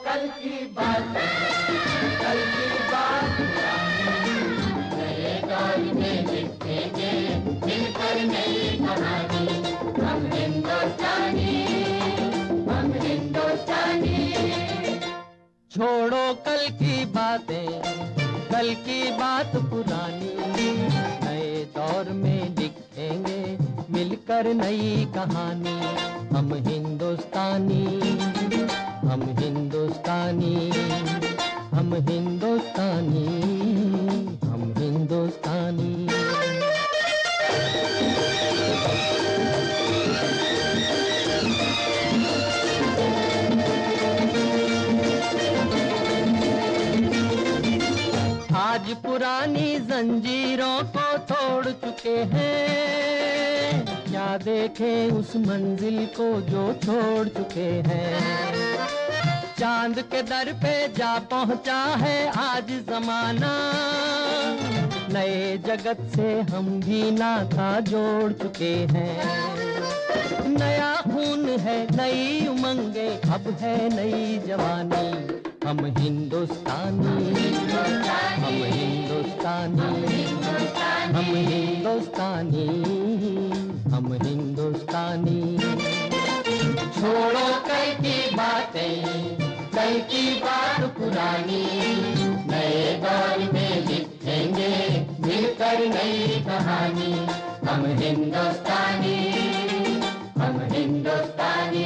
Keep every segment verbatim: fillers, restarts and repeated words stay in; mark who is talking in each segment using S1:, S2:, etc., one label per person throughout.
S1: कल की बात, कल की बात पुरानी, नए दौर में लिखेंगे मिलकर नई कहानी। हम हिंदुस्तानी, हम हिंदुस्तानी।
S2: छोड़ो कल की बातें, कल की बात पुरानी, नए दौर में लिखेंगे मिलकर नई कहानी। हम हिंदुस्तानी, हम हिंदुस्तानी, हम हिंदुस्तानी, हम हिंदुस्तानी। आज पुरानी जंजीरों को तोड़ चुके हैं, क्या देखें उस मंजिल को जो छोड़ चुके हैं। चांद के दर पे जा पहुंचा है आज जमाना, नए जगत से हम भी नाता जोड़ चुके हैं। नया खून है, नई उमंगे, अब है नई जवानी। हम हिंदुस्तानी, हम हिंदुस्तानी, हम हिंदुस्तानी, हम हिंदुस्तानी। छोड़ो कल की बातें, कल की बात पुरानी, नए दौर में लिखेंगे मिलकर नई कहानी। हम हिंदुस्तानी, हम हिंदुस्तानी।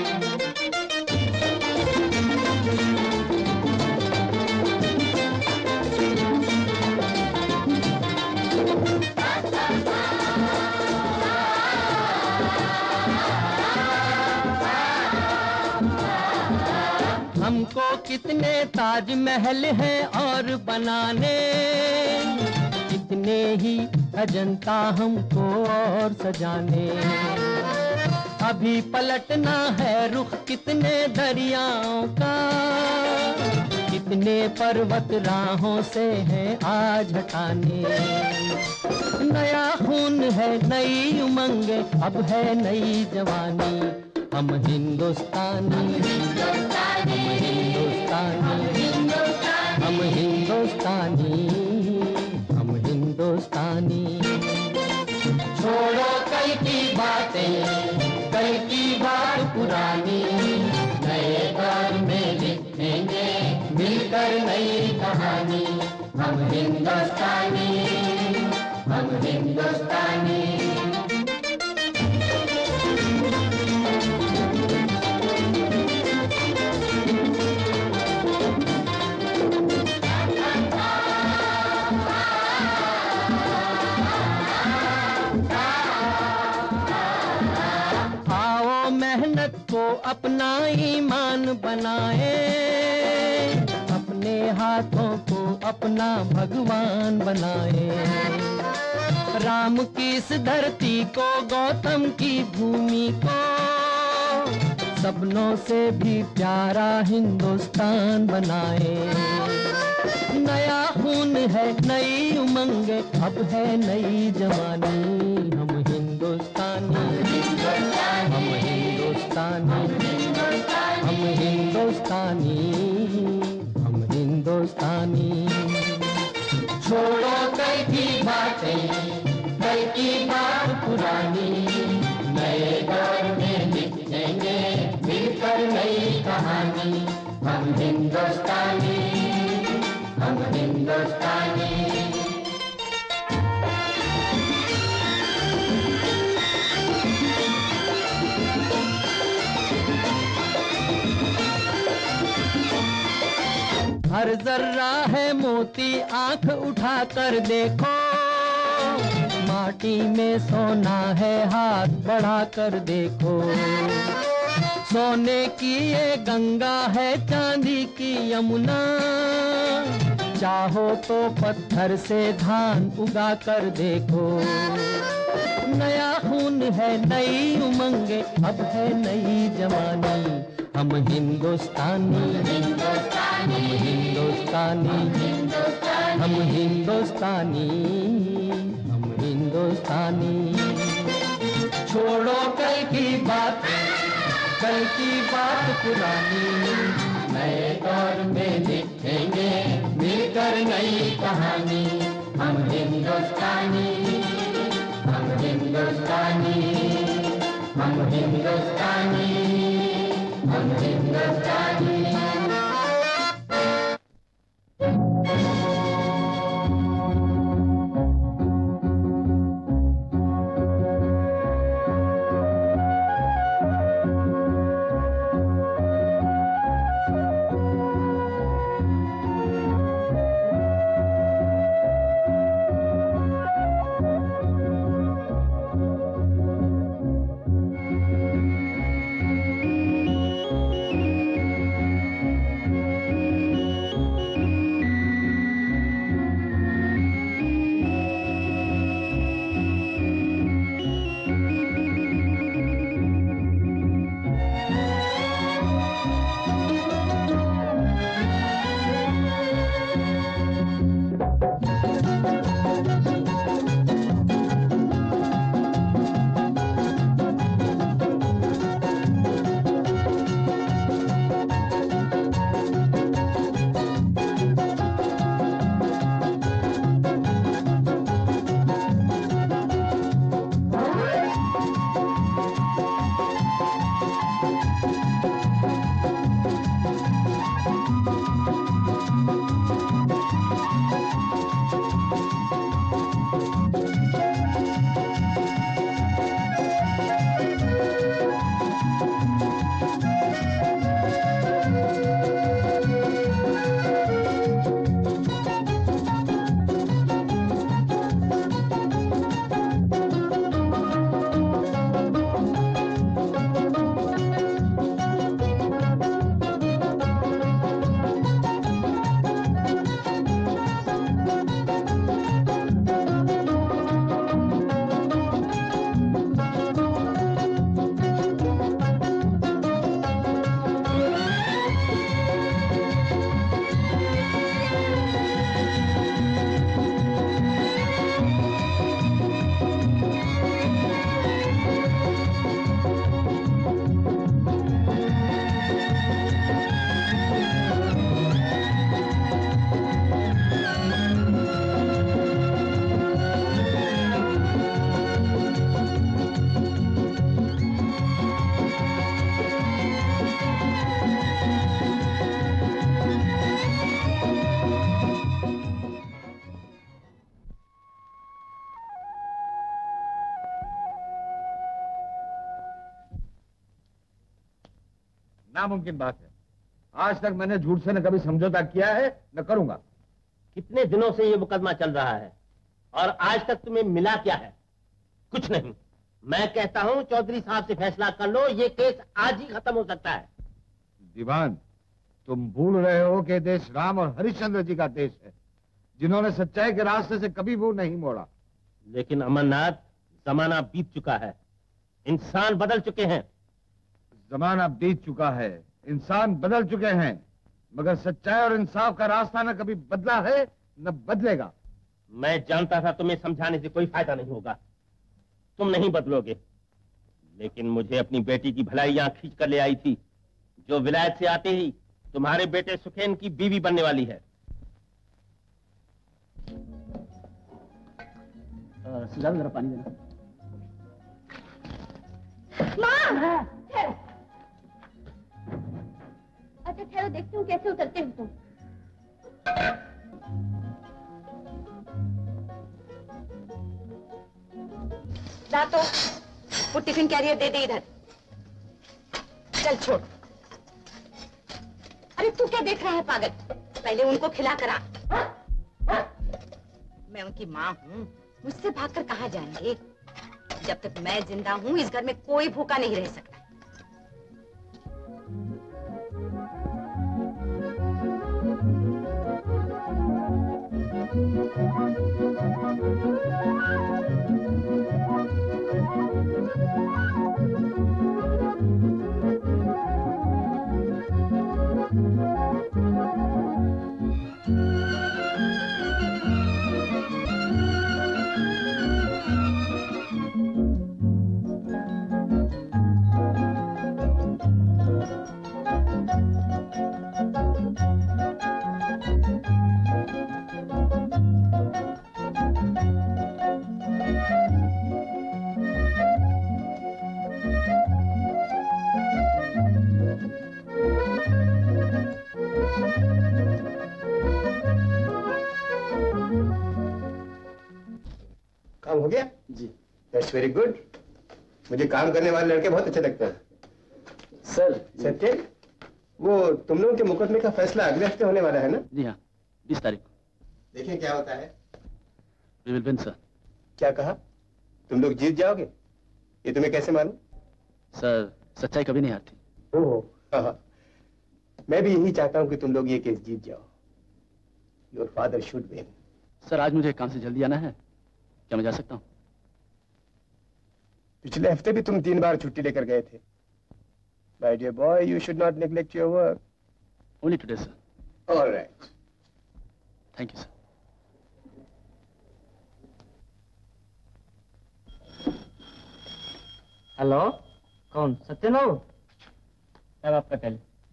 S2: हमको कितने ताजमहल हैं और बनाने, कितने ही अजंता हमको और सजाने। अभी पलटना है रुख कितने दरियाओं का, कितने पर्वत राहों से हैं आज हटाने। नया खून है, नई उमंगे, अब है नई जवानी। हम हिंदुस्तानी, हम हिंदुस्तानी, हम हिंदुस्तानी, हम हिंदुस्तानी। छोड़ो कल की बातें, कल की बात पुरानी, नए दौर में लिखेंगे मिलकर नई कहानी। हम हिंदुस्तानी, हम हिंदुस्तानी। मेहनत को अपना ईमान बनाए, अपने हाथों को अपना भगवान बनाए। राम की इस धरती को, गौतम की भूमि को, सपनों से भी प्यारा हिंदुस्तान बनाए। नया खून है, नई उमंगे, अब है नई जवानी। हम हिंदुस्तानी, हम हिंदुस्तानी, हम हिंदुस्तानी, हम हिंदुस्तानी। छोड़ो कल की बातें, कल की बात पुरानी, नए दौर में लिखेंगे मिलकर नई कहानी। हम हिंदुस्तानी, हम हिंदुस्तानी। हर जर्रा है मोती, आंख उठा कर देखो, माटी में सोना है, हाथ बढ़ा कर देखो। सोने की ये गंगा है, चांदी की यमुना, चाहो तो पत्थर से धान उगा कर देखो। नया खून है, नई उमंगे, अब है नई जवानी। हम हिंदुस्तानी, हम हिंदुस्तानी, हम हिंदुस्तानी, हम हिंदुस्तानी। छोड़ो कल की बात, कल की बात पुरानी,
S1: नए दौर में लिखेंगे मिलकर नई कहानी। हम हिंदुस्तानी, हम हिंदुस्तानी, हम हिंदुस्तानी, हम हिंदुस्तानी।
S3: नामुमकिन बात है। आज तक मैंने झूठ से न कभी समझौता किया है न करूंगा।
S4: कितने दिनों से ये मुकदमा चल रहा है और आज तक तुम्हें मिला क्या है? कुछ नहीं। मैं कहता हूं चौधरी साहब से फैसला कर लो, ये केस आज ही खत्म हो सकता है।
S3: दीवान, तुम भूल रहे हो कि देश राम और हरिश्चंद्र जी का देश है, जिन्होंने सच्चाई के रास्ते से कभी मुंह नहीं मोड़ा।
S4: लेकिन अमरनाथ, जमाना बीत चुका है, इंसान बदल चुके हैं।
S3: जमाना बीत चुका है, इंसान बदल चुके हैं, मगर सच्चाई और इंसाफ का रास्ता न कभी बदला है न बदलेगा।
S4: मैं जानता था तुम्हें समझाने से कोई फायदा नहीं होगा, तुम नहीं बदलोगे। लेकिन मुझे अपनी बेटी की भलाई यहाँ खींच कर ले आई थी, जो विलायत से आते ही तुम्हारे बेटे सुखेन की बीवी बनने वाली है।
S5: जरा पानी देना।
S6: माँ! अच्छा ठहरो, देखती हूँ कैसे उतरते हो तुम। ला तो वो टिफिन कैरियर दे दे इधर। चल छोड़। अरे तू क्या देख रहा है पागल? पहले उनको खिला कर आ। मैं उनकी माँ हूँ, मुझसे भागकर कहाँ जाएंगे? जब तक मैं जिंदा हूँ इस घर में कोई भूखा नहीं रह सकता।
S7: That's very good. मुझे काम करने वाले लड़के बहुत अच्छे लगते हैं।
S5: सर
S7: सत्य, वो तुम लोगों के मुकदमे का फैसला अगले हफ्ते होने वाला है ना?
S5: जी हाँ, बीस तारीख को।
S7: देखें क्या होता है।
S5: We will win sir.
S7: क्या कहा? तुम लोग जीत जाओगे? ये तुम्हें कैसे मालूम?
S5: सर सच्चाई कभी नहीं हारती।
S7: ओह, हाँ। मैं भी यही चाहता हूँ कि तुम लोग ये केस जीत जाओ। Your father should win.
S5: Sir आज मुझे काम से जल्दी आना है, क्या मैं जा सकता हूँ?
S7: पिछले हफ्ते भी तुम तीन बार छुट्टी लेकर गए थे। My dear boy, you should not neglect your work.
S5: Only today, sir.
S7: All right.
S5: Thank you, sir.
S2: Hello, कौन? सत्यन हो? क्या बात कर?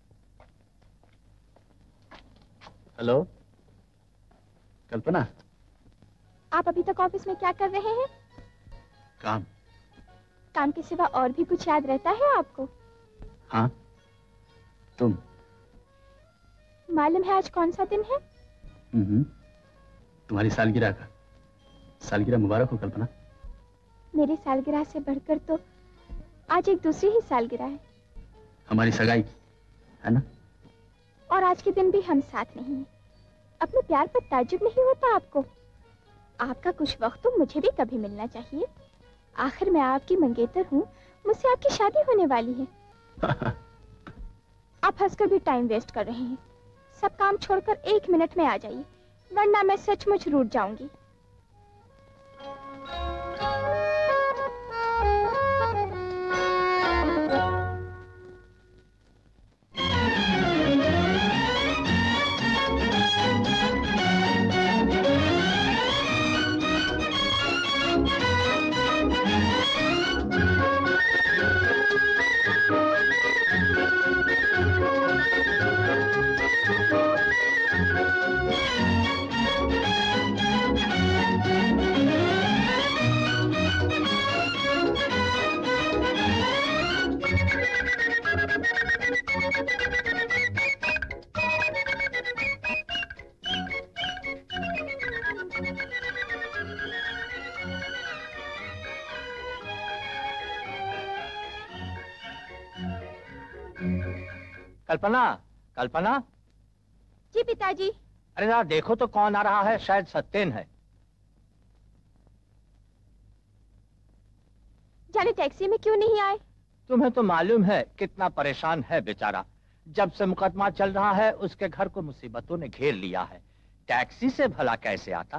S5: हेलो, कल्पना।
S8: आप अभी तक ऑफिस में क्या कर रहे हैं?
S5: काम।
S8: काम के सिवा और भी कुछ याद रहता है आपको?
S5: हाँ, तुम।
S8: मालूम है आज कौन सा दिन है?
S5: हम्म, तुम्हारी सालगिरह का। सालगिरह मुबारक हो कल्पना।
S8: मेरी सालगिरह से बढ़कर तो आज एक दूसरी ही सालगिरह है।
S5: हमारी सगाई की, है ना?
S8: और आज के दिन भी हम साथ नहीं हैं। अपने प्यार पर ताज्जुब नहीं होता आपको? आपका कुछ वक्त तो मुझे भी कभी मिलना चाहिए। आखिर मैं आपकी मंगेतर हूँ, मुझसे आपकी शादी होने वाली है। आप हंसकर भी टाइम वेस्ट कर रहे हैं। सब काम छोड़कर एक मिनट में आ जाइए, वरना मैं सचमुच रूठ जाऊंगी।
S2: कल्पना, कल्पना।
S8: जी पिताजी।
S2: अरे जरा देखो तो कौन आ रहा है, शायद सत्यन है।
S8: जाने टैक्सी में क्यों नहीं आए?
S2: तुम्हें तो मालूम है कितना परेशान है बेचारा। जब से मुकदमा चल रहा है उसके घर को मुसीबतों ने घेर लिया है। टैक्सी से भला कैसे आता?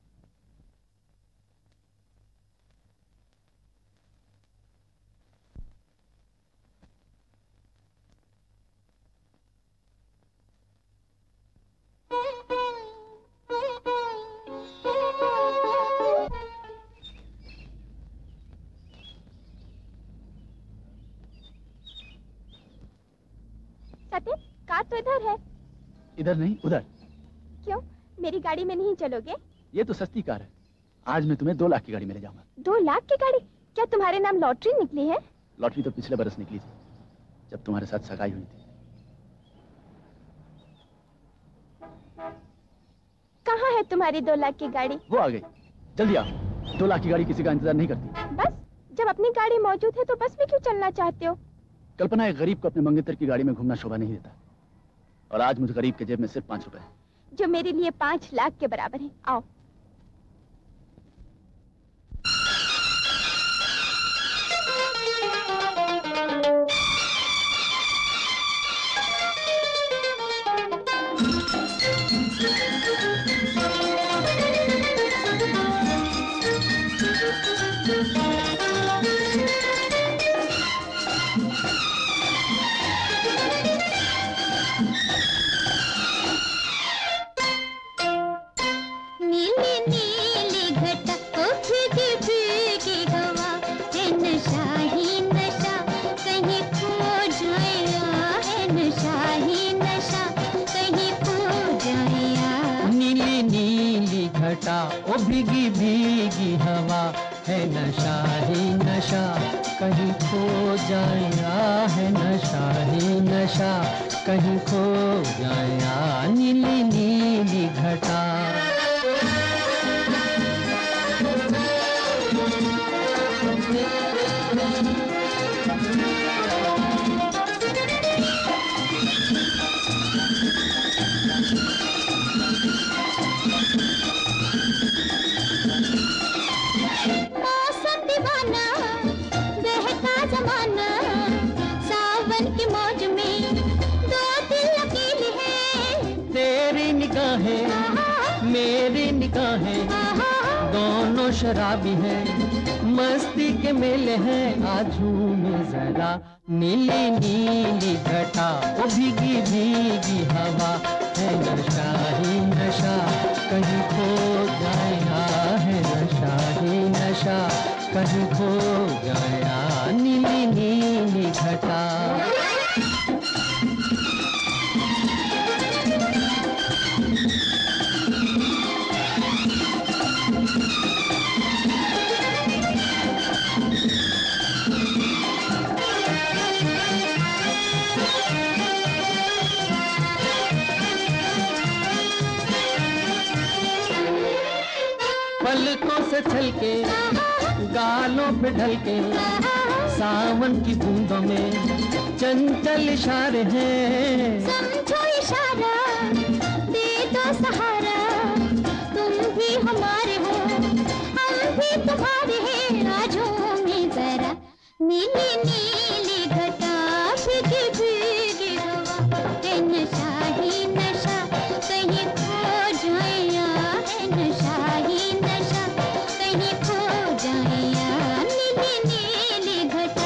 S8: सत्यन, कार तो इधर है।
S5: इधर नहीं, उधर।
S8: क्यों, मेरी गाड़ी में नहीं चलोगे?
S5: ये तो सस्ती कार है। आज मैं तुम्हें दो लाख की गाड़ी में ले जाऊंगा।
S8: दो लाख की गाड़ी? क्या तुम्हारे नाम लॉटरी निकली है?
S5: लॉटरी तो पिछले बरस निकली थी, जब तुम्हारे साथ सगाई हुई थी।
S8: कहाँ है तुम्हारी दो लाख की गाड़ी?
S5: वो आ गई। जल्दी आओ, दो लाख की गाड़ी किसी का इंतजार नहीं करती।
S8: बस, जब अपनी गाड़ी मौजूद है तो बस में क्यों चलना चाहते हो?
S5: कल्पना, एक गरीब को अपने मंगेतर की गाड़ी में घूमना शोभा नहीं देता। और आज मुझ गरीब के जेब में सिर्फ पांच रुपए हैं,
S8: जो मेरे लिए पांच लाख के बराबर है। आओ।
S2: ओ भीगी भीगी हवा है नशा ही नशा, कहीं खो जाया है नशा ही नशा, कहीं खो जाया। नीली नीली घटा
S9: मौसम दीवाना बहका जमाना सावन की मौज में दो दिल अकेले हैं।
S2: तेरी निगाहें मेरी निगाहें दोनों शराबी हैं, मस्ती के मेले हैं। आज झूमे जरा नीली नीली घटा, ओ भीगी भीगी हवा है नशा ही नशा, कहीं खो जाया है नशा ही नशा, कहीं खो जाया नीली नीली घटा। पलकों से छलके गालों पे ढलके सावन की बूंदों में चंचल इशारे हैं।
S9: समझो इशारा दे दो सहारा, तुम भी हमारे हो हम भी तुम्हारे हैं। आजो में जरा नीली नीली घटा, भीगी भीगी हवा है नशा ही नशा, कहीं खो जाया है नशा ही नशा, कहीं खो जाया नीली नीली घटा।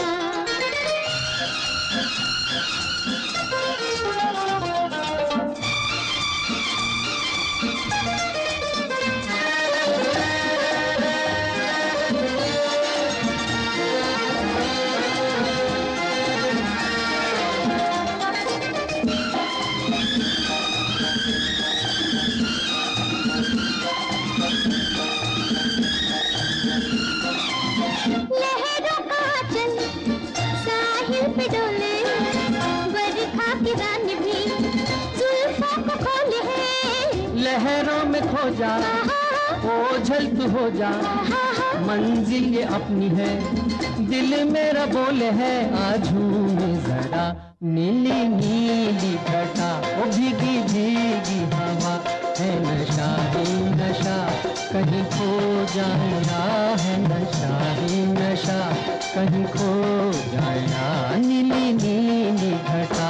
S9: लहरों का चल साहिल पे डोले, बरखा की रानी भी जुल्फों को खोले है।
S2: लहरों में खो जा ओझल तू हो जा, मंजिल ये अपनी है दिल मेरा बोले है। आज झूमे जरा नीली नीली घटा, ओ भीगी भीगी हवा है नशा ही नशा, कहीं खो जाया है नशा ही नशा, कहीं खो जाया नीली नीली घटा।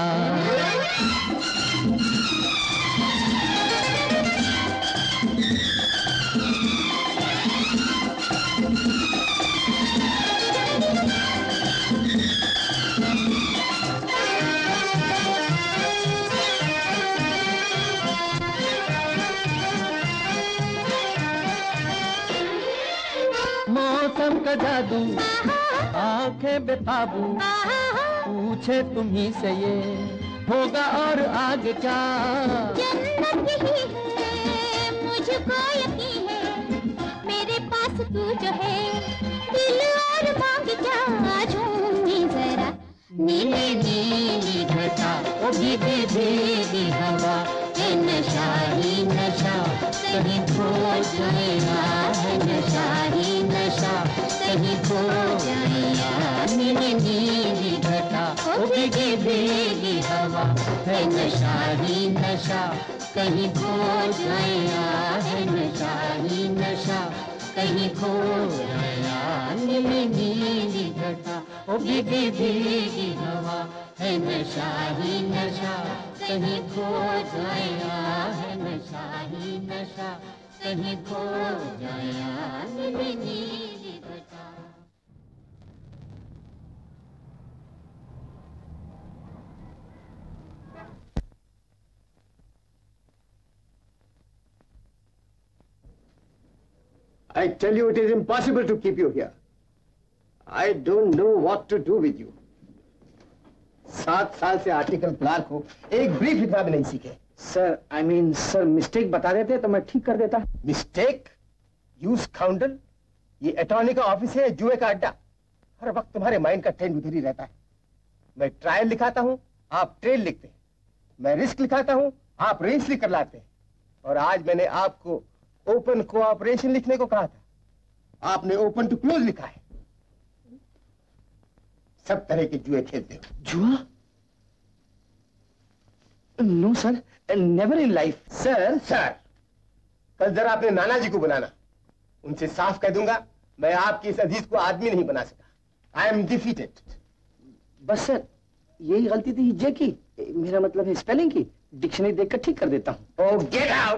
S2: मौसम का जादू आंखें बेकाबू, पूछे तुम्ही से ये होगा और आगे क्या।
S9: जन्नत यही है मुझको यकीन है, मेरे पास तू जो है दिल और मांग क्या। झूमी जरा नीली नीली घटा,
S2: ओ भीगी भीगी हवा
S9: है नशा ही नशा, कहीं खो जाएगा है नशा ही नशा, कहीं खो जाएगा नीली नीली घटा।
S2: ओ भीगी भीगी हवा
S9: है नशा ही नशा, कहीं खो जाएगा है नशा ही नशा, कहीं खो जाएगा नीली नीली घटा।
S2: ओ भीगी भीगी
S9: हवा है नशा ही नशा, कहीं खो जाएगा है नशा ही नशा, कहीं खो जाएगा नीली नीली घटा।
S7: I tell you, it is impossible to keep you here. I don't know what to do with you. सात साल से आर्टिकल क्लार्क हो, एक ब्रीफ लिखना भी नहीं सीखे।
S10: Sir, I mean sir, mistake बता देते तो मैं ठीक कर देता।
S7: मिस्टेक? You scoundrel! ये अटॉर्नी का ऑफिस है, जुए का अड्डा। हर वक्त तुम्हारे माइंड का ट्रेंड उधर ही रहता है। मैं ट्रायल लिखाता हूँ, आप ट्रेल लिखते हैं। मैं रिस्क लिखाता हूँ, आप रेस लिख कर लाते हैं। और आज मैंने आपको ओपन कोऑपरेशन लिखने को कहा था, आपने ओपन टू क्लोज लिखा है। सब तरह के जुए खेलते हो।
S10: जुआ?
S7: No sir, never in life. Sir sir कल जरा अपने नाना जी को बुलाना, उनसे साफ कह दूंगा मैं आपकी इस अजीज को आदमी नहीं बना सका। I am defeated. बस सर यही गलती थी जे की, मेरा मतलब है स्पेलिंग की। डिक्शनरी देखकर ठीक कर देता हूँ। Oh get out.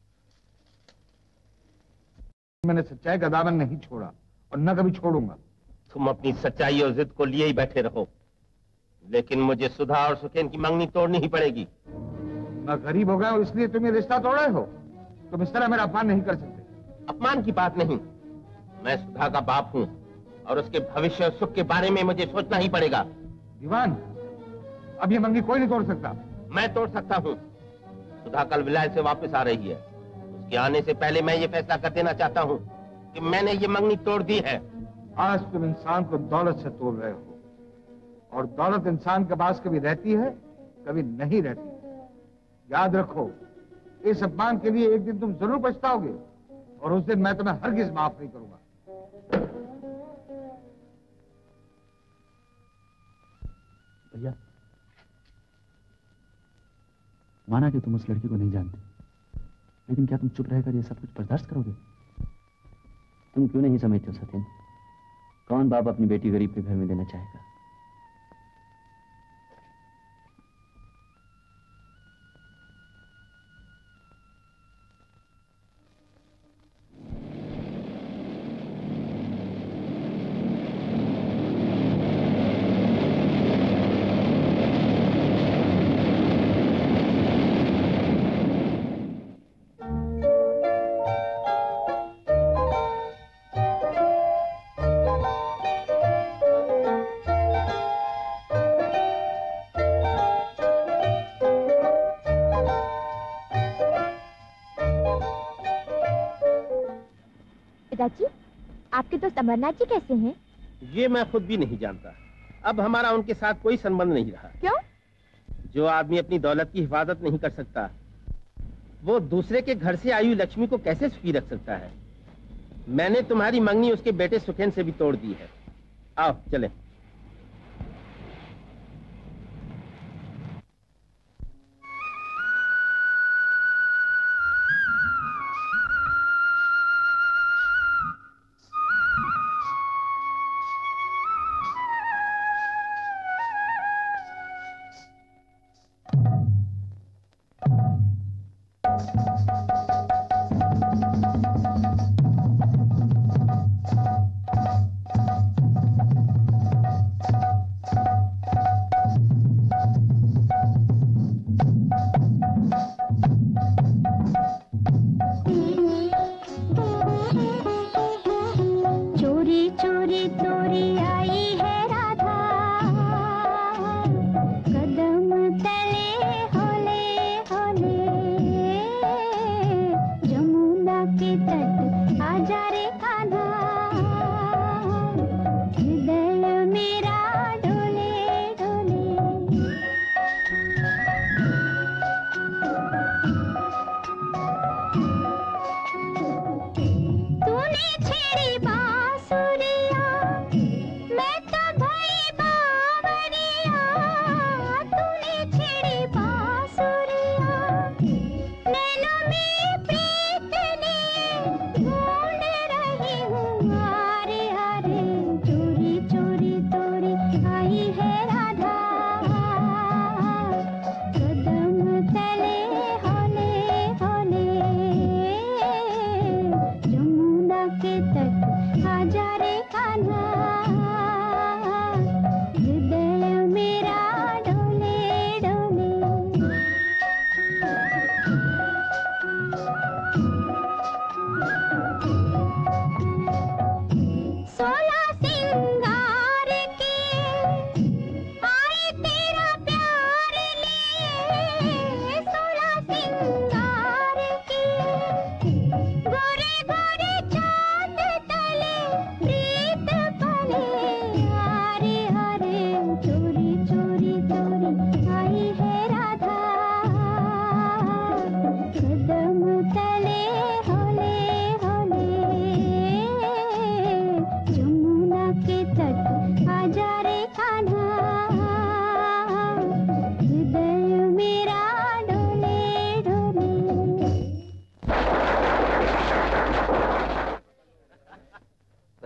S3: मैंने सच्चाई का दामन नहीं छोड़ा और न कभी छोड़ूंगा।
S4: तुम अपनी सच्चाई और जिद को लिए ही बैठे रहो, लेकिन मुझे सुधा और सुखेन की मंगनी तोड़नी ही पड़ेगी।
S3: मैं गरीब हो गया हूं इसलिए तुम ये रिश्ता तोड़े हो? तुम इस तरह मेरा अपमान नहीं कर सकते।
S4: अपमान की बात नहीं, मैं सुधा का बाप हूँ और उसके भविष्य और सुख के बारे में मुझे सोचना ही पड़ेगा।
S3: दीवान, अब ये मंगनी कोई नहीं तोड़ सकता।
S4: मैं तोड़ सकता हूँ। सुधा कल विलायत से वापस आ रही है, उसके आने से पहले मैं ये फैसला कर देना चाहता हूँ कि मैंने ये मंगनी तोड़ दी है।
S3: आज तुम इंसान को दौलत से तोड़ रहे हो, और दौलत इंसान के पास कभी रहती है कभी नहीं रहती। याद रखो, इस अपमान के लिए एक दिन तुम जरूर पछताओगे, और उस दिन मैं तुम्हें हरगिज माफ नहीं करूंगा।
S5: भैया, माना कि तुम उस लड़की को नहीं जानते, लेकिन क्या तुम चुप रहकर ये सब कुछ बर्दाश्त करोगे?
S11: तुम क्यों नहीं समझते हो सत्यन? कौन बाप अपनी बेटी गरीब के घर में देना चाहेगा?
S8: पिताजी, आपके दोस्त अमरनाथ जी कैसे हैं?
S4: ये मैं खुद भी नहीं जानता। अब हमारा उनके साथ कोई संबंध नहीं रहा।
S8: क्यों?
S4: जो आदमी अपनी दौलत की हिफाजत नहीं कर सकता, वो दूसरे के घर से आई हुई लक्ष्मी को कैसे सुखी रख सकता है? मैंने तुम्हारी मंगनी उसके बेटे सुखेन से भी तोड़ दी है। आओ चलें।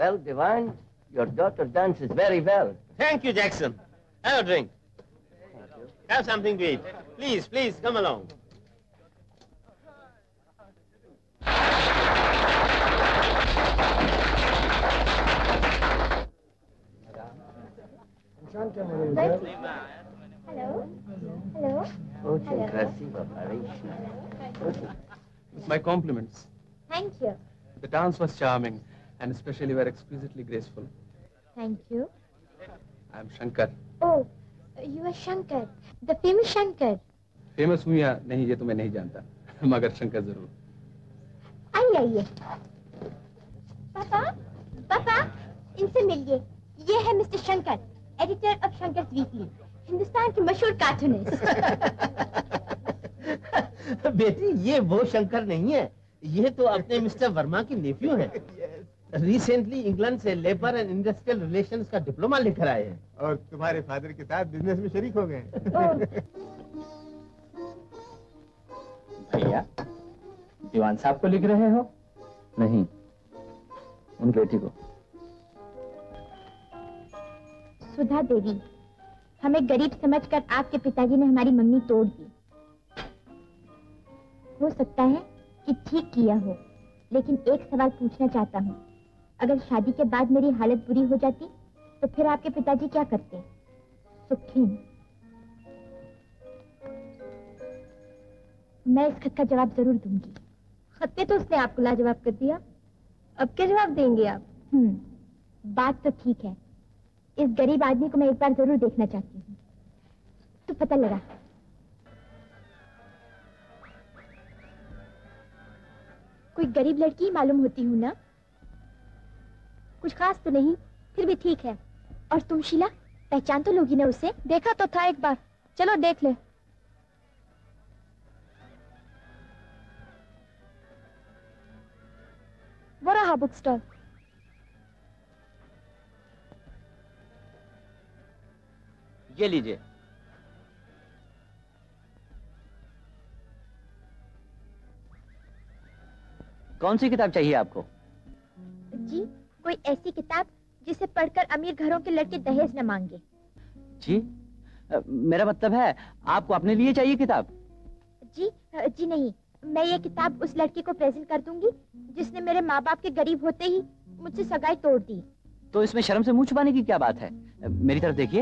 S12: Well, Devine, your daughter dances very well.
S4: Thank you, Jackson. Have a drink. Have something to eat. Please, please, come along.
S8: Hello. Hello.
S12: Очень красиво, Parisha.
S13: My compliments.
S8: Thank you.
S13: The dance was charming, and especially were exquisitely graceful.
S8: Thank you.
S13: I am Shankar.
S8: Oh, you are Shankar, the famous Shankar.
S13: Famous हूँ या नहीं ये तो मैं नहीं जानता, मगर शंकर जरूर.
S8: आइए आइए. पापा, पापा, इनसे मिलिए. ये है mister Shankar, editor of Shankar weekly, Hindustan के मशहूर कार्टूनिस्ट.
S4: बेटी, ये वो शंकर नहीं है, ये तो अपने मिस्टर वर्मा की नेफ्यू है. रिसेंटली इंग्लैंड से लेबर एंड इंडस्ट्रियल रिलेशंस का डिप्लोमा लेकर आए हैं.
S7: और तुम्हारे फादर के साथ बिजनेस में शरीक हो गए.
S11: भैया, दीवान साहब को लिख रहे हो? नहीं, उन बेटी को.
S8: सुधा देवी, हमें गरीब समझकर आपके पिताजी ने हमारी मंगनी तोड़ दी. हो सकता है कि ठीक किया हो, लेकिन एक सवाल पूछना चाहता हूँ. अगर शादी के बाद मेरी हालत बुरी हो जाती तो फिर आपके पिताजी क्या करते? सुखीन. मैं इस खत का जवाब जरूर दूंगी. खत पे तो उसने आपको लाजवाब कर दिया, अब क्या जवाब देंगे आप? हम्म, बात तो ठीक है. इस गरीब आदमी को मैं एक बार जरूर देखना चाहती हूँ. तो पता लगा. कोई गरीब लड़की मालूम होती हूँ ना? कुछ खास तो नहीं, फिर भी ठीक है. और तुम शीला, पहचान तो लोगी ना उसे? देखा तो था एक बार. चलो देख ले. वो रहा बुक स्टॉल.
S11: ये लीजिए. कौन सी किताब चाहिए आपको?
S8: जी, कोई ऐसी किताब जिसे पढ़कर अमीर घरों के लड़के दहेज न मांगे.
S11: जी, अ, मेरा मतलब है आपको अपने लिए चाहिए किताब?
S8: जी जी नहीं, मैं ये किताब उस लड़के को प्रेजेंट कर दूंगी जिसने मेरे माँ बाप के गरीब होते ही मुझसे सगाई तोड़ दी.
S11: तो इसमें शर्म से मुंह छुपाने की क्या बात है? मेरी तरफ देखिए.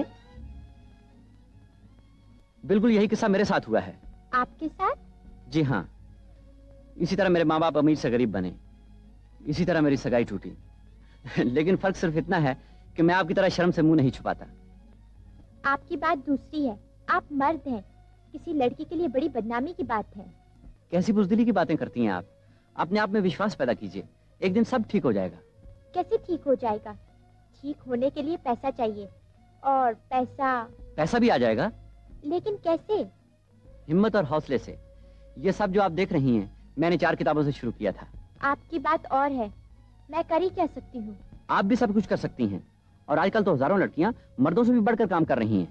S11: बिल्कुल यही किस्सा मेरे साथ हुआ है.
S8: आपके साथ?
S11: जी हाँ. इसी तरह मेरे माँ बाप अमीर से गरीब बने, इसी तरह मेरी सगाई टूटी. लेकिन फर्क सिर्फ इतना है कि मैं आपकी तरह शर्म से मुंह नहीं छुपाता.
S8: आपकी बात दूसरी है. आप मर्द हैं, किसी लड़की के लिए बड़ी बदनामी की बात है.
S11: कैसी बुज़दिली की बातें करती हैं आप? अपने आप में विश्वास पैदा कीजिए, एक दिन सब ठीक हो जाएगा.
S8: कैसे ठीक हो जाएगा? ठीक होने के लिए पैसा चाहिए, और पैसा
S11: पैसा भी आ जाएगा.
S8: लेकिन कैसे?
S11: हिम्मत और हौसले से. ये सब जो आप देख रही हैं, मैंने चार किताबों से शुरू किया था.
S8: आपकी बात और है, मैं कर ही क्या सकती हूँ?
S11: आप भी सब कुछ कर सकती हैं, और आजकल तो हजारों लड़कियां मर्दों से भी बढ़कर काम कर रही हैं.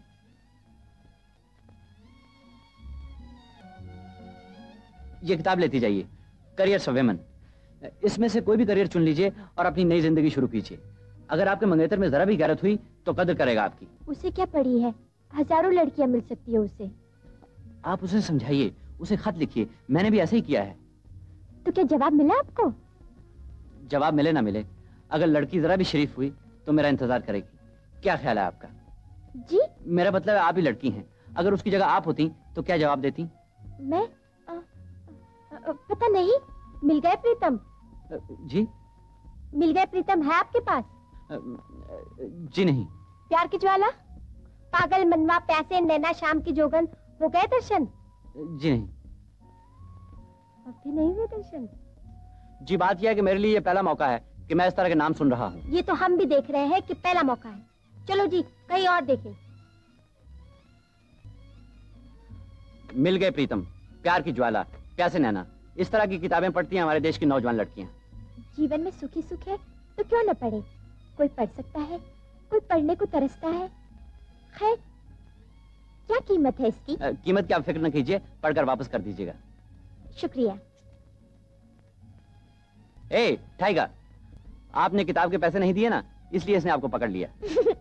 S11: ये किताब लेती जाइए, करियर ऑफ वेमेन. इसमें से कोई भी करियर चुन लीजिए और अपनी नई जिंदगी शुरू कीजिए. अगर आपके मंगेतर में जरा भी गैरत हुई तो कदर करेगा आपकी.
S8: उसे क्या पड़ी है? हजारों लड़कियां मिल सकती है उसे.
S11: आप उसे समझाइए, उसे खत लिखिए. मैंने भी ऐसा ही किया है.
S8: तो क्या जवाब मिला आपको?
S11: जवाब मिले ना मिले, अगर लड़की जरा भी शरीफ हुई तो मेरा इंतजार करेगी. क्या ख्याल है आपका?
S8: जी, मेरा
S11: मतलब है आप ही लड़की हैं. अगर उसकी जगह आप होती तो क्या जवाब देती?
S8: मैं आ, आ, पता नहीं. मिल गए प्रीतम?
S11: जी,
S8: मिल गए प्रीतम. है आपके पास?
S11: जी नहीं.
S8: प्यार की ज्वाला, पागल मनवा, पैसे, नैना, शाम की जोगन, हो गए दर्शन?
S11: जी नहीं.
S8: अभी नहीं हुए दर्शन?
S11: जी, बात यह है कि मेरे लिए ये पहला मौका है कि मैं इस तरह के नाम सुन रहा हूँ.
S8: ये तो हम भी देख रहे हैं कि पहला मौका है. चलो जी, कहीं और देखें.
S11: मिल गए प्रीतम, प्यार की ज्वाला, प्यासे नैना, इस तरह की किताबें पढ़ती हैं हमारे देश की नौजवान लड़कियां.
S8: जीवन में सुखी सुख है तो क्यों न पढ़े. कोई पढ़ सकता है, कोई पढ़ने को तरसता है. खैर, क्या कीमत है इसकी?
S11: आ, कीमत की आप फिक्र न कीजिए, पढ़कर वापस कर दीजिएगा.
S8: शुक्रिया.
S11: ए टाइगर, आपने किताब के पैसे नहीं दिए ना, इसलिए इसने आपको पकड़ लिया।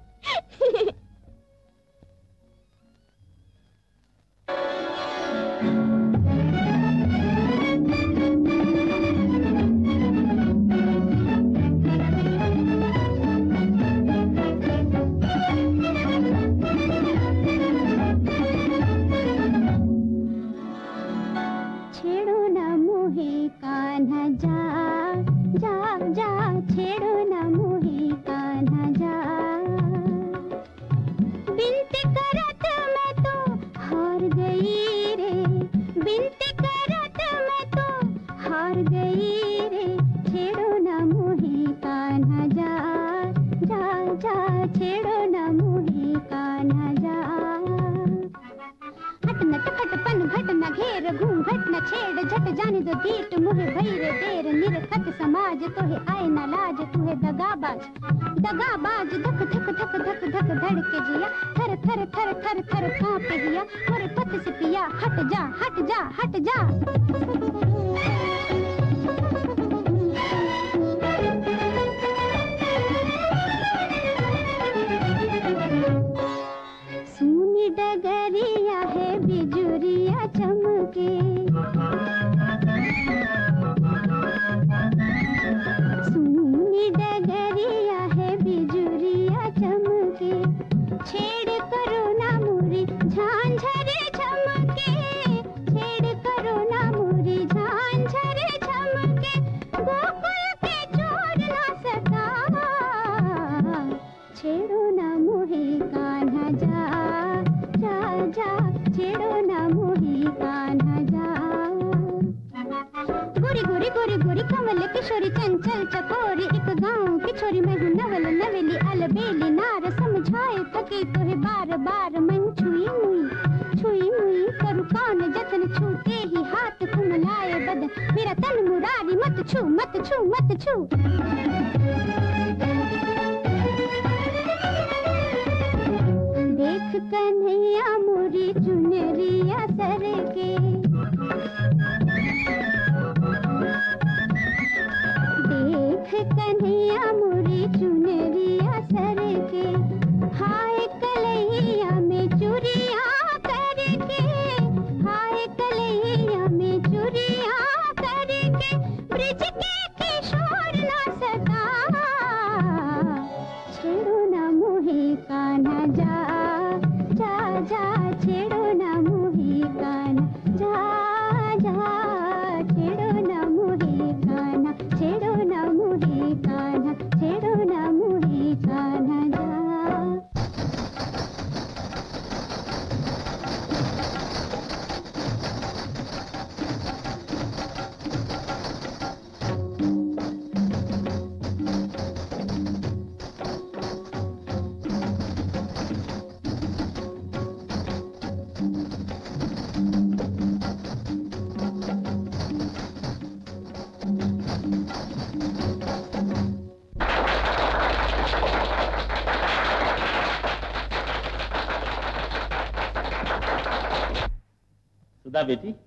S4: बेटी,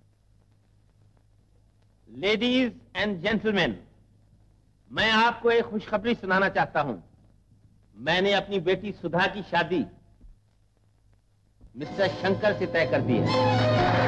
S4: लेडीज एंड जेंटलमैन, मैं आपको एक खुशखबरी सुनाना चाहता हूं। मैंने अपनी बेटी सुधा की शादी मिस्टर शंकर से तय कर दी है।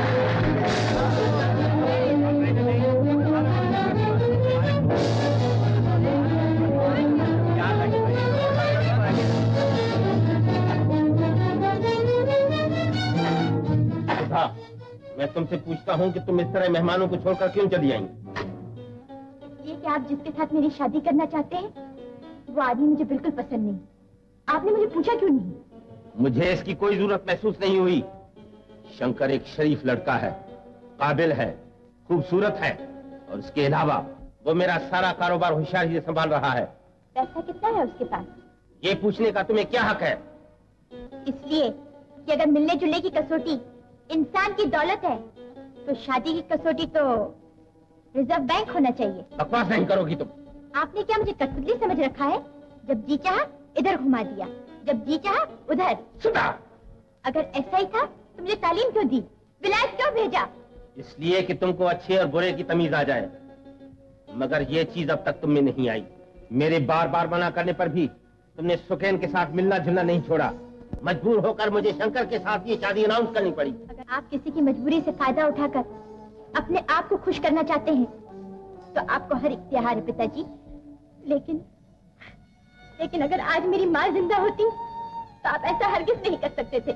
S4: सुधा, मैं तुमसे पूछता हूँ कि तुम इस तरह मेहमानों को छोड़कर क्यों चली आई?
S8: ये कि आप जिसके साथ मेरी शादी करना चाहते हैं वो आदमी मुझे बिल्कुल पसंद नहीं। आपने मुझे पूछा क्यों नहीं?
S4: मुझे इसकी कोई जरूरत महसूस नहीं हुई। शंकर एक शरीफ लड़का है, काबिल है, खूबसूरत है और उसके अलावा वो मेरा सारा कारोबार होशियारी से संभाल रहा है।
S8: पैसा कितना है उसके पास?
S4: ये पूछने का तुम्हें क्या हक है?
S8: इसलिए कि अगर मिलने जुलने की कसौटी इंसान की दौलत है तो शादी की कसौटी तो रिजर्व बैंक होना चाहिए।
S4: बकवास नहीं करोगी तुम।
S8: आपने क्या मुझे कठपुतली समझ रखा है? जब जी चाहा इधर घुमा दिया, जब जी चाहा उधर।
S4: सुधा,
S8: अगर ऐसा ही था तो मुझे तालीम क्यों दी, विलायत क्यों भेजा?
S4: इसलिए कि तुमको अच्छे और बुरे की तमीज आ जाए। मगर ये चीज अब तक तुम में नहीं आई। मेरे बार बार मना करने पर भी तुमने सुखैन के साथ मिलना जुलना नहीं छोड़ा। मजबूर होकर मुझे शंकर के साथ ये शादी अनाउंस करनी पड़ी।
S8: अगर आप किसी की मजबूरी से फायदा उठाकर अपने आप को खुश करना चाहते हैं तो आपको हर इख्तियार है पिताजी। लेकिन लेकिन अगर आज मेरी माँ जिंदा होती तो आप ऐसा हरगिज नहीं कर सकते थे।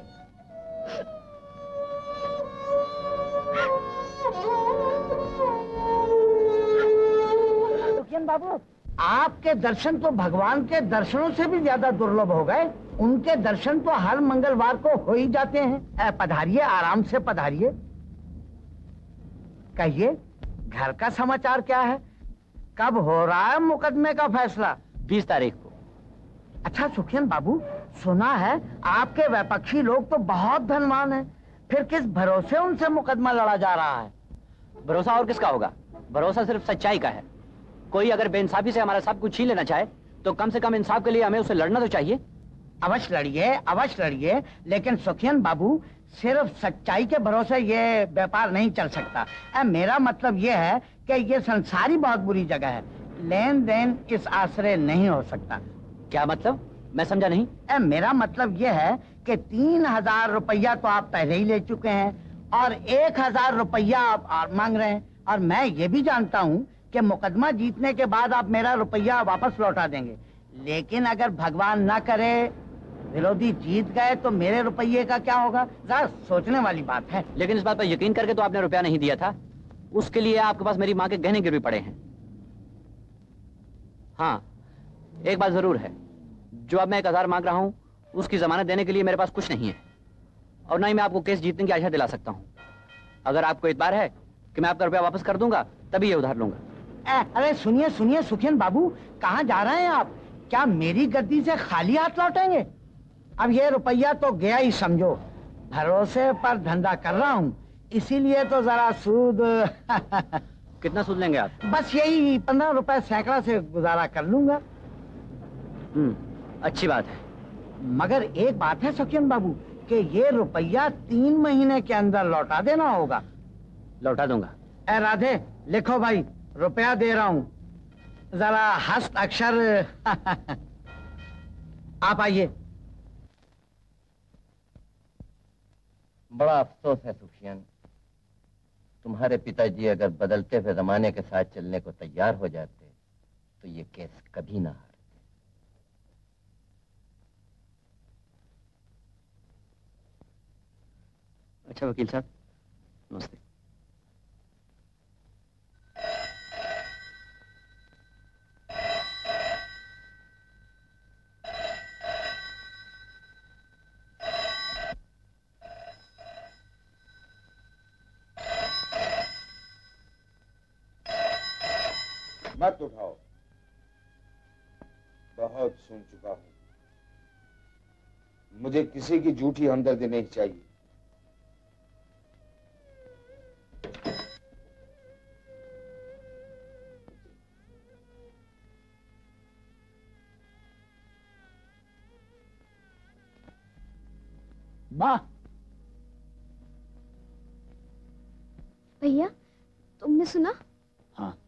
S14: सुखियन बाबू, आपके दर्शन तो भगवान के दर्शनों से भी ज्यादा दुर्लभ हो गए। उनके दर्शन तो हर मंगलवार को हो ही जाते हैं। पधारिए, आराम से पधारिए। कहिए, घर का समाचार क्या है? कब हो रहा है मुकदमे का फैसला?
S11: बीस तारीख को।
S14: अच्छा सुखियन बाबू, सुना है आपके विपक्षी लोग तो बहुत धनवान हैं। फिर किस भरोसे उनसे मुकदमा लड़ा जा रहा है?
S11: भरोसा और किसका होगा? भरोसा सिर्फ सच्चाई का है। कोई अगर बेइंसाफी से हमारा सब कुछ छीन लेना चाहे तो कम से कम इंसाफ के लिए हमें उसे लड़ना तो चाहिए।
S14: अवश्य लड़िए, अवश्य लड़िए, लेकिन सुखियन बाबू सिर्फ सच्चाई के भरोसे ये व्यापार नहीं चल सकता। ए, मेरा मतलब ये है कि ये संसारी बहुत बुरी जगह है। लेन देन इस आश्रय नहीं हो सकता।
S11: क्या मतलब? मैं समझा नहीं।
S14: ए, मेरा मतलब ये है कि तीन हजार रुपया तो आप पहले ही ले चुके हैं और एक हजार रुपया आप और मांग रहे हैं। और मैं ये भी जानता हूँ कि मुकदमा जीतने के बाद आप मेरा रुपया वापस लौटा देंगे। लेकिन अगर भगवान ना करे विरोधी जीत गए तो मेरे रुपये का क्या होगा? जरा सोचने वाली बात है।
S11: लेकिन इस बात पर यकीन करके तो आपने रुपया नहीं दिया था। उसके लिए आपके पास मेरी माँ के गहने गिरवी पड़े हैं। हाँ, एक बात जरूर है, जो अब मैं एक हजार मांग रहा हूँ उसकी जमानत देने के लिए मेरे पास कुछ नहीं है और ना ही मैं आपको केस जीतने की आशा दिला सकता हूँ। अगर आपको इतबार है कि मैं आपका रुपया वापस कर दूंगा तभी ये उधार लूंगा।
S14: ए, अरे सुनिए सुनिए सुखियन बाबू, कहाँ जा रहे हैं आप? क्या मेरी गद्दी से खाली हाथ लौटेंगे? अब ये रुपया तो गया ही समझो। भरोसे पर धंधा कर रहा हूँ, इसीलिए तो जरा सूद
S11: कितना सूद लेंगे आप?
S14: बस यही पंद्रह रुपए सैकड़ा से गुजारा कर लूंगा।
S11: हम्म, अच्छी बात है।
S14: मगर एक बात है सुखियन बाबू कि ये रुपया तीन महीने के अंदर लौटा देना होगा।
S11: लौटा दूंगा।
S14: ए राधे, लिखो भाई, रुपया दे रहा हूँ। जरा हस्त अक्षर आप आइए।
S12: बड़ा अफसोस है सुखियन, तुम्हारे पिताजी अगर बदलते हुए जमाने के साथ चलने को तैयार हो जाते तो ये केस कभी ना हारते।
S11: अच्छा वकील साहब, नमस्ते।
S3: मत उठाओ, बहुत सुन चुका हूं। मुझे किसी की झूठी हमदर्दी नहीं चाहिए।
S5: माँ।
S8: भैया, तुमने सुना?
S5: हाँ।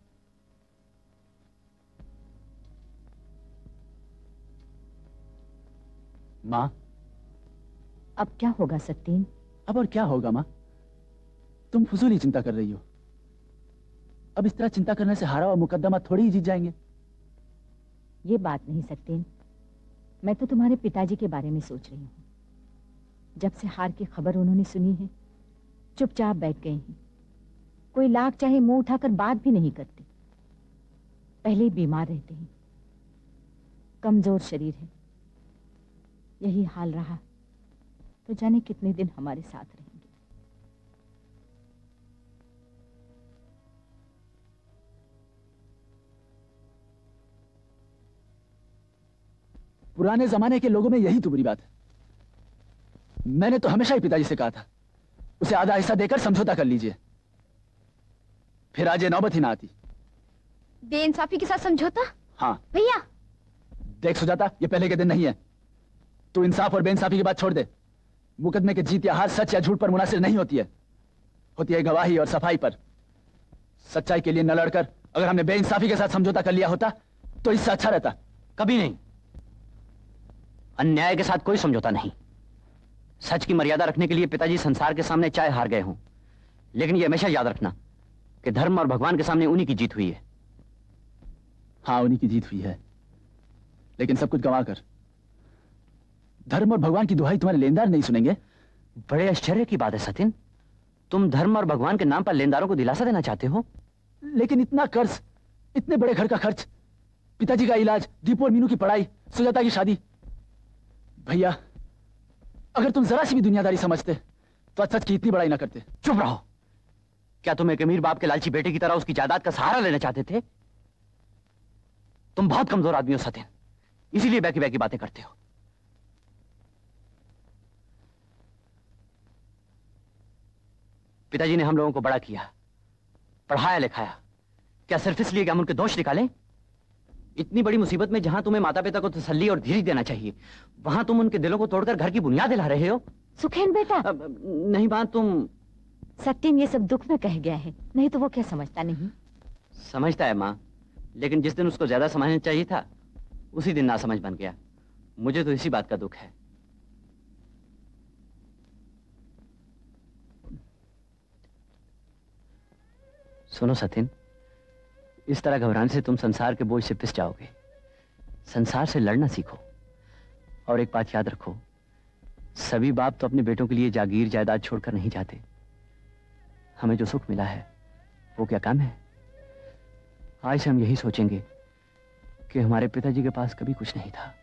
S5: माँ,
S15: अब क्या होगा सत्तीन?
S5: अब और क्या होगा माँ? तुम फजूली चिंता कर रही हो। अब इस तरह चिंता करने से हारा हुआ मुकदमा थोड़ी ही जीत जाएंगे।
S15: ये बात नहीं सत्तीन, मैं तो तुम्हारे पिताजी के बारे में सोच रही हूँ। जब से हार की खबर उन्होंने सुनी है, चुपचाप बैठ गए हैं। कोई लाख चाहे मुंह उठाकर बात भी नहीं करते। पहले ही बीमार रहते हैं, कमजोर शरीर है। यही हाल रहा तो जाने कितने दिन हमारे साथ रहेंगे।
S5: पुराने जमाने के लोगों में यही तो बुरी बात है। मैंने तो हमेशा ही पिताजी से कहा था उसे आधा हिस्सा देकर समझौता कर लीजिए, फिर आज ये नौबत ही ना आती।
S8: बेइंसाफी के साथ समझौता?
S5: हाँ
S8: भैया।
S5: देख सुजाता, ये पहले के दिन नहीं है। तू इंसाफ और बेइंसाफी की बात छोड़ दे। मुकदमे के जीत या हार सच या झूठ पर मुनासिर नहीं होती है, होती है गवाही और सफाई पर। सच्चाई के लिए न लड़कर अगर हमने बेइंसाफी के साथ समझौता कर लिया होता तो इससे अच्छा रहता।
S11: कभी नहीं। अन्याय के साथ कोई समझौता नहीं। सच की मर्यादा रखने के लिए पिताजी संसार के सामने चाहे हार गए हों, लेकिन ये हमेशा याद रखना कि धर्म और भगवान के सामने उन्हीं की जीत हुई है।
S5: हाँ, उन्हीं की जीत हुई है, लेकिन सब कुछ गंवा कर धर्म और भगवान की दुहाई तुम्हारे लेनदार नहीं सुनेंगे।
S11: बड़े आश्चर्य की बात है सतिन, तुम धर्म और भगवान के नाम पर लेनदारों को दिलासा देना चाहते हो?
S5: लेकिन इतना कर्ज, इतने बड़े घर का खर्च, पिताजी का इलाज, दीपू और मीनू की पढ़ाई, सुजाता की शादी। भैया, अगर तुम जरा सी भी दुनियादारी समझते तो आज सच की इतनी बड़ाई ना करते।
S11: चुप रहो। क्या तुम एक अमीर बाप के लालची बेटे की तरह उसकी जायदाद का सहारा लेना चाहते थे? तुम बहुत कमजोर आदमी हो सतिन, इसीलिए बैकी बैकी बातें करते हो। पिताजी ने हम लोगों को बड़ा किया, पढ़ाया लिखाया, क्या सिर्फ इसलिए कि हम उनके दोष निकालें? इतनी बड़ी मुसीबत में जहां तुम्हें माता पिता को तसल्ली और धीरज देना चाहिए, वहां तुम उनके दिलों को तोड़कर घर की बुनियाद हिला रहे हो।
S15: सुखेन बेटा,
S11: नहीं बात तुम।
S15: सत्यन ये सब दुख में कह गया है, नहीं तो वो क्या समझता नहीं?
S11: समझता है माँ, लेकिन जिस दिन उसको ज्यादा समझना चाहिए था उसी दिन नासमझ बन गया। मुझे तो इसी बात का दुख है। सुनो सतिन, इस तरह घबराने से तुम संसार के बोझ से पिस जाओगे। संसार से लड़ना सीखो। और एक बात याद रखो, सभी बाप तो अपने बेटों के लिए जागीर जायदाद छोड़कर नहीं जाते। हमें जो सुख मिला है वो क्या कम है? आज से हम यही सोचेंगे कि हमारे पिताजी के पास कभी कुछ नहीं था।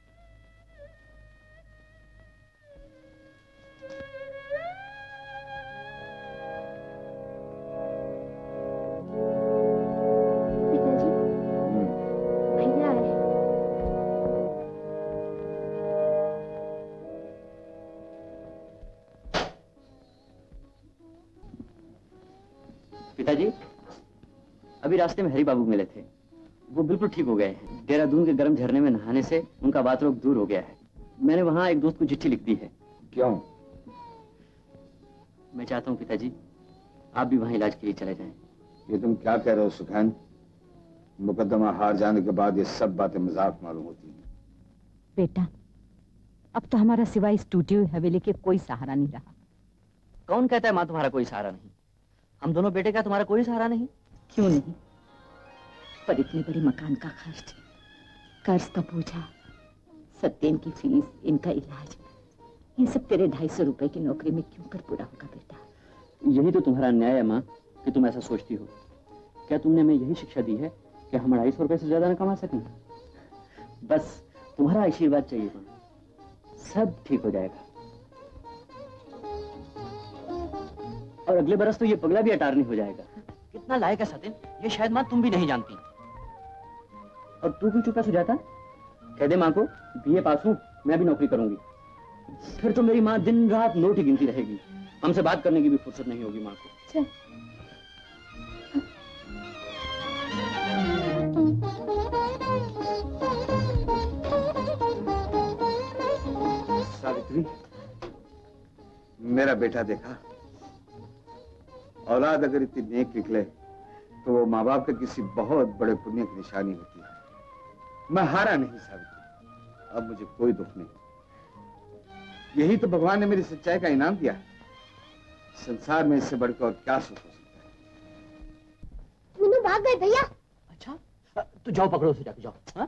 S11: पिताजी, अभी रास्ते में हरी बाबू मिले थे, वो बिल्कुल ठीक हो गए हैं। देहरादून के गर्म झरने में नहाने से उनका बात रोग दूर हो गया है। मैंने वहां एक दोस्त को चिट्ठी लिख दी है।
S3: क्यों?
S11: मैं चाहता हूं पिताजी आप भी वहां इलाज के लिए चले जाएं।
S3: ये तुम क्या कह रहे हो सुखैन? मुकदमा हार जाने के बाद ये सब बातें मजाक मालूम होती हैं।
S15: बेटा, अब तो हमारा सिवाय इस टूटी हुई हवेली के कोई सहारा नहीं रहा।
S11: कौन कहता है माँ तुम्हारा कोई सहारा नहीं? हम दोनों बेटे का तुम्हारा कोई सहारा नहीं?
S15: क्यों नहीं, पर इतने बड़े मकान का खर्च, कर्ज का बोझा, सत्यन की फीस, इनका इलाज, ये सब तेरे ढाई सौ रुपए की नौकरी में क्यों कर पूरा होगा बेटा?
S11: यही तो तुम्हारा न्याय है माँ कि तुम ऐसा सोचती हो। क्या तुमने हमें यही शिक्षा दी है कि हम ढाई सौ रुपए से ज्यादा न कमा सकें? बस तुम्हारा आशीर्वाद चाहिए माँ, सब ठीक हो जाएगा। और अगले बरस तो ये पगला भी अटारनी हो जाएगा। कितना लायक है सतिन, ये शायद माँ तुम भी नहीं जानती। और तू क्यों चुप है सुजाता? कह दे माँ को बीए पास हूँ, मैं भी नौकरी करूंगी। फिर तो मेरी माँ दिन रात नोट ही गिनती रहेगी, हमसे बात करने की भी फुर्सत नहीं होगी माँ को।
S15: चल।
S3: सावित्री, मेरा बेटा देखा, औलाद अगर इतनी नेक निकले तो वो माँ बाप के किसी बहुत बड़े पुण्य की निशानी होती है। मैं हारा नहीं सावित्री, अब मुझे कोई दुख नहीं। यही तो भगवान ने मेरी सच्चाई का इनाम दिया। संसार में इससे बढ़कर और क्या सुख हो सकता है?
S9: मीनू भाग गए भैया।
S11: अच्छा, तो जाओ पकड़ो उसे, जाके जाओ। हाँ?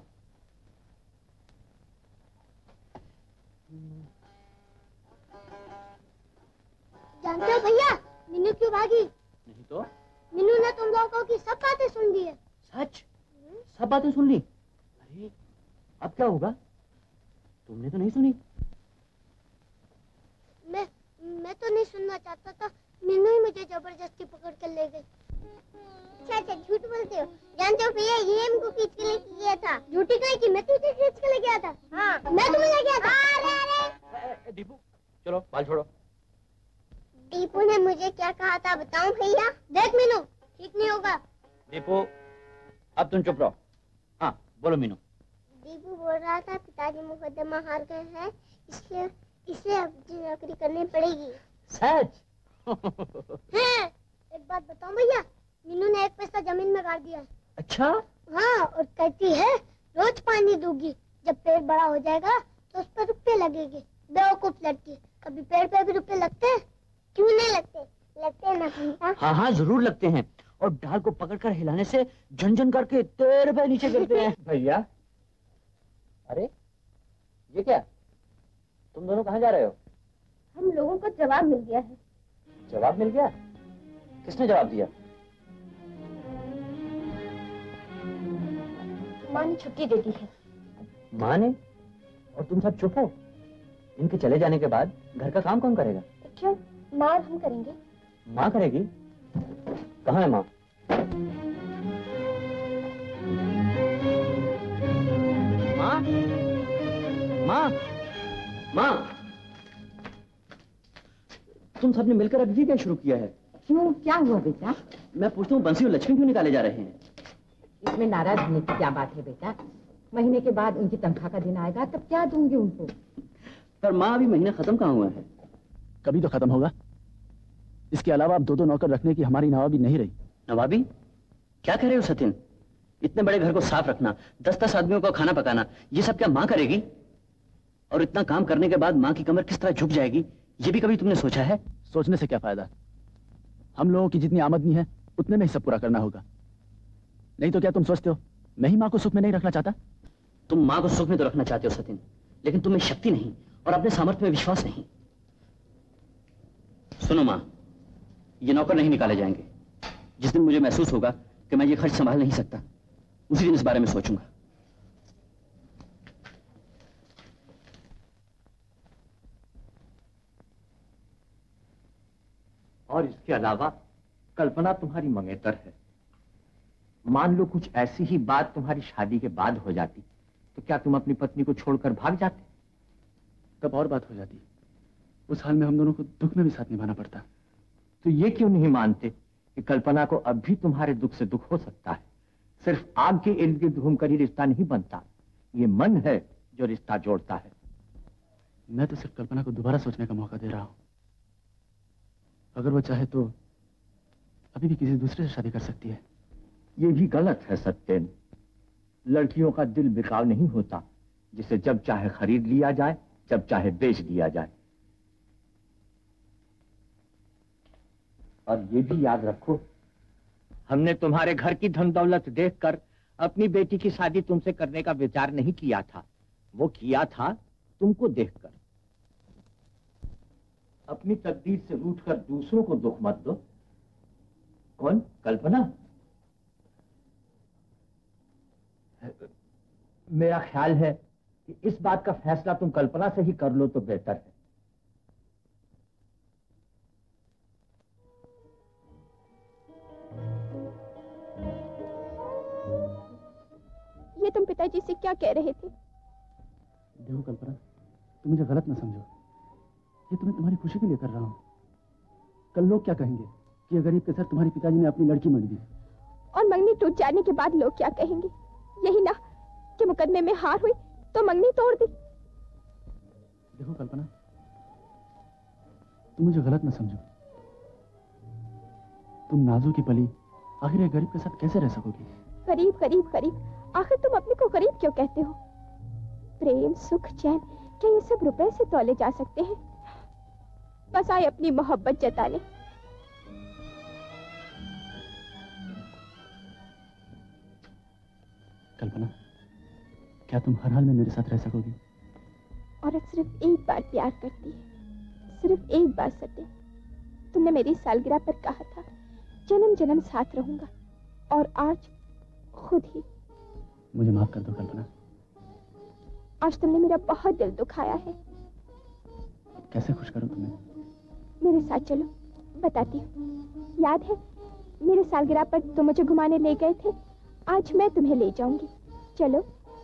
S9: जानते हो भैया मीनू क्यों भागी?
S11: नहीं तो?
S9: मीनू ने तुम लोगों की सब बातें सुन ली है।
S11: सच? सब बातें सुन ली? अरे अब क्या होगा? तुमने तो नहीं सुनी?
S9: मैं मैं तो नहीं सुनना चाहता था, मीनू ही मुझे जबरदस्ती पकड़ कर ले गई। अच्छा अच्छा झूठ बोलते हो। जानते हो भैया ये हमको खींच के लेके गया था। झूठी कही कि मैं तुझे खींच के ले गया था। हाँ मैं तुम्हें ले गया था। अरे अरे
S11: दीपू चलो बाल छोड़ो।
S9: दीपू ने मुझे क्या कहा था बताऊं भैया? देख मीनू ठीक नहीं होगा।
S11: दीपू अब तुम चुप रहो। हाँ बोलो मीनू।
S9: दीपू बोल रहा था पिताजी मुकदमा हार गए हैं, इसलिए इसलिए अब नौकरी करनी पड़ेगी।
S11: सच?
S9: है। एक बात बताऊं भैया, मीनू ने एक पैसा जमीन में गाड़ दिया है।
S11: अच्छा
S16: हाँ, और कहती है रोज पानी दूंगी, जब पेड़ बड़ा हो जाएगा तो उस पर रुपए लगेंगे। बेवकूफ लड़की, कभी पेड़ पे भी रुपए लगते हैं? क्यों नहीं लगते? लगते हैं ना भैया?
S11: हाँ हाँ जरूर लगते हैं, और डाल को पकड़कर हिलाने से झनझन करके तेरे रुपए नीचे गिरते हैं।
S13: भैया,
S11: अरे ये क्या, तुम दोनों कहाँ जा रहे हो?
S8: हम लोगों को जवाब मिल गया है।
S11: जवाब मिल गया? किसने जवाब दिया?
S8: माँ ने छुट्टी दे दी है।
S11: माँ ने? और तुम सब चुप हो? इनके चले जाने के बाद घर का काम कौन करेगा?
S8: क्यों, माँ और हम करेंगे।
S11: माँ करेगी? कहाँ है माँ? माँ? माँ? माँ? तुम सबने मिलकर अभी क्या शुरू किया है?
S15: क्यों, क्या हुआ बेटा?
S11: मैं पूछता हूँ बंसी और लक्ष्मी क्यों निकाले जा रहे हैं?
S15: इसमें नाराज होने की क्या बात है बेटा? महीने के बाद उनकी तनख्वाह का दिन आएगा, तब क्या दूंगी उनको।
S11: पर माँ अभी महीना खत्म कहाँ हुआ है?
S5: कभी तो खत्म होगा। इसके अलावा अब दो दो नौकर रखने की हमारी नवाबी नहीं रही।
S11: नवाबी? क्या कह रहे हो सचिन? इतने बड़े घर को साफ रखना, दस दस आदमियों को खाना पकाना, ये सब क्या माँ करेगी? और इतना काम करने के बाद माँ की कमर किस तरह झुक जाएगी, ये भी कभी तुमने सोचा है?
S5: सोचने से क्या फायदा? हम लोगों की जितनी आमदनी है उतने में ही सब पूरा करना होगा। नहीं तो क्या तुम सोचते हो मैं ही माँ को सुख में नहीं रखना चाहता?
S11: तुम माँ को सुख में तो रखना चाहते हो सचिन, लेकिन तुम्हें शक्ति नहीं और अपने सामर्थ्य में विश्वास नहीं। सुनो माँ, ये नौकर नहीं निकाले जाएंगे। जिस दिन मुझे महसूस होगा कि मैं ये खर्च संभाल नहीं सकता, उसी दिन इस बारे में सोचूंगा।
S17: और इसके अलावा कल्पना तुम्हारी मंगेतर है। मान लो कुछ ऐसी ही बात तुम्हारी शादी के बाद हो जाती, तो क्या तुम अपनी पत्नी को छोड़कर भाग जाते?
S5: तब और बात हो जाती। उस हाल में हम दोनों को दुख में भी साथ निभाना पड़ता।
S17: तो ये क्यों नहीं मानते कि कल्पना को अब भी तुम्हारे दुख से दुख हो सकता है? सिर्फ आग के इर्द गिर्द घूमकर ही रिश्ता नहीं बनता, ये मन है जो रिश्ता जोड़ता है।
S5: मैं तो सिर्फ कल्पना को दोबारा सोचने का मौका दे रहा हूं। अगर वो चाहे तो अभी भी किसी दूसरे से शादी कर सकती है।
S17: ये भी गलत है सत्येन। लड़कियों का दिल बिकाऊ नहीं होता, जिसे जब चाहे खरीद लिया जाए, जब चाहे बेच दिया जाए। और ये भी याद रखो, हमने तुम्हारे घर की धन दौलत देखकर अपनी बेटी की शादी तुमसे करने का विचार नहीं किया था, वो किया था तुमको देखकर। अपनी तकदीर से रूठकर दूसरों को दुख मत दो। कौन? कल्पना? मेरा ख्याल है कि इस बात का फैसला तुम कल्पना से ही कर लो तो बेहतर है।
S8: ये तुम पिताजी से क्या कह रहे थे?
S5: देखो कल्पना, तुम मुझे गलत ना समझो। ये तुम्हें तुम्हारी खुशी के लिए कर रहा हूं। कल लोग क्या कहेंगे कि गरीब के सर तुम्हारे पिताजी ने अपनी लड़की मंग दी।
S8: और मंगनी टूट जाने के बाद लोग क्या कहेंगे? यही ना कि मुकदमे में हार हुई तो मंगनी तोड़ दी।
S5: देखो कल्पना, तुम मुझे गलत ना समझो। तुम नाजू की पली आखिर एक गरीब के साथ कैसे रह सकोगी?
S8: गरीब गरीब गरीब, आखिर तुम अपने को गरीब क्यों कहते हो? प्रेम, सुख, चैन, क्या ये सब रुपए से तौले जा सकते हैं? बस आए अपनी मोहब्बत जताने।
S5: कल्पना, क्या तुम हर हाल में मेरे साथ रह सकोगी?
S8: औरत सिर्फ एक बार प्यार करती है, सिर्फ एक बार सत्य। तुमने मेरी सालगिरह पर कहा था जन्म जन्म साथ रहूंगा, और आज खुद ही।
S5: मुझे माफ कर दो कल्पना।
S8: आज तुमने मेरा बहुत दिल दुखाया है।
S5: कैसे खुश करूं तुम्हें?
S8: मेरे साथ चलो, बताती हूँ। याद है मेरे सालगिरह पर तुम मुझे घुमाने ले गए थे? आज मैं तुम्हें ले जाऊंगी, चलो।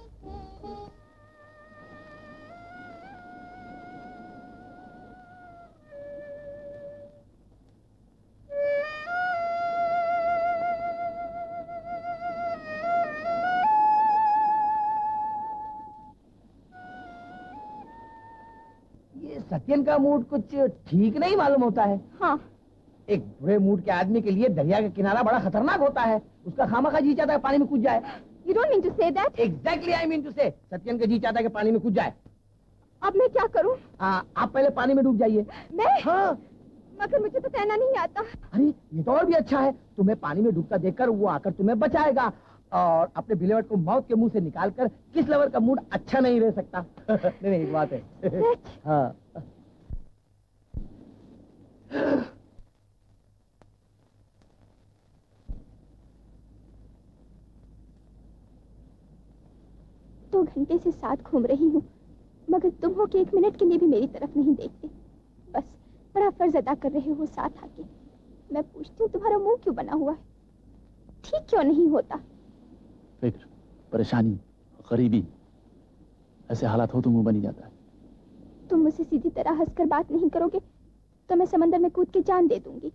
S14: सत्यन का मूड कुछ ठीक नहीं मालूम होता है।
S8: हाँ।
S14: एक बुरे मूड के आदमी के लिए दरिया का किनारा बड़ा खतरनाक होता है। उसका खामखा जी चाहता है पानी में कूद जाए।
S8: You don't mean to say that?
S14: Exactly I mean to say. Satyan का जी चाहता है कि पानी में कूद जाए।
S8: अब मैं क्या करूं?
S14: आ, आप पहले पानी में डूब जाइए।
S8: मैं?
S14: हाँ।
S8: मगर मुझे तो तैरना नहीं आता।
S14: अरे ये तो और भी अच्छा है, तुम्हें पानी में डूबता देखकर वो आकर तुम्हें बचाएगा और अपने बिलेवट को मौत के मुंह से निकालकर किस लवर का मूड अच्छा नहीं रह सकता। नहीं नहीं एक बात है। हाँ।
S8: दो घंटे से साथ घूम रही हूँ, मगर तुम हो कि एक मिनट के लिए भी मेरी तरफ नहीं देखते। बस बड़ा फर्ज अदा कर रहे हो साथ आके। मैं पूछती हूँ तुम्हारा मुंह क्यों बना हुआ है? ठीक क्यों नहीं होता?
S5: फिक्र, परेशानी, गरीबी, ऐसे हालात हो तो मुंह बन ही जाता है।
S8: तुम मुझसे सीधी तरह हंसकर बात नहीं करोगे तो मैं समंदर में कूद के जान दे दूंगी।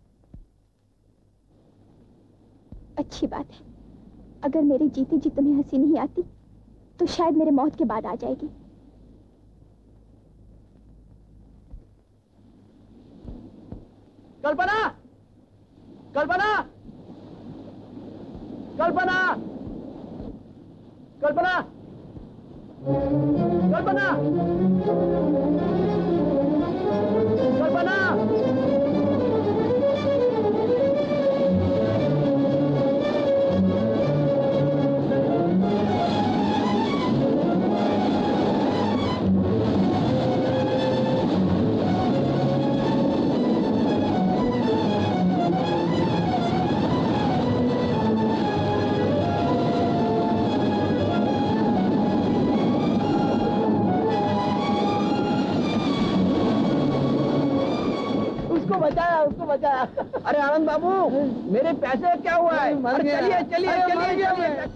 S8: अच्छी बात है, अगर मेरे जीते जी तुम्हें हंसी नहीं आती तो शायद मेरे मौत के बाद आ जाएगी।
S14: कल्पना, कल्पना, कल्पना, कल्पना, कल्पना, कल्पना। उसको बचाया। अरे आनंद बाबू, मेरे पैसे क्या हुआ है? अरे चलिए चलिए चलिए चलिए।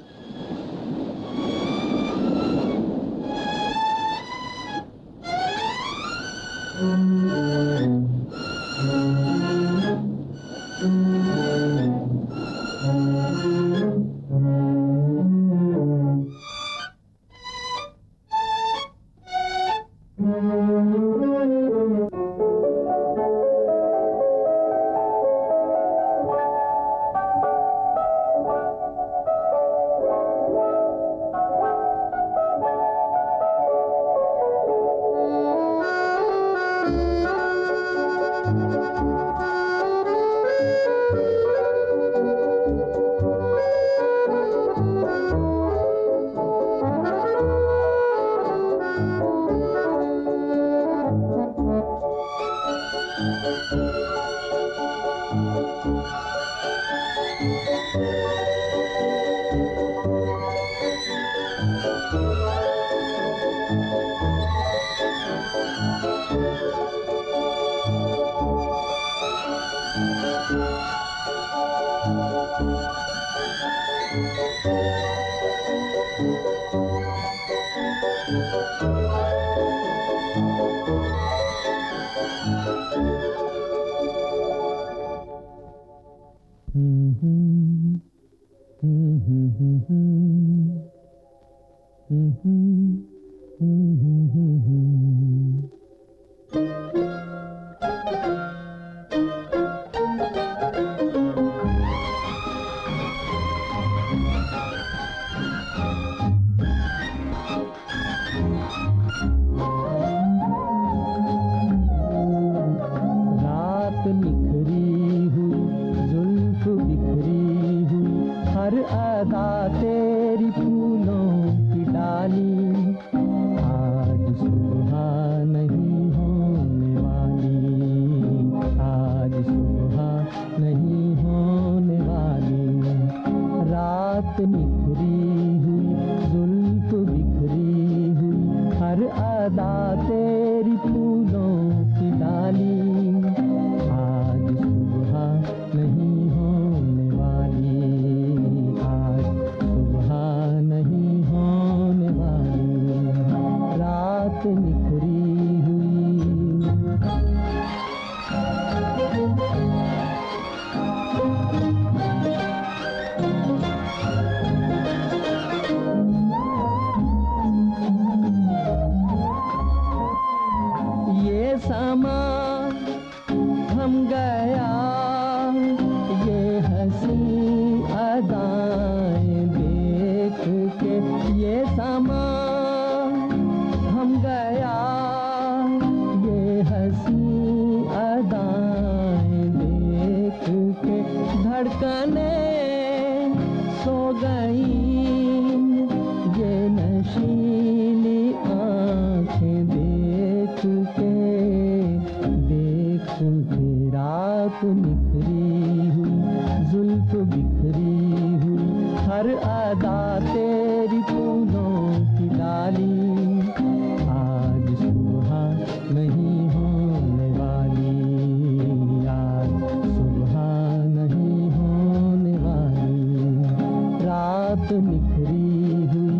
S2: धड़कने सो गई, ये नशीली आंखें देख के, देख के रात निखरी हुई, जुल्फ बिखरी हुई, हर अदा तेरी फूलों की डाली, आज सुबह नहीं होने वाली, आज सुबह नहीं होने वाली, रात निखरी हुई।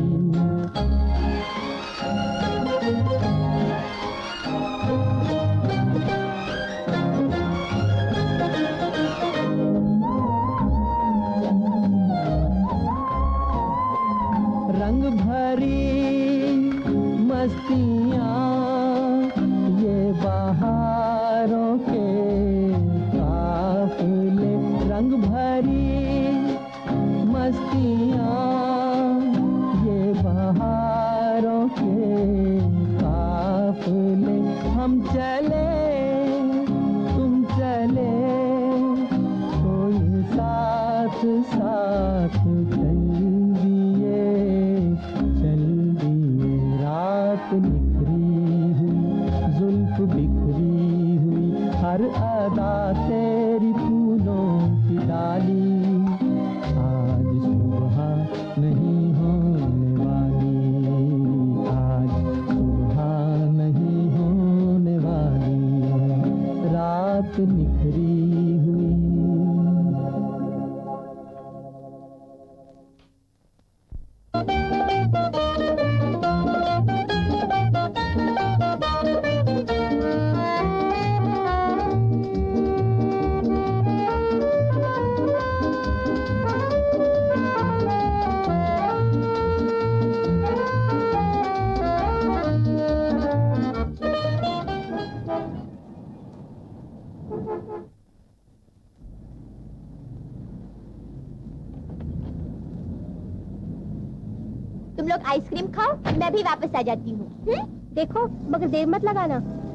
S2: रंग भरी मस्तियाँ ये बहारों के काफिले, रंग भरी मस्तियाँ ये बहारों के काफिले, हम चले तुम चले, कोई साथ साथ चल दिए, चल दिए, रात निखरी हुई, जुल्फ बिखरी हुई, हर अदा तेरी फूलों की डाली, आज सुबह नहीं होने वाली, आज सुबह नहीं होने वाली, रात निखरी हुई।
S8: तुम लोग आइसक्रीम खाओ, मैं भी वापस आ जाती हूँ। देखो मगर देर मत लगाना।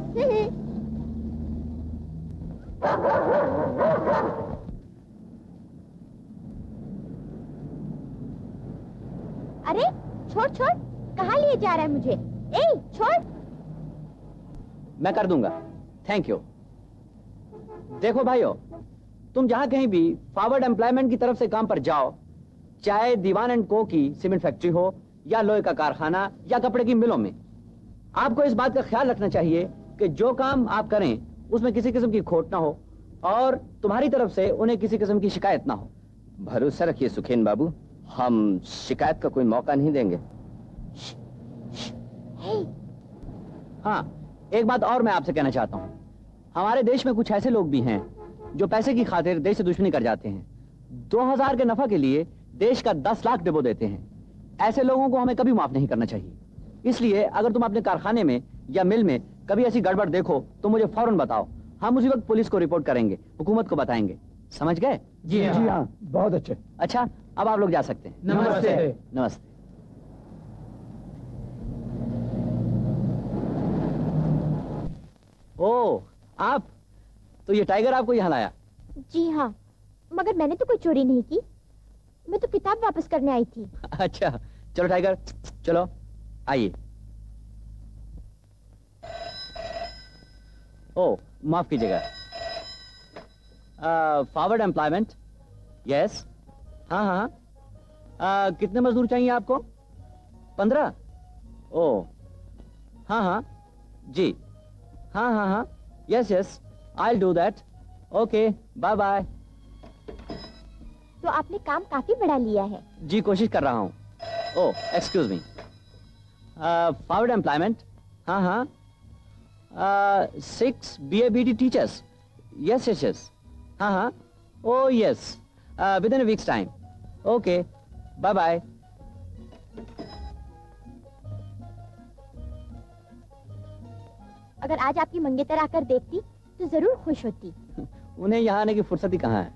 S8: अरे छोड़ छोड़, कहाँ लिए जा रहा है मुझे? ए छोड़।
S11: मैं कर दूंगा, थैंक यू। देखो भाइयों, तुम जहां कहीं भी फॉरवर्ड एम्प्लॉयमेंट की तरफ से काम पर जाओ, चाहे दीवान एंड को की सीमेंट फैक्ट्री हो या लोहे का कारखाना या कपड़े की मिलों में, आपको इस बात का ख्याल रखना चाहिए कि जो काम आप करें उसमें किसी किस्म की खोट ना हो और तुम्हारी तरफ से उन्हें किसी किस्म की शिकायत ना हो।
S12: भरोसा रखिए सुखेन बाबू, हम शिकायत का कोई मौका नहीं देंगे।
S11: हाँ, एक बात और मैं आपसे कहना चाहता हूँ, हमारे देश में कुछ ऐसे लोग भी हैं जो पैसे की खातिर देश से दुश्मनी कर जाते हैं, दो हजार के नफा के लिए देश का दस लाख डिबो देते हैं। ऐसे लोगों को हमें कभी माफ नहीं करना चाहिए। इसलिए अगर तुम अपने कारखाने में या मिल में कभी ऐसी गड़बड़ देखो तो मुझे फौरन बताओ, हम उसी वक्त पुलिस को रिपोर्ट करेंगे, हुकूमत को बताएंगे। समझ गए?
S10: जी हाँ, बहुत अच्छे।
S11: अच्छा, अब आप लोग जा सकते हैं।
S10: नमस्ते।
S11: नमस्ते। ओ, आप तो ये टाइगर आपको यहाँ लाया?
S8: जी हाँ, मगर मैंने तो कोई चोरी नहीं की, मैं तो किताब वापस करने आई थी।
S11: अच्छा, चलो टाइगर, चलो आइए। ओ, माफ कीजिएगा। फॉरवर्ड एम्प्लॉयमेंट, यस, हाँ हाँ। आ, कितने मजदूर चाहिए आपको? पंद्रह? ओ, हाँ हाँ, जी, हाँ हाँ हाँ, yes yes, I do that. Okay, bye bye.
S8: तो आपने काम काफी बड़ा लिया है।
S11: जी, कोशिश कर रहा हूँ। Oh, excuse me. Forward employment, हाँ हाँ, six B A B T teachers, yes yes yes, हाँ हाँ, oh yes, within a week's time. Okay, bye bye.
S8: अगर आज आपकी मंगेतर आकर देखती तो जरूर खुश होती।
S11: उन्हें यहाँ आने की फुर्सत ही कहाँ है।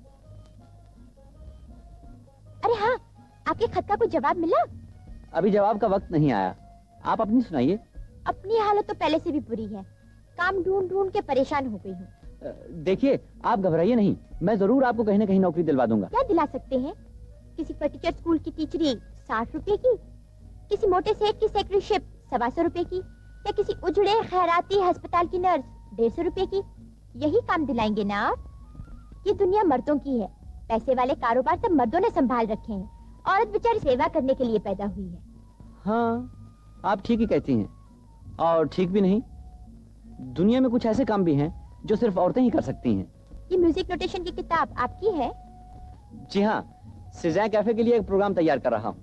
S8: अरे हाँ, आपके खत का कोई जवाब मिला?
S11: अभी जवाब का वक्त नहीं आया, आप अपनी सुनाइए।
S8: अपनी हालत तो पहले से भी बुरी है, काम ढूंढ ढूंढ के परेशान हो गई हूँ।
S11: देखिए, आप घबराइए नहीं, मैं जरूर आपको कहीं ना कहीं नौकरी दिलवा दूंगा।
S8: क्या दिला सकते हैं? किसी फर्नीचर स्कूल की टीचरी साठ रुपए की, किसी मोटे सेठ की सेक्रेटरीशिप सवा सौ रुपए की, या किसी उजड़े खैराती अस्पताल की नर्स डेढ़ सौ रुपए की। यही काम दिलाएंगे ना आप? ये दुनिया मर्दों की है, पैसे वाले कारोबार सब मर्दों ने संभाल रखे हैं। औरत बेचारी सेवा करने के लिए पैदा हुई है।
S11: हाँ, आप ठीक ही कहती हैं, और ठीक भी नहीं। दुनिया में कुछ ऐसे काम भी हैं जो सिर्फ औरतें ही कर सकती हैं।
S8: ये म्यूजिक नोटेशन की किताब आपकी है?
S11: जी हाँ, सिज़ा कैफे के लिए एक प्रोग्राम तैयार कर रहा हूँ।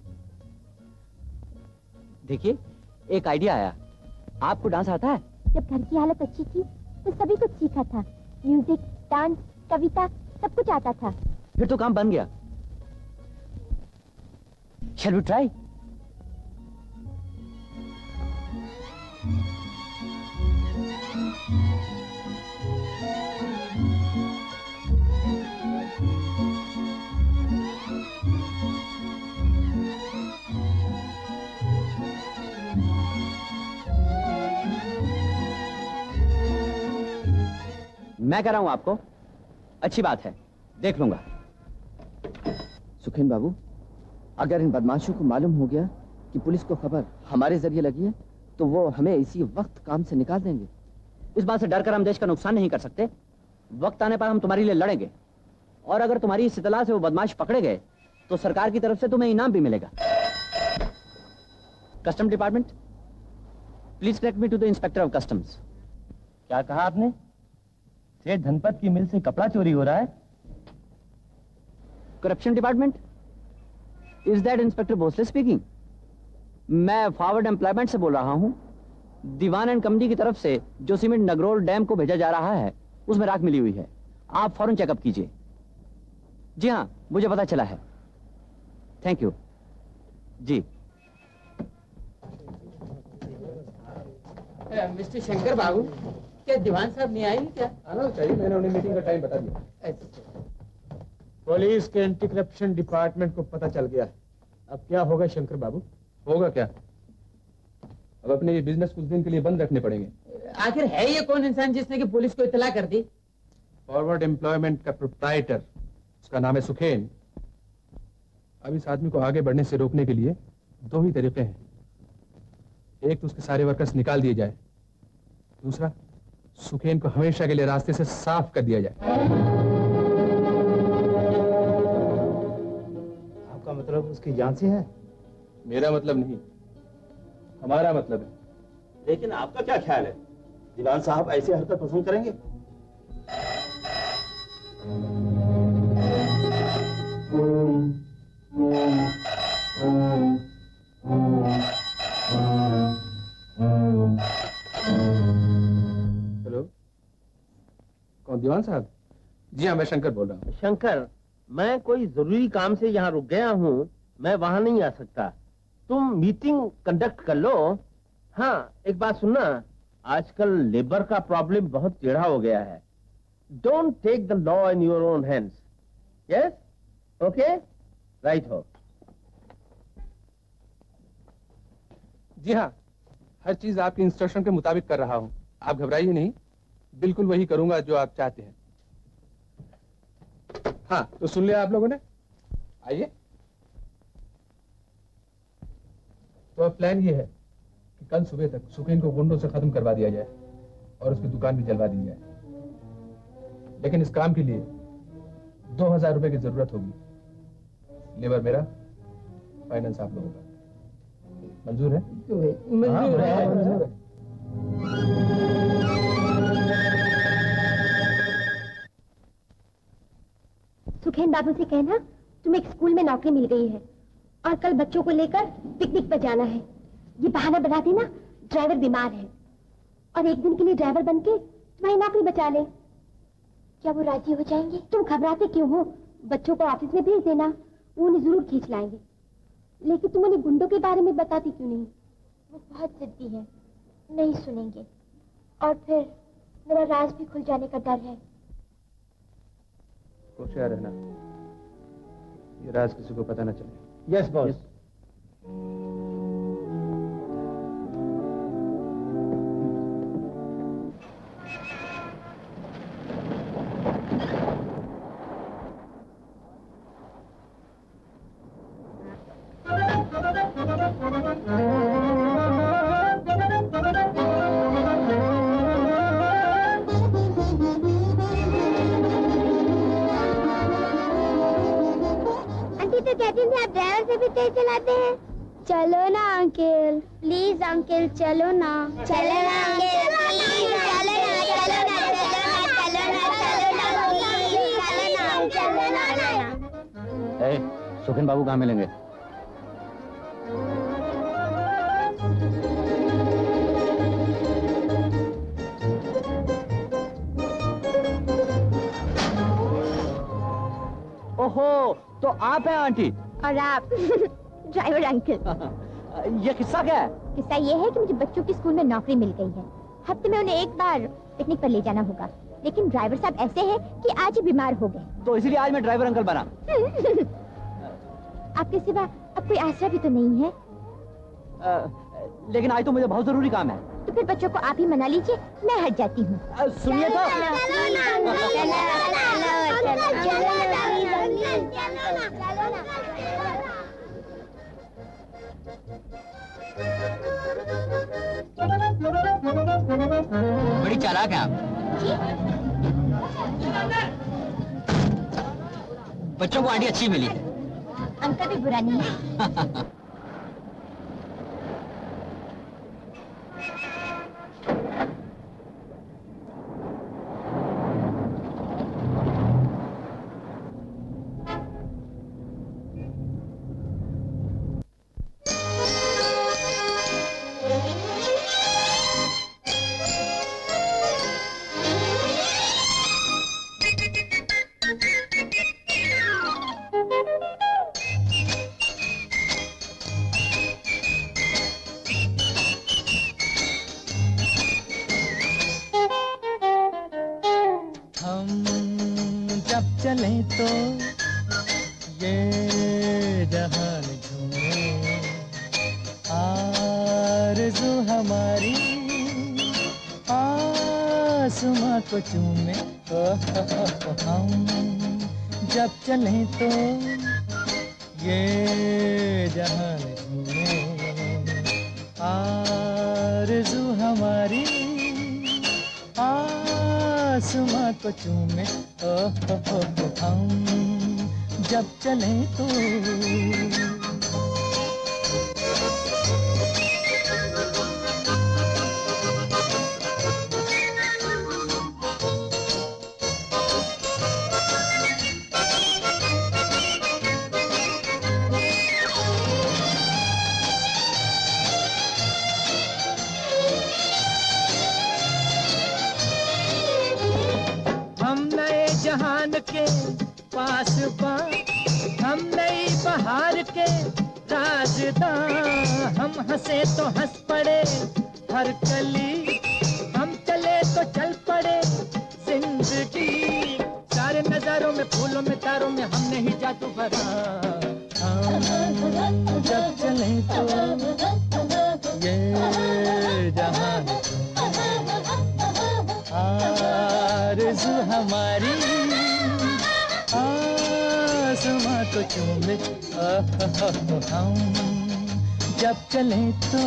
S11: देखिए, एक आइडिया आया। आपको डांस आता है?
S8: जब घर की हालत अच्छी थी तो सभी कुछ सीखा था। म्यूजिक, डांस, कविता, सब कुछ आता था।
S11: फिर तो काम बन गया। Shall we try? मैं कह रहा हूं आपको, अच्छी बात है, देख लूंगा।
S18: सुखेन बाबू, अगर इन बदमाशों को मालूम हो गया कि पुलिस को खबर हमारे जरिए लगी है, तो वो हमें इसी वक्त काम से निकाल देंगे।
S11: इस बात से डरकर हम देश का नुकसान नहीं कर सकते। वक्त आने पर हम तुम्हारे लिए लड़ेंगे, और अगर तुम्हारी इस इत्तला से वो बदमाश पकड़े गए तो सरकार की तरफ से तुम्हें इनाम भी मिलेगा। Custom department, please connect me to the inspector of customs.
S4: क्या कहा आपने? सेठ धनपत की मिल से कपड़ा चोरी हो रहा है?
S11: Corruption department, is that inspector Bhosale speaking? मैं फॉरवर्ड एम्प्लॉयमेंट से बोल रहा हूं। दीवान एंड कंपनी की तरफ से जो सीमेंट नगरोल डैम को भेजा जा रहा है उसमें राख मिली हुई है। आप फौरन चेकअप कीजिए। जी हाँ, मुझे पता चला है। थैंक यू जी।
S19: मिस्टर शंकर बाबू, क्या दीवान साहब नहीं आएंगे क्या?
S13: आना चाहिए, मैंने उन्हें मीटिंग का टाइम बता दिया। पुलिस के एंटी करप्शन डिपार्टमेंट को पता चल गया। अब क्या होगा शंकर बाबू? होगा क्या? अब अपने ये बिजनेस कुछ दिन के लिए बंद रखने पड़ेंगे।
S19: आखिर है ये कौन इंसान जिसने कि पुलिस को इत्तला कर दी?
S13: फॉरवर्ड एम्प्लॉयमेंट का प्रोप्राइटर, उसका नाम है सुखेन। अब इस आदमी को आगे बढ़ने से रोकने के लिए दो ही तरीके हैं। एक तो उसके सारे वर्कर्स निकाल दिए जाए, दूसरा सुखेन को हमेशा के लिए रास्ते से साफ कर दिया जाए।
S7: आपका मतलब उसकी जान से है?
S13: मेरा मतलब नहीं, हमारा मतलब है।
S4: लेकिन आपका क्या ख्याल है, दीवान साहब ऐसी हरकत पसंद करेंगे?
S13: हेलो, कौन? दीवान साहब? जी हाँ, मैं शंकर बोल रहा हूँ।
S4: शंकर, मैं कोई जरूरी काम से यहाँ रुक गया हूँ, मैं वहां नहीं आ सकता। तुम मीटिंग कंडक्ट कर लो। हाँ, एक बात सुनना, आजकल लेबर का प्रॉब्लम बहुत टेढ़ा हो गया है। Don't take the law in your own hands. Yes, okay, right हो।
S13: जी हाँ, हर चीज आपके इंस्ट्रक्शन के मुताबिक कर रहा हूँ। आप घबराइए नहीं, बिल्कुल वही करूंगा जो आप चाहते हैं। हाँ, तो सुन लिया आप लोगों ने? आइए। तो अब प्लान ये है कि कल सुबह तक सुखेन को गुंडों से खत्म करवा दिया जाए और उसकी दुकान भी जलवा दी जाए। लेकिन इस काम के लिए दो हजार रुपए की जरूरत होगी। लेबर मेरा, फाइनेंस आप लोगों का। मंजूर है?
S19: मंजूर है।
S13: मंजूर है।
S8: सुखेन बाबू से कहना तुम्हें एक स्कूल में नौकरी मिल गई है और कल बच्चों को लेकर पिकनिक पर जाना है। ये बहाना बना देना ड्राइवर बीमार है और एक दिन के लिए ड्राइवर बनके तुम्हारी नौकरी बचा ले। क्या वो राजी हो जाएंगे? तुम घबराते क्यों हो? बच्चों को ऑफिस में भेज देना, वो उन्हें जरूर खींच लाएंगे। लेकिन तुम उन्हें गुंडों के बारे में बताती क्यों नहीं? वो बहुत जिद्दी है, नहीं सुनेंगे और फिर मेरा राज भी खुल जाने का डर है।
S13: होशियार रहना, ये राज किसी को पता न चले।
S19: Yes boss.
S16: तो कहती थी आप ड्राइवर से भी तेज चलाते हैं। चलो ना अंकल, प्लीज अंकल चलो ना। चलो ना अंकल, प्लीज चलो ना, चलो ना, चलो ना, चलो ना, चलो ना, चलो ना।
S11: ए, सुखिन बाबू कहाँ मिलेंगे? ओहो, तो आप हैं आंटी?
S8: और आप ड्राइवर अंकल।
S11: ये किस्सा क्या है?
S8: किस्सा ये है कि मुझे बच्चों की स्कूल में नौकरी मिल गई है। हफ्ते में उन्हें एक बार पिकनिक पर ले जाना होगा, लेकिन ड्राइवर साहब ऐसे हैं कि आज ही बीमार हो गए।
S11: तो इसलिए आज मैं ड्राइवर अंकल बना।
S8: आपके सिवा अब कोई आसरा भी तो नहीं है।
S11: आ, लेकिन आज तो मुझे बहुत जरूरी काम है।
S8: तो फिर बच्चों को आप ही मना लीजिए, मैं हट जाती हूँ।
S11: सुनिए तो। बड़ी चालाक है आप। बच्चों को आंटी अच्छी मिली है।
S8: अंकल भी बुरा नहीं है।
S2: चलें तो ये जहान झूमे, आरज़ू हमारी आसमां को चूमे। हम जब चलें तो ये जहान झूमे, आरज़ू हमारी आसमां को चूमे। हम जब चलें तो जहान के पास बा, हम नई बहार के राजदां। हम हंसे तो हंस पड़े हर कली, हम चले तो चल पड़े जिंदगी। सारे नजारों में फूलों में तारों में हमने ही जादू भरा। हम जब चले तो ये जहान आरज़ू हमारी आसमां को चूमे। हम जब चले तो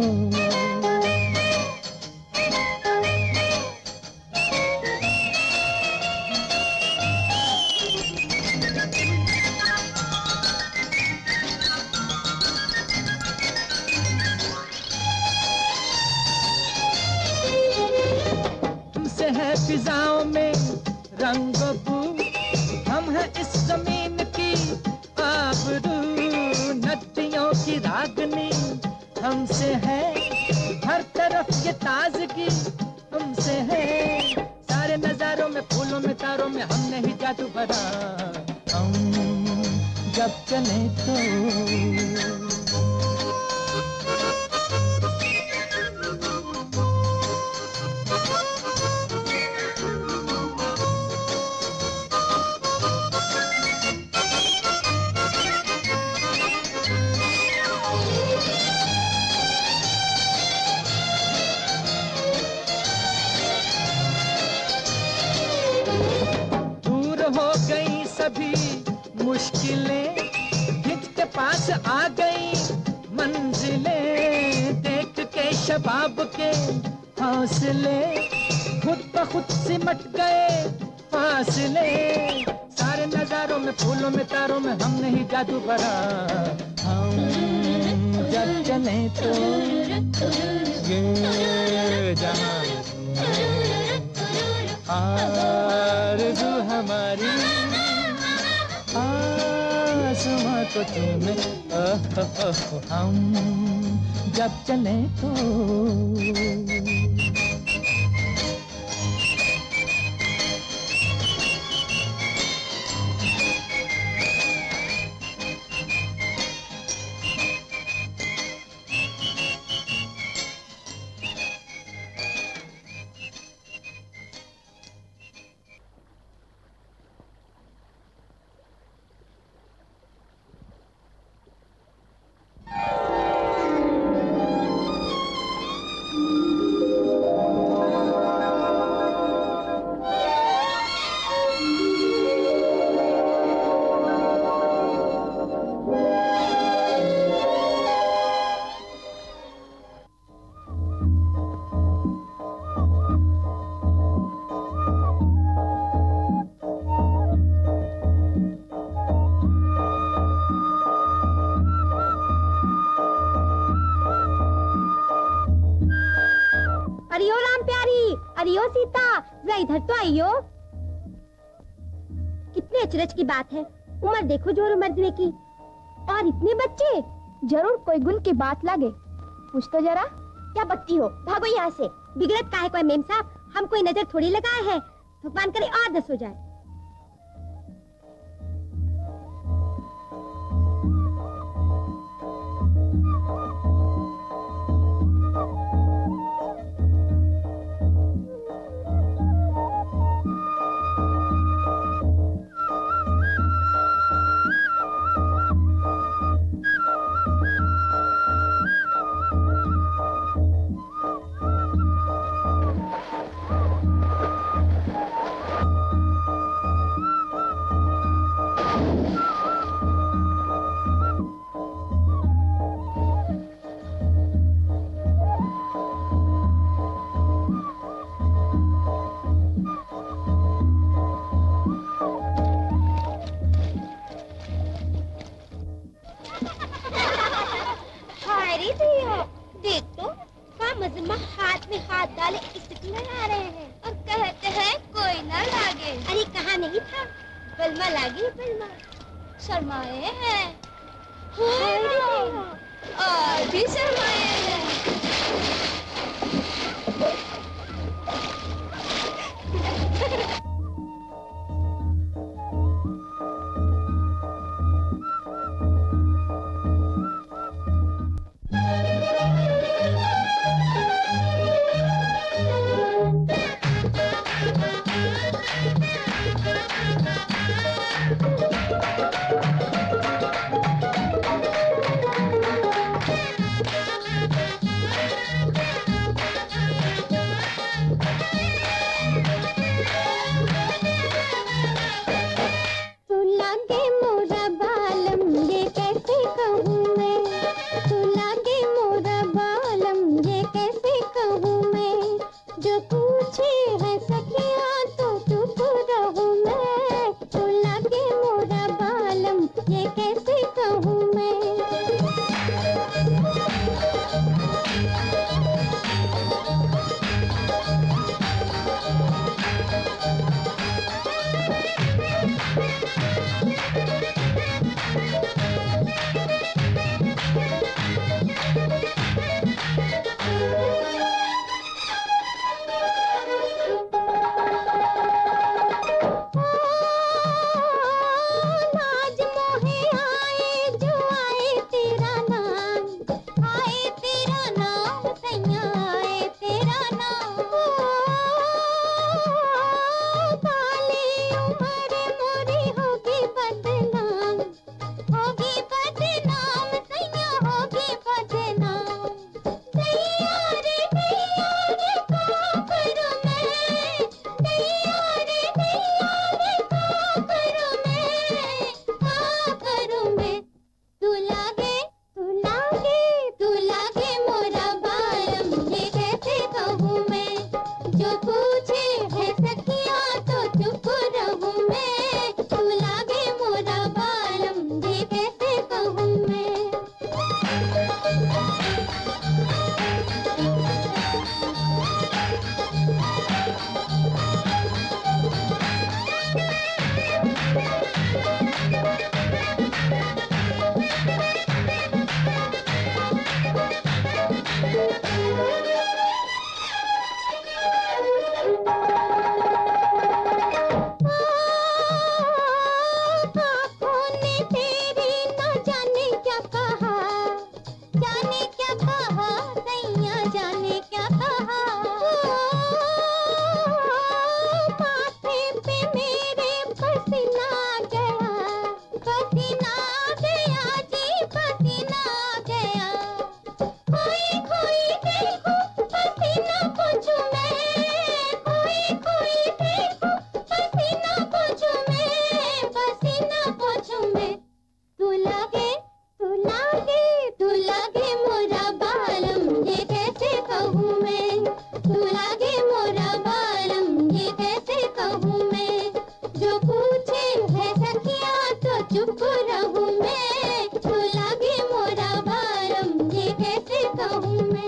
S2: फिजाओं में रंग बू, हम हैं इस जमीन की आबरू। नदियों की रागनी हमसे है, हर तरफ ये ताजगी हमसे है। सारे नजारों में फूलों में तारों में हमने ही जादू भरा। हम जब चले तो मुश्किलें खिंच के पास आ गई मंजिलें। देख के शबाब के हौसले खुद ब खुद सिमट गए फासले। सारे नजारों बातों में फूलों में तारों में हमने ही जादू भरा। हम जब चले तो ये जहां आरज़ू हमारी आसमां को चूमे। हम जब चले तो
S16: इधर तो आइयो। कितने अचरज की बात है, उम्र देखो जोर मर्दने की, और इतने बच्चे।
S8: जरूर कोई गुण की बात लगे, पूछ तो जरा।
S16: क्या बकती हो, भागो यहाँ से। बिगड़त का है कोई मेम साहब, हम कोई नजर थोड़ी लगाए हैं। भगवान करे और दस हो जाए।
S9: चुप रहूं मैं, झूला भी मोरा बारम, ये कैसे कहूँ मैं।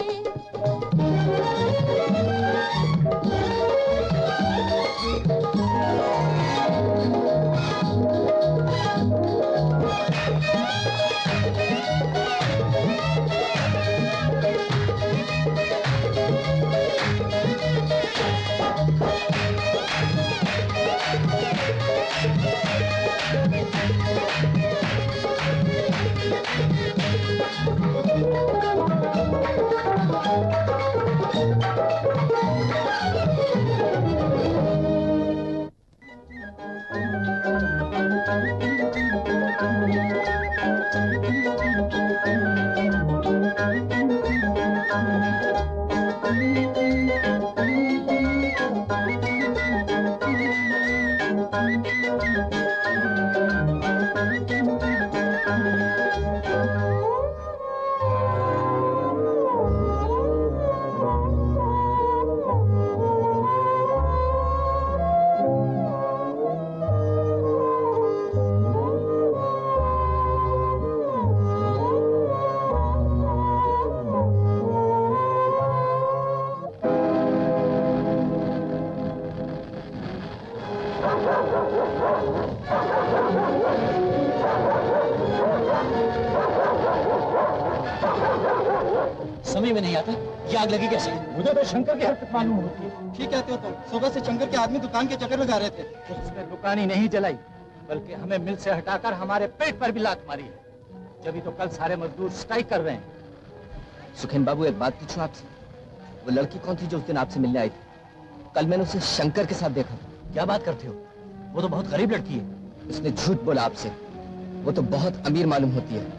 S5: समझ में नहीं आता ये आग लगी कैसे?
S10: मुझे तो शंकर की हरकत मालूम होती है।
S5: ठीक कहते हो तुम। सुबह से शंकर के आदमी दुकान के चक्कर लगा रहे थे।
S10: उसने दुकान ही नहीं जलाई, बल्कि हमें मिल से हटाकर हमारे पेट पर भी लात मारी है। जब तो कल सारे मजदूर स्ट्राइक कर रहे हैं।
S18: सुखेन बाबू, एक बात पूछूं आपसे, वो लड़की कौन थी जो उस दिन आपसे मिलने आई थी? कल मैंने उसे शंकर के साथ देखा।
S5: क्या बात करते हो? वो तो बहुत गरीब लड़की है।
S18: उसने झूठ बोला आपसे। वो तो बहुत अमीर मालूम होती है।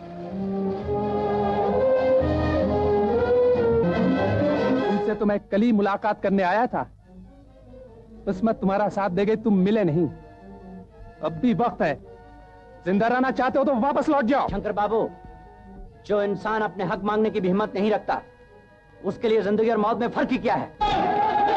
S13: तुमसे तो मैं कल ही मुलाकात करने आया था। किस्मत तुम्हारा साथ दे गई, तुम मिले नहीं। अब भी वक्त है। जिंदा रहना चाहते हो तो वापस लौट जाओ।
S11: शंकर बाबू, जो इंसान अपने हक मांगने की भी हिम्मत नहीं रखता, उसके लिए जिंदगी और मौत में फर्क ही क्या है?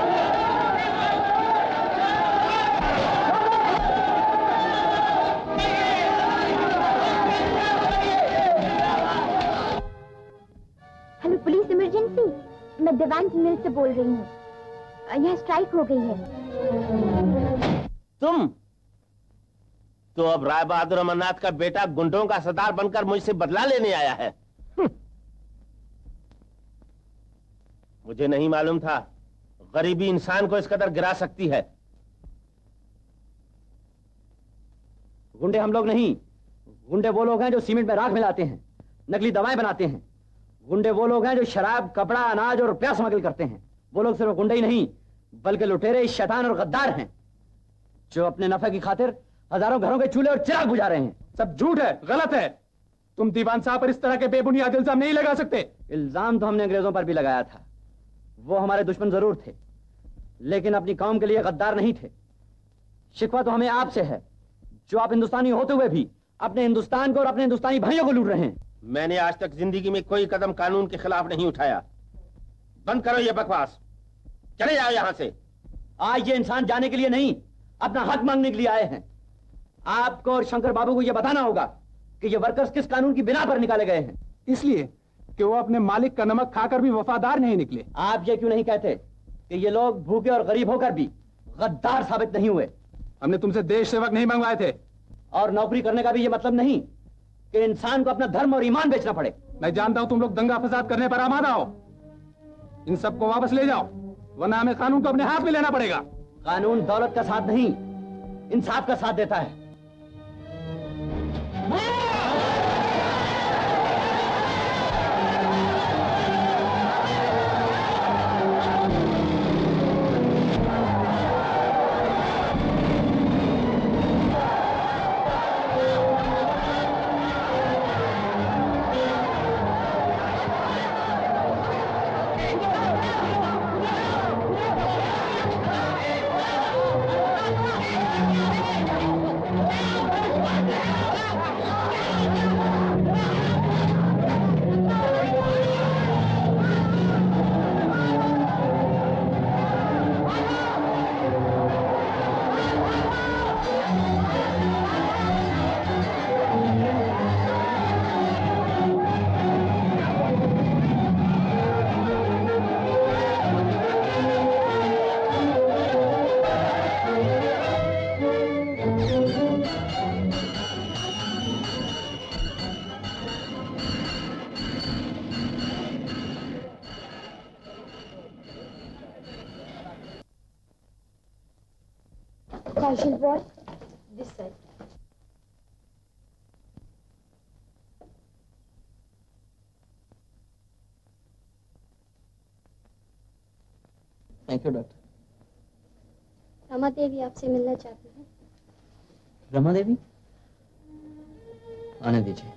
S16: हेलो पुलिस इमरजेंसी, मैं देवांश मिल से बोल रही हूँ। यहाँ स्ट्राइक हो गई है।
S4: तुम तो अब राय बहादुर अमरनाथ का बेटा गुंडों का सरदार बनकर मुझसे बदला लेने आया है। मुझे नहीं मालूम था गरीबी इंसान को इस कदर गिरा सकती है।
S11: गुंडे हम लोग नहीं, गुंडे वो लोग हैं जो सीमेंट में राख मिलाते हैं, नकली दवाएं बनाते हैं। गुंडे वो लोग हैं जो शराब, कपड़ा, अनाज और रुपया स्मगल करते हैं। वो लोग सिर्फ गुंडे ही नहीं, बल्कि लुटेरे, शैतान और गद्दार हैं, जो अपने नफे की खातिर हजारों घरों के चूल्हे और चिराग बुझा रहे हैं।
S13: सब झूठ है, गलत है। तुम दीवान साहब पर इस तरह के बेबुनियाद इल्जाम नहीं लगा सकते।
S11: इल्जाम तो हमने अंग्रेजों पर भी लगाया था। वो हमारे दुश्मन जरूर थे, लेकिन अपनी कौम के लिए गद्दार नहीं थे। शिकवा तो हमें आपसे है, जो आप हिंदुस्तानी होते हुए भी अपने हिंदुस्तान को और अपने हिंदुस्तानी भाइयों को लूट रहे हैं।
S4: मैंने आज तक जिंदगी में कोई कदम कानून के खिलाफ नहीं उठाया। बंद करो ये बकवास, चले जाओ यहां से।
S11: आज ये इंसान जाने के लिए नहीं, अपना हक मांगने के लिए आए हैं। आपको और शंकर बाबू को यह बताना होगा कि ये वर्कर्स किस कानून की बिना पर निकाले गए हैं।
S13: इसलिए कि वो अपने मालिक का नमक खाकर भी वफादार नहीं निकले।
S11: आप ये क्यों नहीं कहते कि ये लोग भूखे और गरीब होकर भी गद्दार साबित नहीं हुए?
S13: हमने तुमसे देश सेवक नहीं मंगवाए थे।
S11: और नौकरी करने का भी ये मतलब नहीं कि इंसान को अपना धर्म और ईमान बेचना पड़े।
S13: मैं जानता हूं तुम लोग दंगा फसाद करने पर आमादा हो। इन सबको वापस ले जाओ, वरना हमें कानून को अपने हाथ में लेना पड़ेगा।
S11: कानून दौलत का साथ नहीं, इंसाफ का साथ देता है।
S8: Casual boy this side.
S11: Thank you doctor.
S8: Rama Devi आपसे मिलना चाहती है।
S11: रमा देवी, आने दीजिए।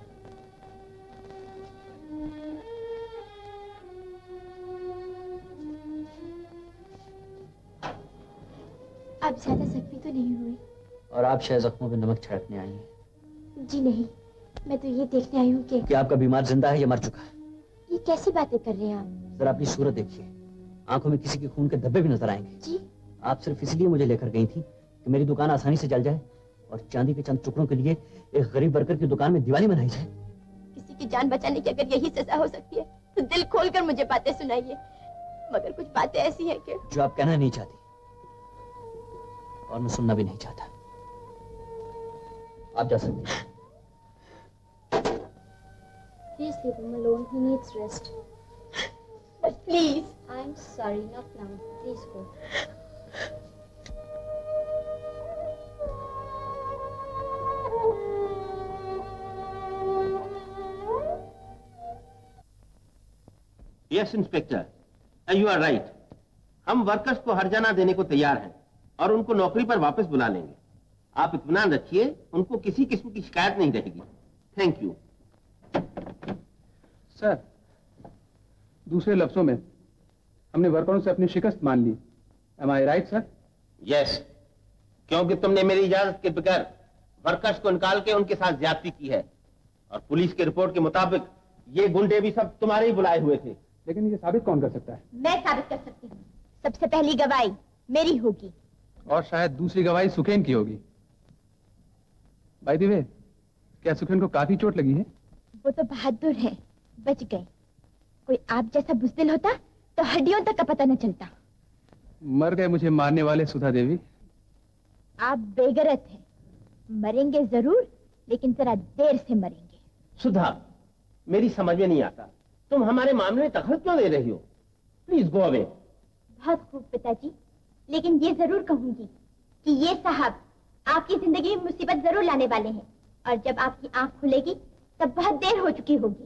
S8: आप ज्यादा जख्मी तो नहीं हुए?
S11: और आप शायद जख्मों पे नमक छिड़कने आई हैं।
S8: जी नहीं, मैं तो ये देखने आई हूँ कि
S11: कि आपका बीमार जिंदा है या मर चुका है।
S8: ये कैसी बातें कर रहे हैं आप?
S11: जरा अपनी सूरत देखिए, आंखों में किसी के खून के धब्बे भी नजर आएंगे।
S8: जी?
S11: आप सिर्फ इसलिए मुझे लेकर गई थी कि मेरी दुकान आसानी से जल जाए और चांदी के चंद टुकड़ों के लिए एक गरीब वर्कर की दुकान में दिवाली मनाई जाए।
S8: किसी की जान बचाने की अगर यही सजा हो सकती है तो दिल खोलकर मुझे बातें सुनाइए, मगर कुछ बातें ऐसी हैं कि
S11: जो आप कहना नहीं चाहती और मैं सुनना भी नहीं चाहता। आप जा सकते हैं।
S8: Please leave him alone. He needs rest. But please. I'm sorry, not now. Please go.
S4: Yes, inspector, you are right. हम वर्कर्स को हर्जाना देने को तैयार हैं और उनको नौकरी पर वापस बुला लेंगे। आप इत्मीनान रखिए, उनको किसी किस्म की शिकायत नहीं रहेगी। Thank you.
S13: सर, दूसरे लफ्जों में हमने वर्करों से अपनी शिकस्त मान ली। Am I right, sir?
S4: Yes, क्योंकि तुमने मेरी इजाजत के बगैर वर्कर्स को निकाल के उनके साथ ज्यादती की है और पुलिस की रिपोर्ट के मुताबिक ये गुंडे भी सब तुम्हारे ही बुलाए हुए थे।
S13: लेकिन ये साबित कौन कर सकता है?
S8: मैं साबित कर सकती हूँ। सबसे पहली गवाही मेरी होगी
S13: और शायद दूसरी गवाही सुखेन की होगी। बाय द वे, क्या सुखेन को काफी चोट लगी है?
S8: वो तो बहादुर है, बच गए। कोई आप जैसा बुज़दिल होता तो हड्डियों तक का पता न चलता।
S13: मर गए मुझे मारने वाले सुधा देवी।
S8: आप बेगरत हैं, मरेंगे जरूर, लेकिन जरा देर से मरेंगे।
S4: सुधा, मेरी समझ में नहीं आता, तुम हमारे मामले में दखल क्यों दे रही हो? Please go away.
S8: बहुत खूब पिताजी, लेकिन ये जरूर कहूंगी कि ये साहब आपकी जिंदगी में मुसीबत जरूर लाने वाले हैं और जब आपकी आंख खुलेगी तब बहुत देर हो चुकी होगी।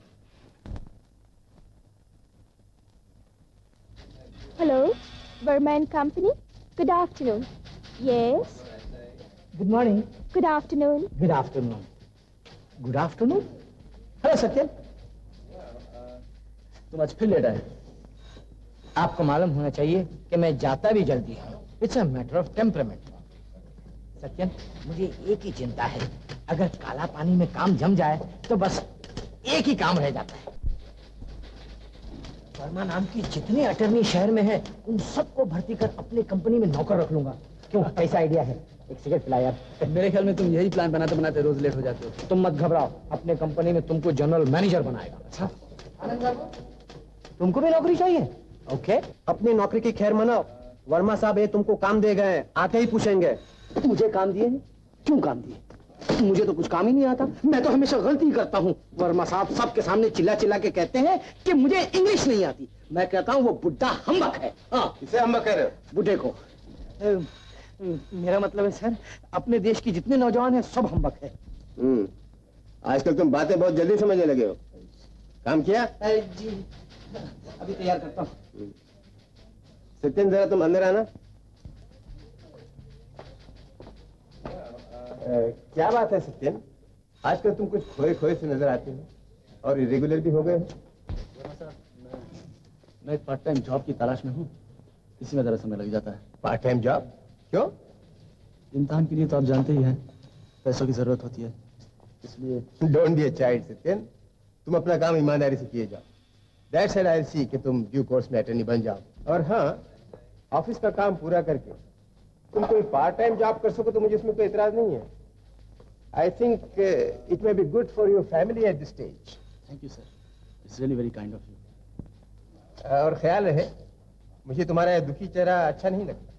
S8: Hello, Verma and company, good afternoon. Yes,
S14: good morning.
S8: Good afternoon.
S14: Good afternoon. Good afternoon. Hello Satyan, तुम आज फिर लेट आए। आपको मालूम होना चाहिए कि मैं जाता भी जल्दी हूँ। It's a matter of temperament. Satyan, मुझे एक ही चिंता है, अगर काला पानी में काम जम जाए तो बस एक ही काम रह जाता है। वर्मा नाम की जितने अटर्नी शहर में है उन सबको भर्ती कर अपनी कंपनी में नौकर रख लूंगा। क्यों, कैसा आइडिया है? एक सिगरेट पिला यार।
S13: मेरे ख्याल में तुम यही प्लान बनाते बनाते रोज लेट हो जाते हो।
S14: तुम मत घबराओ, अपने कंपनी में तुमको जनरल मैनेजर बनाएगा। अच्छा, तुमको भी नौकरी चाहिए? ओके, अपनी नौकरी की खैर मनाओ। वर्मा साहब ये तुमको काम दे गए, आते ही पूछेंगे मुझे काम दिए? क्यों काम दिए? मुझे तो कुछ काम ही नहीं आता, मैं तो हमेशा गलती करता हूँ। वर्मा साहब सबके सामने चिल्ला चिल्ला के कहते हैं कि मुझे इंग्लिश नहीं आती। मैं कहता हूँ वो बुड्ढा हम्बक है। हाँ,
S7: इसे हम्बक कह रहे हो?
S14: बुड्ढे को। ए, मेरा मतलब है सर, अपने देश की जितने नौजवान हैं सब हम्बक है।
S7: हम्म, आजकल तुम बातें बहुत जल्दी समझने लगे हो। काम किया?
S14: जी, अभी तैयार करता हूँ।
S7: सत्यन, जरा तुम अंदर आना। Uh, क्या बात है सत्यन, आजकल तुम कुछ खोए खोए से नजर आते हो और इरेगुलर भी हो गए।
S13: मैं एक पार्ट टाइम जॉब की तलाश में हूँ, इसी में जरा समय लग जाता है।
S7: Part time job? क्यों?
S13: इम्तिहान के लिए तो आप जानते ही हैं, पैसों की जरूरत होती है, इसलिए।
S7: Don't be a child Satyan, तुम अपना काम ईमानदारी से किए जाओ। दैट्स व्हाई आई सी कि तुम ड्यू कोर्स में अटर्नी बन जाओ। और हाँ, ऑफिस का काम पूरा करके तुम कोई पार्ट टाइम जॉब कर सको तो मुझे इसमें कोई इतराज नहीं है। I think it may be good for your family at this stage.
S13: Thank you sir, it's really very kind of you.
S7: और ख्याल रहे, मुझे तुम्हारा यह दुखी चेहरा अच्छा नहीं लगता।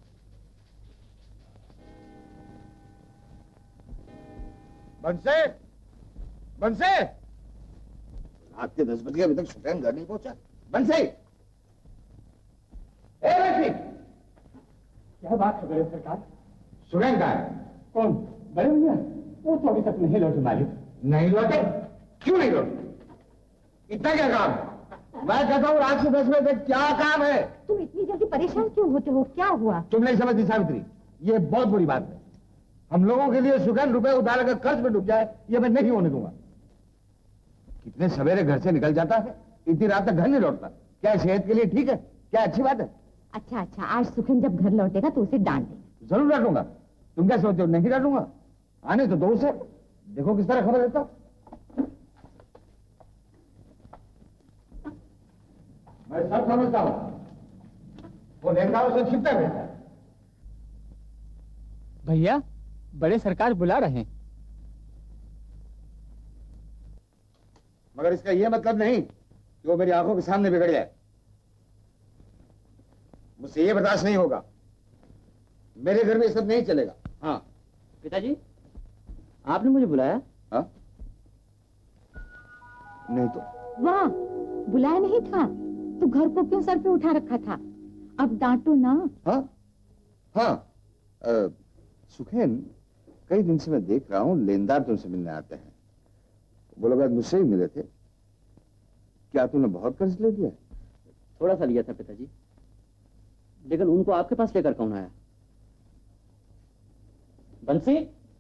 S3: बंसे, बंसे,
S7: रात के दस बजे अभी तक सुखैन घर नहीं पहुंचा। बंसे,
S13: क्या बात है बड़े सरकार,
S3: सुगंध का है।
S10: कौन? बड़े भैया? वो तो अभी तक नहीं लौटे मालिक।
S3: नहीं लौटे? क्यों नहीं लौटे? इतना क्या काम है? मैं कहता हूँ रात को दस बजे तक क्या काम है?
S6: तुम इतनी जल्दी परेशान क्यों होते हो? क्या हुआ?
S3: तुम नहीं समझती सावित्री, ये बहुत बुरी बात है। हम लोगों के लिए सुगंध रुपए उधार अगर कर्ज में डूब जाए, ये मैं नहीं होने दूंगा। कितने सवेरे घर से निकल जाता है, इतनी रात तक घर नहीं लौटता। क्या सेहत के लिए ठीक है? क्या अच्छी बात है?
S6: अच्छा अच्छा, आज सुखन जब घर लौटेगा तो उसे डांट दे।
S3: जरूर डांटूंगा। तुम क्या सोचते हो नहीं डांटूंगा? आने तो दो उसे, देखो किस तरह खबर देता हूं। मैं सब समझता हूं। वो नेता उसे छिपता रहता है।
S10: भैया, बड़े सरकार बुला रहे हैं।
S3: मगर इसका यह मतलब नहीं कि वो मेरी आंखों के सामने बिगड़ जाए। मुझसे ये बर्दाश्त नहीं होगा। मेरे घर में ये सब नहीं चलेगा। हाँ
S11: पिताजी, आपने मुझे बुलाया?
S3: हाँ? नहीं तो।
S6: वाह, बुलाया नहीं था तो घर को क्यों सर पे उठा रखा था? अब डांटो ना।
S3: हाँ हाँ आ, सुखेन, कई दिन से मैं देख रहा हूँ लेनदार तुमसे मिलने आते हैं। वो लोग आज मुझसे ही मिले थे। क्या तूने बहुत कर्ज ले लिया?
S11: थोड़ा सा लिया था पिताजी, लेकिन उनको आपके पास लेकर कौन आया? बंसी?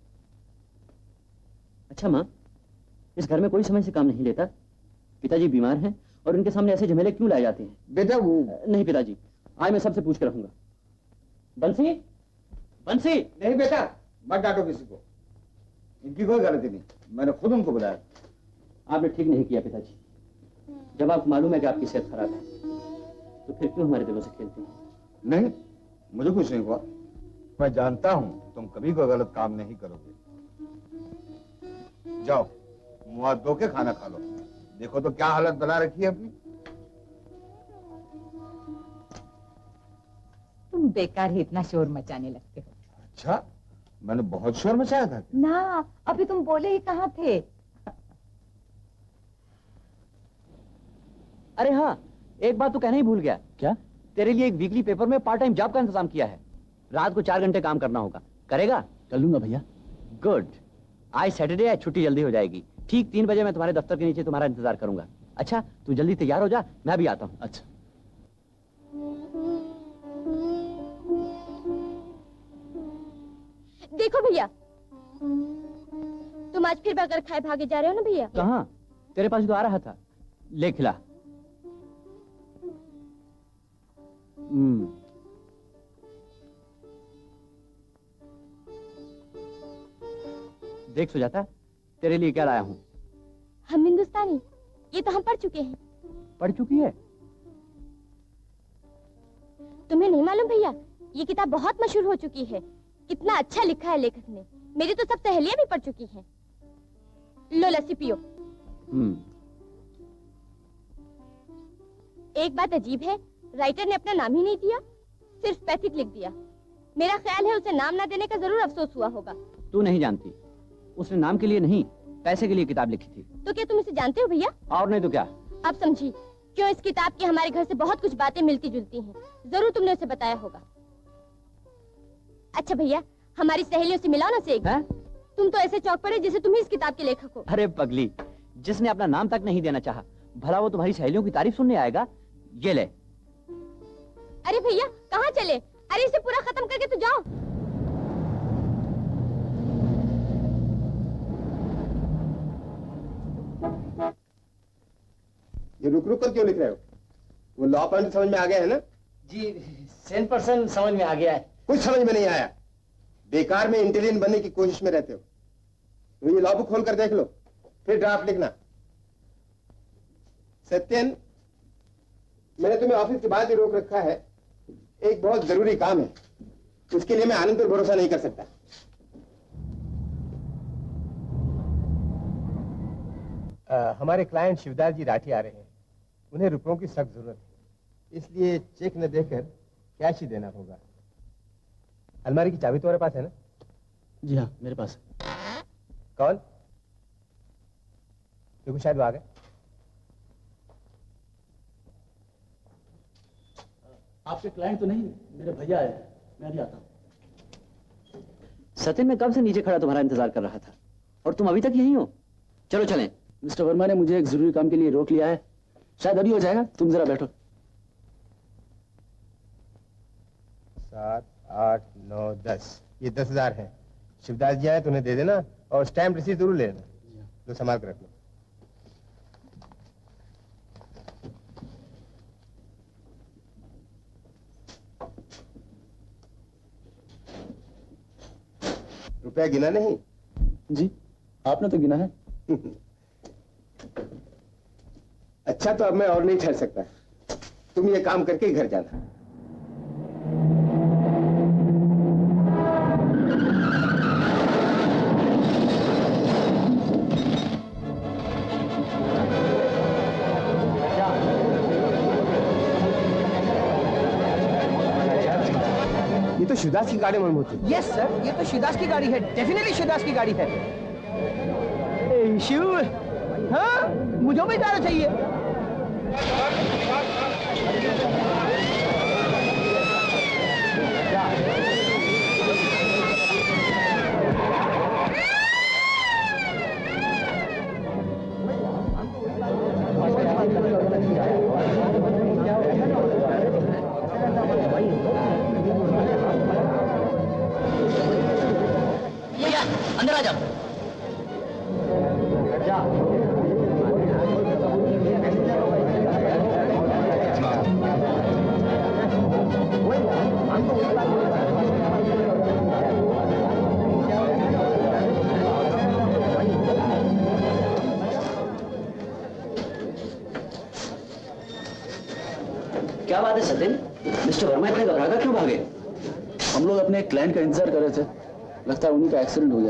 S11: अच्छा माँ, इस घर में कोई समय से काम नहीं लेता। पिताजी बीमार हैं और उनके सामने ऐसे झमेले क्यों लाए जाते हैं?
S3: बेटा वो
S11: नहीं पिताजी, आज मैं सबसे पूछ कर रहूंगा। बंसी? बंसी?
S3: नहीं बेटा, मत डांटो किसी को। इनकी कोई गलती नहीं, मैंने खुद उनको बुलाया।
S11: आपने ठीक नहीं किया पिताजी। जब आपको मालूम है कि आपकी सेहत खराब है तो फिर क्यों हमारे दिलों से खेलते हैं?
S3: नहीं, मुझे कुछ नहीं हुआ। मैं जानता हूं तुम कभी कोई गलत काम नहीं करोगे। जाओ मुंह हाथ धो के खाना खा लो। देखो तो क्या हालत बना रखी है अपनी।
S6: तुम बेकार ही इतना शोर मचाने लगते हो।
S3: अच्छा, मैंने बहुत शोर मचाया था।
S6: ना, अभी तुम बोले ही कहाँ थे?
S11: अरे हाँ, एक बात तो कहना ही भूल गया। क्या? तेरे लिए एक वीकली पेपर में पार्ट टाइम जॉब का इंतजाम किया है। रात को चार घंटे काम करना होगा। करेगा?
S5: कर लूंगा भैया।
S11: गुड। आज सैटरडे है, छुट्टी जल्दी हो जाएगी। ठीक तीन बजे मैं तुम्हारे दफ्तर के नीचे तुम्हारा इंतजार करूंगा। अच्छा, तू जल्दी तैयार हो जा, मैं भी आता हूँ।
S5: अच्छा।
S8: देखो भैया, तुम आज फिर बगैर खाए भागे जा रहे हो ना भैया?
S11: कहाँ? तेरे पास तो आ रहा था। ले खिला। हम्म। देख सुजाता, तेरे लिए क्या लाया हूँ।
S8: हम हिंदुस्तानी, ये तो हम पढ़ चुके हैं।
S11: पढ़ चुकी है?
S8: तुम्हें नहीं मालूम भैया, ये किताब बहुत मशहूर हो चुकी है। कितना अच्छा लिखा है लेखक ने। मेरी तो सब सहेलियां भी पढ़ चुकी हैं। लो लस्सी पियो।
S11: हम्म।
S8: एक बात अजीब है, राइटर ने अपना नाम ही नहीं दिया, सिर्फ पैथिक लिख दिया। मेरा ख्याल है उसे नाम ना देने का जरूर अफसोस हुआ होगा।
S11: तू नहीं जानती, उसने नाम के लिए नहीं, पैसे के लिए किताब लिखी थी।
S8: तो क्या तुम इसे जानते हो भैया?
S11: और नहीं तो क्या।
S8: अब समझी क्यों इस किताब की हमारे घर से बहुत कुछ बातें मिलती जुलती हैं। जरूर तुमने उसे बताया होगा। अच्छा भैया, हमारी सहेलियों से मिलाओ ना से एक बार। तुम तो ऐसे चौक पड़े जैसे तुम ही इस किताब के लेखक हो।
S11: अरे पगली, जिसने अपना नाम तक नहीं देना चाहा, भला वो तुम्हारी सहेलियों की तारीफ सुनने आएगा? ये ले।
S8: अरे भैया कहाँ चले? अरे इसे पूरा खत्म करके तो जाओ।
S7: ये रुक रुक कर क्यों लिख रहे हो? वो लॉ पॉइंट समझ में आ गया है ना?
S14: जी सेंट परसेंट समझ में आ गया है।
S7: कुछ समझ में नहीं आया। बेकार में इंटेलिजेंट बनने की कोशिश में रहते हो। तो ये लॉ बुक खोल कर देख लो, फिर ड्राफ्ट लिखना। सत्यन, मैंने तुम्हें ऑफिस के बाद ही रोक रखा है। एक बहुत जरूरी काम है, उसके लिए मैं आनंद पर भरोसा नहीं कर सकता। आ, हमारे क्लाइंट शिवदास जी राठी आ रहे हैं। उन्हें रुपयों की सख्त जरूरत है, इसलिए चेक न देकर कैश ही देना होगा। अलमारी की चाबी तुम्हारे पास है ना?
S5: जी हाँ, मेरे पास है।
S7: कौन? देखो शायद वो आ गए।
S5: आपके क्लाइंट तो नहीं, मेरे भैया है, मैं भी आता हूँ।
S11: सत्यन, मैं कब से नीचे खड़ा तुम्हारा इंतजार कर रहा था और तुम अभी तक यहीं हो। चलो चलें।
S5: मिस्टर वर्मा ने मुझे एक जरूरी काम के लिए रोक लिया है, शायद अभी हो जाएगा। तुम जरा बैठो।
S7: सात आठ नौ दस, ये दस हजार है। शिवदास जी आए तो उन्हें दे देना और स्टैम्प रिसीट जरूर ले लेना। लो संभाल कर रख लो। रुपया गिना नहीं?
S5: जी, आपने तो गिना है।
S7: अच्छा, तो अब मैं और नहीं ठहर सकता। तुम ये काम करके घर जाना। ये तो शिवदास की गाड़ी मालूम होती है।
S20: यस सर, ये तो शिवदास की गाड़ी है। डेफिनेटली शिवदास की गाड़ी है। ए, शिव, हाँ, मुझे भी जाना चाहिए।
S11: अंदर आ जाओ। क्या बात है सत्यन, मिस्टर वर्मा इतने घबरा कर क्यों भागे?
S5: हम लोग अपने क्लाइंट का इंतजार कर रहे थे, लगता है उन्हीं का एक्सीडेंट हो गया।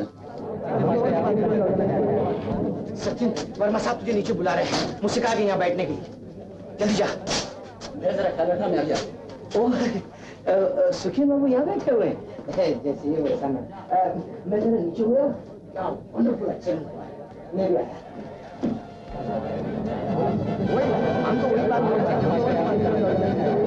S20: सचिन, वर्मा साहब तुझे नीचे बुला रहे हैं। मुझसे कहा कि यहाँ बैठने के लिए। जल्दी जा।
S5: मेरा जरा ख्याल रखना, मैं आ गया।
S20: ओह, सुखीन बाबू यहाँ बैठे हुए हैं। जैसे ये वैसा मैं मैं जरा नीचे हुआ। क्या वंडरफुल एक्सीडेंट हुआ है। मैं भी आया। हम तो वही बात बोल रहे हैं।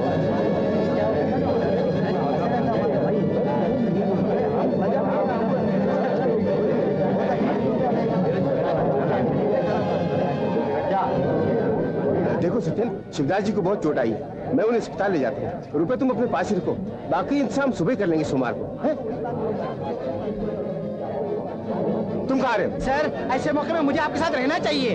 S7: देखो सत्यन, शिवदास जी को बहुत चोट आई है। मैं उन्हें अस्पताल ले जाता हूँ। रुपए तुम अपने पास ही रखो, बाकी इंतजाम सुबह कर लेंगे सोमवार को। है? तुम कहाँ रहे हो?
S20: सर, ऐसे मौके में मुझे आपके साथ रहना चाहिए।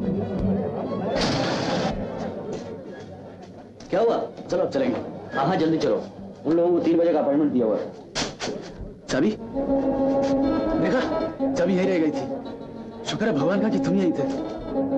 S11: क्या हुआ? चलो अब चलेंगे। हाँ हाँ जल्दी चलो, उन लोगों को तीन बजे का अपॉइंटमेंट दिया हुआ है।
S5: चाबी देखा, चाबी यही रह गई थी। शुक्र है भगवान का कि तुम यही थे।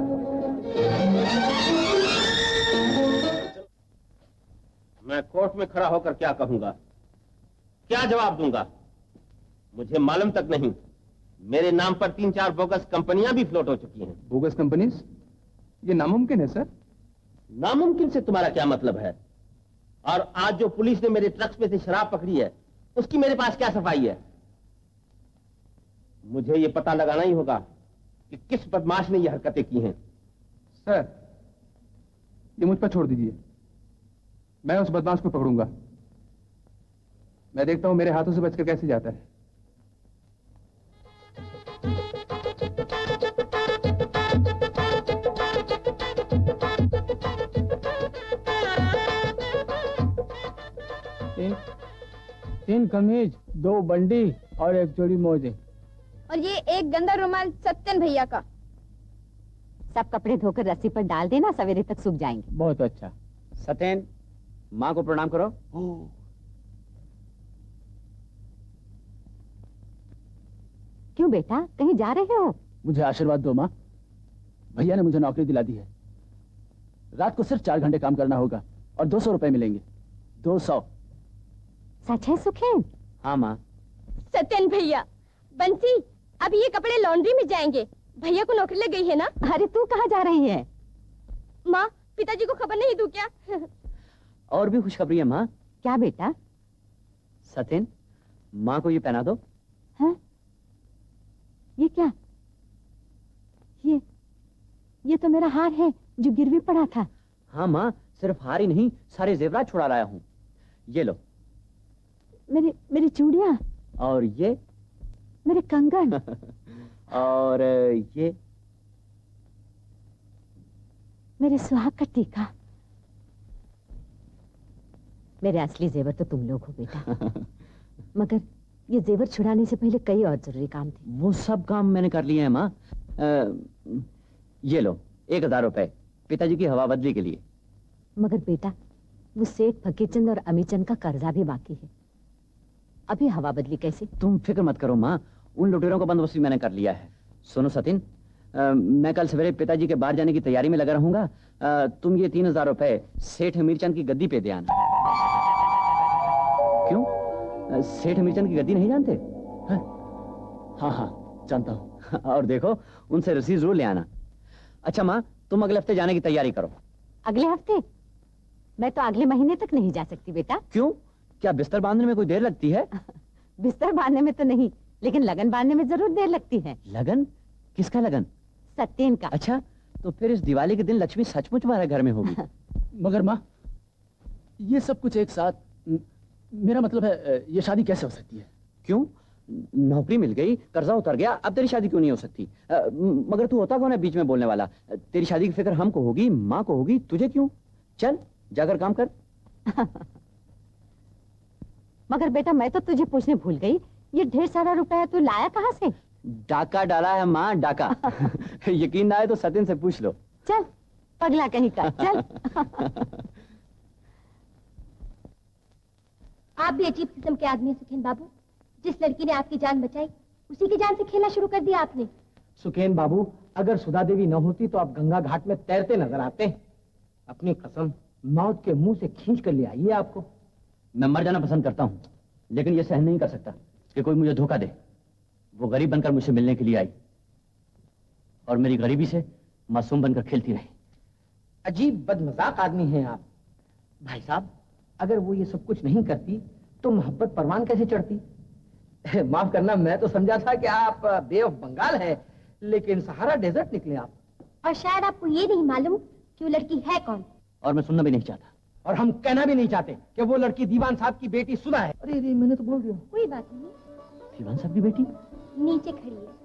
S4: मैं कोर्ट में खड़ा होकर क्या कहूंगा, क्या जवाब दूंगा? मुझे मालूम तक नहीं, मेरे नाम पर तीन चार बोगस कंपनियां भी फ्लोट हो चुकी हैं।
S13: Bogus companies? ये नामुमकिन है सर।
S4: नामुमकिन से तुम्हारा क्या मतलब है? और आज जो पुलिस ने मेरे ट्रक्स में से शराब पकड़ी है, उसकी मेरे पास क्या सफाई है? मुझे ये पता लगाना ही होगा कि किस बदमाश ने ये हरकतें की हैं।
S13: सर, ये मुझ पर छोड़ दीजिए, मैं उस बदमाश को पकड़ूंगा। मैं देखता हूं मेरे हाथों से बचकर कैसे जाता है।
S21: तीन तीन कमीज, दो बंडी और एक जोड़ी मोजे।
S8: और ये एक गंदा रुमाल सत्यन भैया का।
S15: सब कपड़े धोकर रस्सी पर डाल देना, सवेरे तक सूख जाएंगे।
S21: बहुत अच्छा।
S11: सत्यन, माँ को प्रणाम करो।
S15: क्यों बेटा, कहीं जा रहे हो?
S5: मुझे आशीर्वाद दो माँ, भैया ने मुझे नौकरी दिला दी है। रात को सिर्फ चार घंटे काम करना होगा और दो सौ रुपए मिलेंगे। दो सौ।
S15: सच है सुखेन?
S11: हाँ माँ।
S8: सत्यन भैया, बंसी, अब ये कपड़े लॉन्ड्री में जाएंगे। भैया को नौकरी लग गई है ना?
S15: अरे तू कहाँ जा रही है?
S8: माँ, पिताजी को खबर नहीं दूं क्या?
S11: और भी खुशखबरी है माँ।
S15: क्या बेटा?
S11: सत्यन, माँ को ये पहना दो।
S15: हाँ? ये क्या? ये ये तो मेरा हार है जो गिरवी पड़ा था।
S11: हाँ माँ, सिर्फ हार ही नहीं, सारे जेवरात छुड़ा लाया हूँ। ये लो।
S15: मेरी मेरी चूड़ियाँ।
S11: और ये
S15: मेरे कंगन।
S11: और ये
S15: मेरे सुहाग का टीका। मेरे असली जेवर तो तुम लोग हो बेटा। मगर ये जेवर छुड़ाने से पहले कई और जरूरी काम थे।
S11: वो सब काम मैंने कर लिए हैं माँ। ये लो एक हजार रुपए पिताजी की हवा बदली के लिए।
S15: मगर बेटा वो सेठ फकीरचंद और अमीचंद का कर्जा भी बाकी है, अभी हवा बदली कैसे?
S11: तुम फिक्र मत करो माँ, उन लुटेरों का बंदोबस्त भी मैंने कर लिया है। सुनो सतीन, आ, मैं कल सवेरे पिताजी के बाहर जाने की तैयारी में लगा रहूंगा। आ, तुम ये तीन हजार रुपए सेठ अमीरचंद की गद्दी पे दे आना। क्यों, आ, सेठ अमीरचंद की गद्दी नहीं जानते?
S5: है? हाँ हाँ जानता हूँ।
S11: और देखो उनसे रसीद जरूर ले आना। अच्छा माँ, तुम अगले हफ्ते जाने की तैयारी करो।
S15: अगले हफ्ते? मैं तो अगले महीने तक नहीं जा सकती बेटा।
S11: क्यों, क्या बिस्तर बांधने में कोई देर लगती है?
S15: बिस्तर बांधने में तो नहीं, लेकिन लगन बांधने में जरूर देर लगती है।
S11: लगन? किसका लगन?
S15: सत्येन का।
S11: अच्छा, तो फिर इस दिवाली के दिन लक्ष्मी सचमुच हमारे घर में होगी।
S5: मगर माँ, ये सब कुछ एक साथ, मेरा मतलब है ये शादी कैसे हो सकती है?
S11: क्यों, नौकरी मिल गई, कर्जा उतर गया, अब तेरी शादी क्यों नहीं हो सकती? आ, मगर तू होता कौन है बीच में बोलने वाला? तेरी शादी की फिक्र हमको होगी, माँ को होगी, तुझे क्यों? चल जाकर काम कर।
S15: मगर बेटा मैं तो तुझे पूछने भूल गई, ये ढेर सारा रुपया तू लाया कहाँ से?
S11: डाका डाला है माँ, डाका। यकीन ना आए तो सतीन से पूछ लो।
S15: चल पगला कहीं का, चल।
S16: आप भी अजीब किस्म के आदमी हैं सुखेन बाबू। जिस लड़की ने आपकी जान बचाई, उसी की जान से खेलना शुरू कर दिया आपने।
S20: सुखेन बाबू, अगर सुधा देवी न होती तो आप गंगा घाट में तैरते नजर आते। अपनी कसम मौत के मुंह से खींच कर ले आइए आपको।
S11: मैं मर जाना पसंद करता हूँ, लेकिन ये सहन नहीं कर सकता कि कोई मुझे धोखा दे। वो गरीब बनकर मुझसे मिलने के लिए आई और मेरी गरीबी से मासूम बनकर खेलती रही।
S20: अजीब बदमजाक आदमी हैं आप। भाई साहब, अगर वो ये सब कुछ नहीं करती तो मोहब्बत परवान कैसे चढ़ती? माफ करना, मैं तो समझा था कि आप बे ऑफ बंगाल है, लेकिन सहारा डेजर्ट निकले आप।
S16: और शायद आपको ये नहीं मालूम कि वो लड़की है कौन।
S11: और मैं सुनना भी नहीं चाहता।
S20: और हम कहना भी नहीं चाहते कि वो लड़की दीवान साहब की बेटी सुधा है। अरे अरे मैंने तो बोल दिया।
S16: कोई बात नहीं,
S11: दीवान साहब की बेटी
S16: नीचे खड़ी है।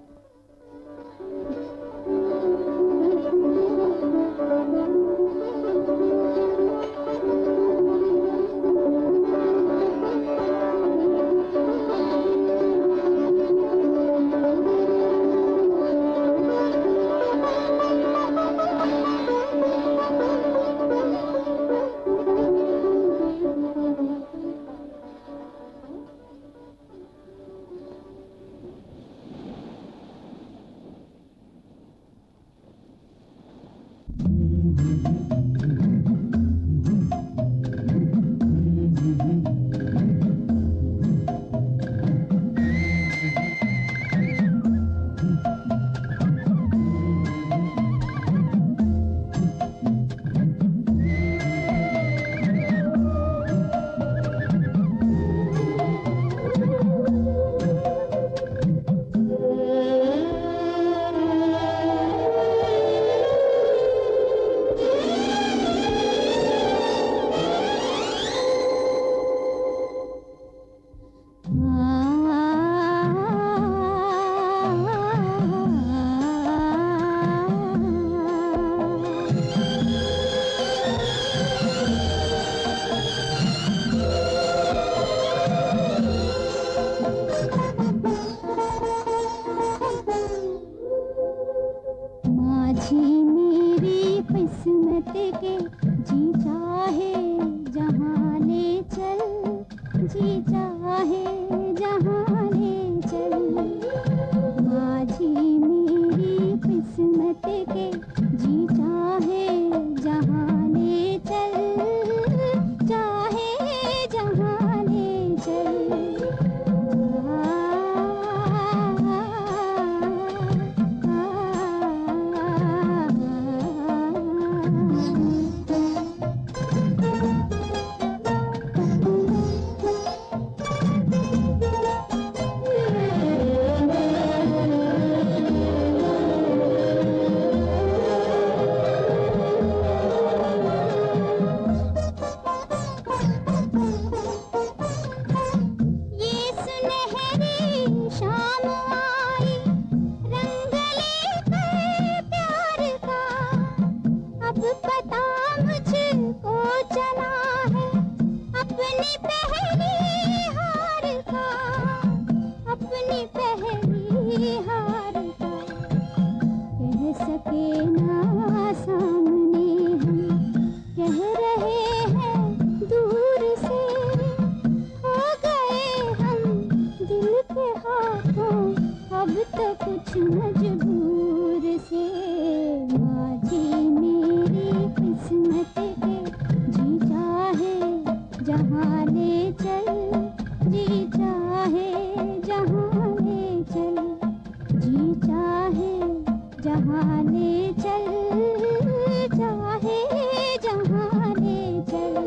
S9: सके ना सामने हम कह रहे हैं दूर से हो गए हम दिल के हाथों अब तो कुछ मजबूर से माझी मेरी किस्मत के जी चाहे जहाँ ले चल जी चाहे जहाँ ले चल जी चाहे जहाँ ले चल चाहे जहाँ ले चल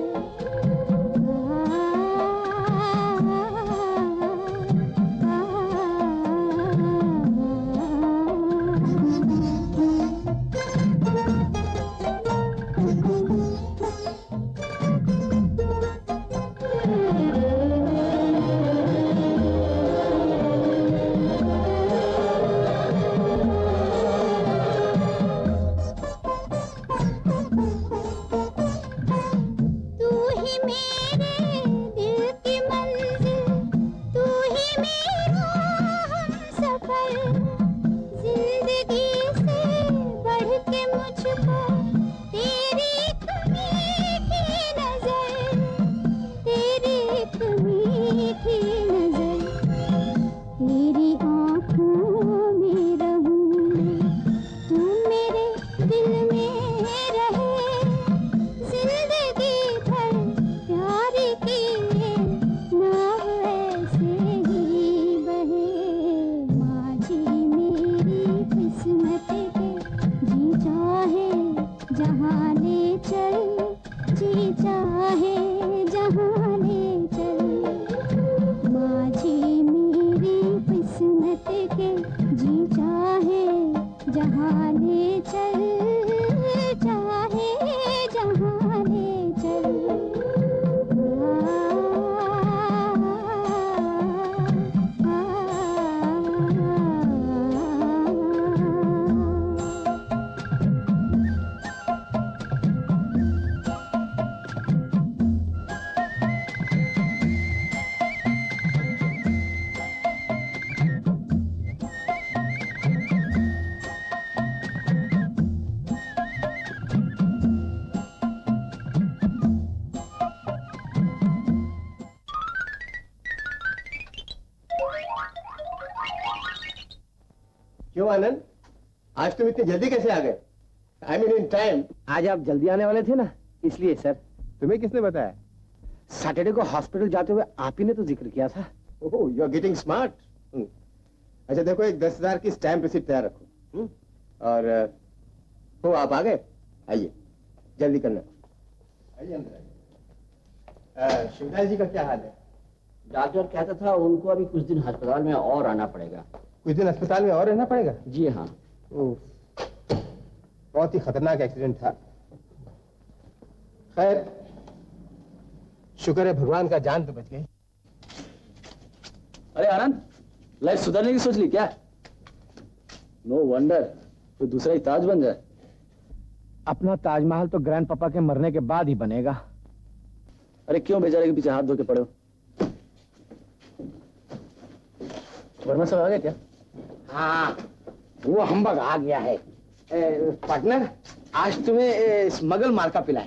S7: क्यों आनंद, आज तुम इतनी जल्दी कैसे आ गए? I mean in time.
S20: आज आप जल्दी आने वाले थे ना, इसलिए सर।
S7: तुम्हें किसने बताया?
S20: सैटरडे को हॉस्पिटल जाते हुए आप ही ने तो जिक्र किया था।
S7: Oh, you are getting smart. अच्छा देखो, एक दस हजार की स्टैम्प रिसीट तैयार रखो। हुँ? और हो आप आ गए? आइए, जल्दी करना। आइए अंदर आइए। शिवराज जी का क्या हाल है?
S11: डॉक्टर कहता था उनको अभी कुछ दिन अस्पताल में और आना पड़ेगा।
S7: कुछ दिन अस्पताल में और रहना पड़ेगा?
S11: जी हाँ।
S7: ओह, बहुत ही खतरनाक एक्सीडेंट था। खैर, शुक्र है भगवान का जान तो बच गई।
S5: अरे आनंद, लाइफ सुधारने की सोच ली क्या? नो वंडर तो दूसरा ही ताज बन जाए।
S20: अपना ताजमहल तो ग्रैंड पापा के मरने के बाद ही बनेगा।
S5: अरे क्यों बेचारे के पीछे हाथ धो के पड़े हो? वर्मा सब आ गया क्या?
S20: हाँ, वो हम्बग आ गया है। पार्टनर, आज तुम्हें स्मगल मार्का पिलाए।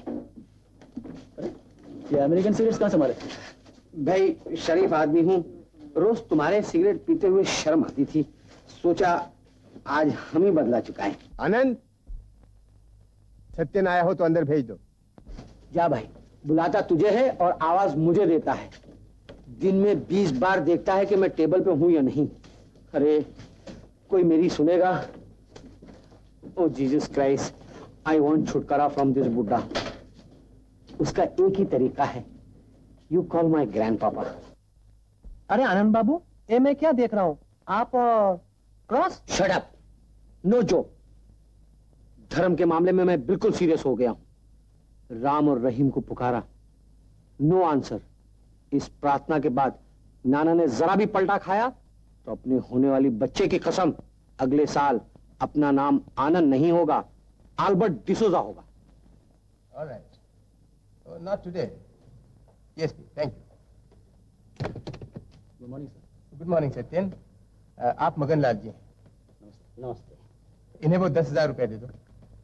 S5: ये अमेरिकन सिगरेट्स कहाँ से मारे?
S20: भाई शरीफ आदमी हूँ, रोज तुम्हारे सिगरेट पीते हुए शर्म आती थी, सोचा आज हम ही बदला चुका है।
S7: आनंद, सत्यन आया हो तो अंदर भेज दो।
S20: जा भाई, बुलाता तुझे है और आवाज मुझे देता है। दिन में बीस बार देखता है कि मैं टेबल पे हूं या नहीं। अरे कोई मेरी सुनेगा? Oh Jesus Christ, I want छुटकारा फ्रॉम दिस बुड्ढा। उसका एक ही तरीका है, यू कॉल माई ग्रैंड पापा।
S1: अरे आनंद बाबू, ये मैं क्या देख रहा हूँ? आप cross?
S20: Shut up, no joke. धर्म के मामले में मैं बिल्कुल सीरियस हो गया हूं। राम और रहीम को पुकारा, नो आंसर। इस प्रार्थना के बाद नाना ने जरा भी पलटा खाया तो अपने होने वाली बच्चे की कसम, अगले साल अपना नाम आनंद नहीं होगा, आल्बर्ट डिसोजा होगा।
S7: All right. Oh, not today. Yes, please. Thank you.
S5: Good morning sir.
S7: Good morning Satyan. आप मगन लाल जी हैं?
S20: नमस्ते।
S7: इन्हें वो दस हजार रुपए दे दो।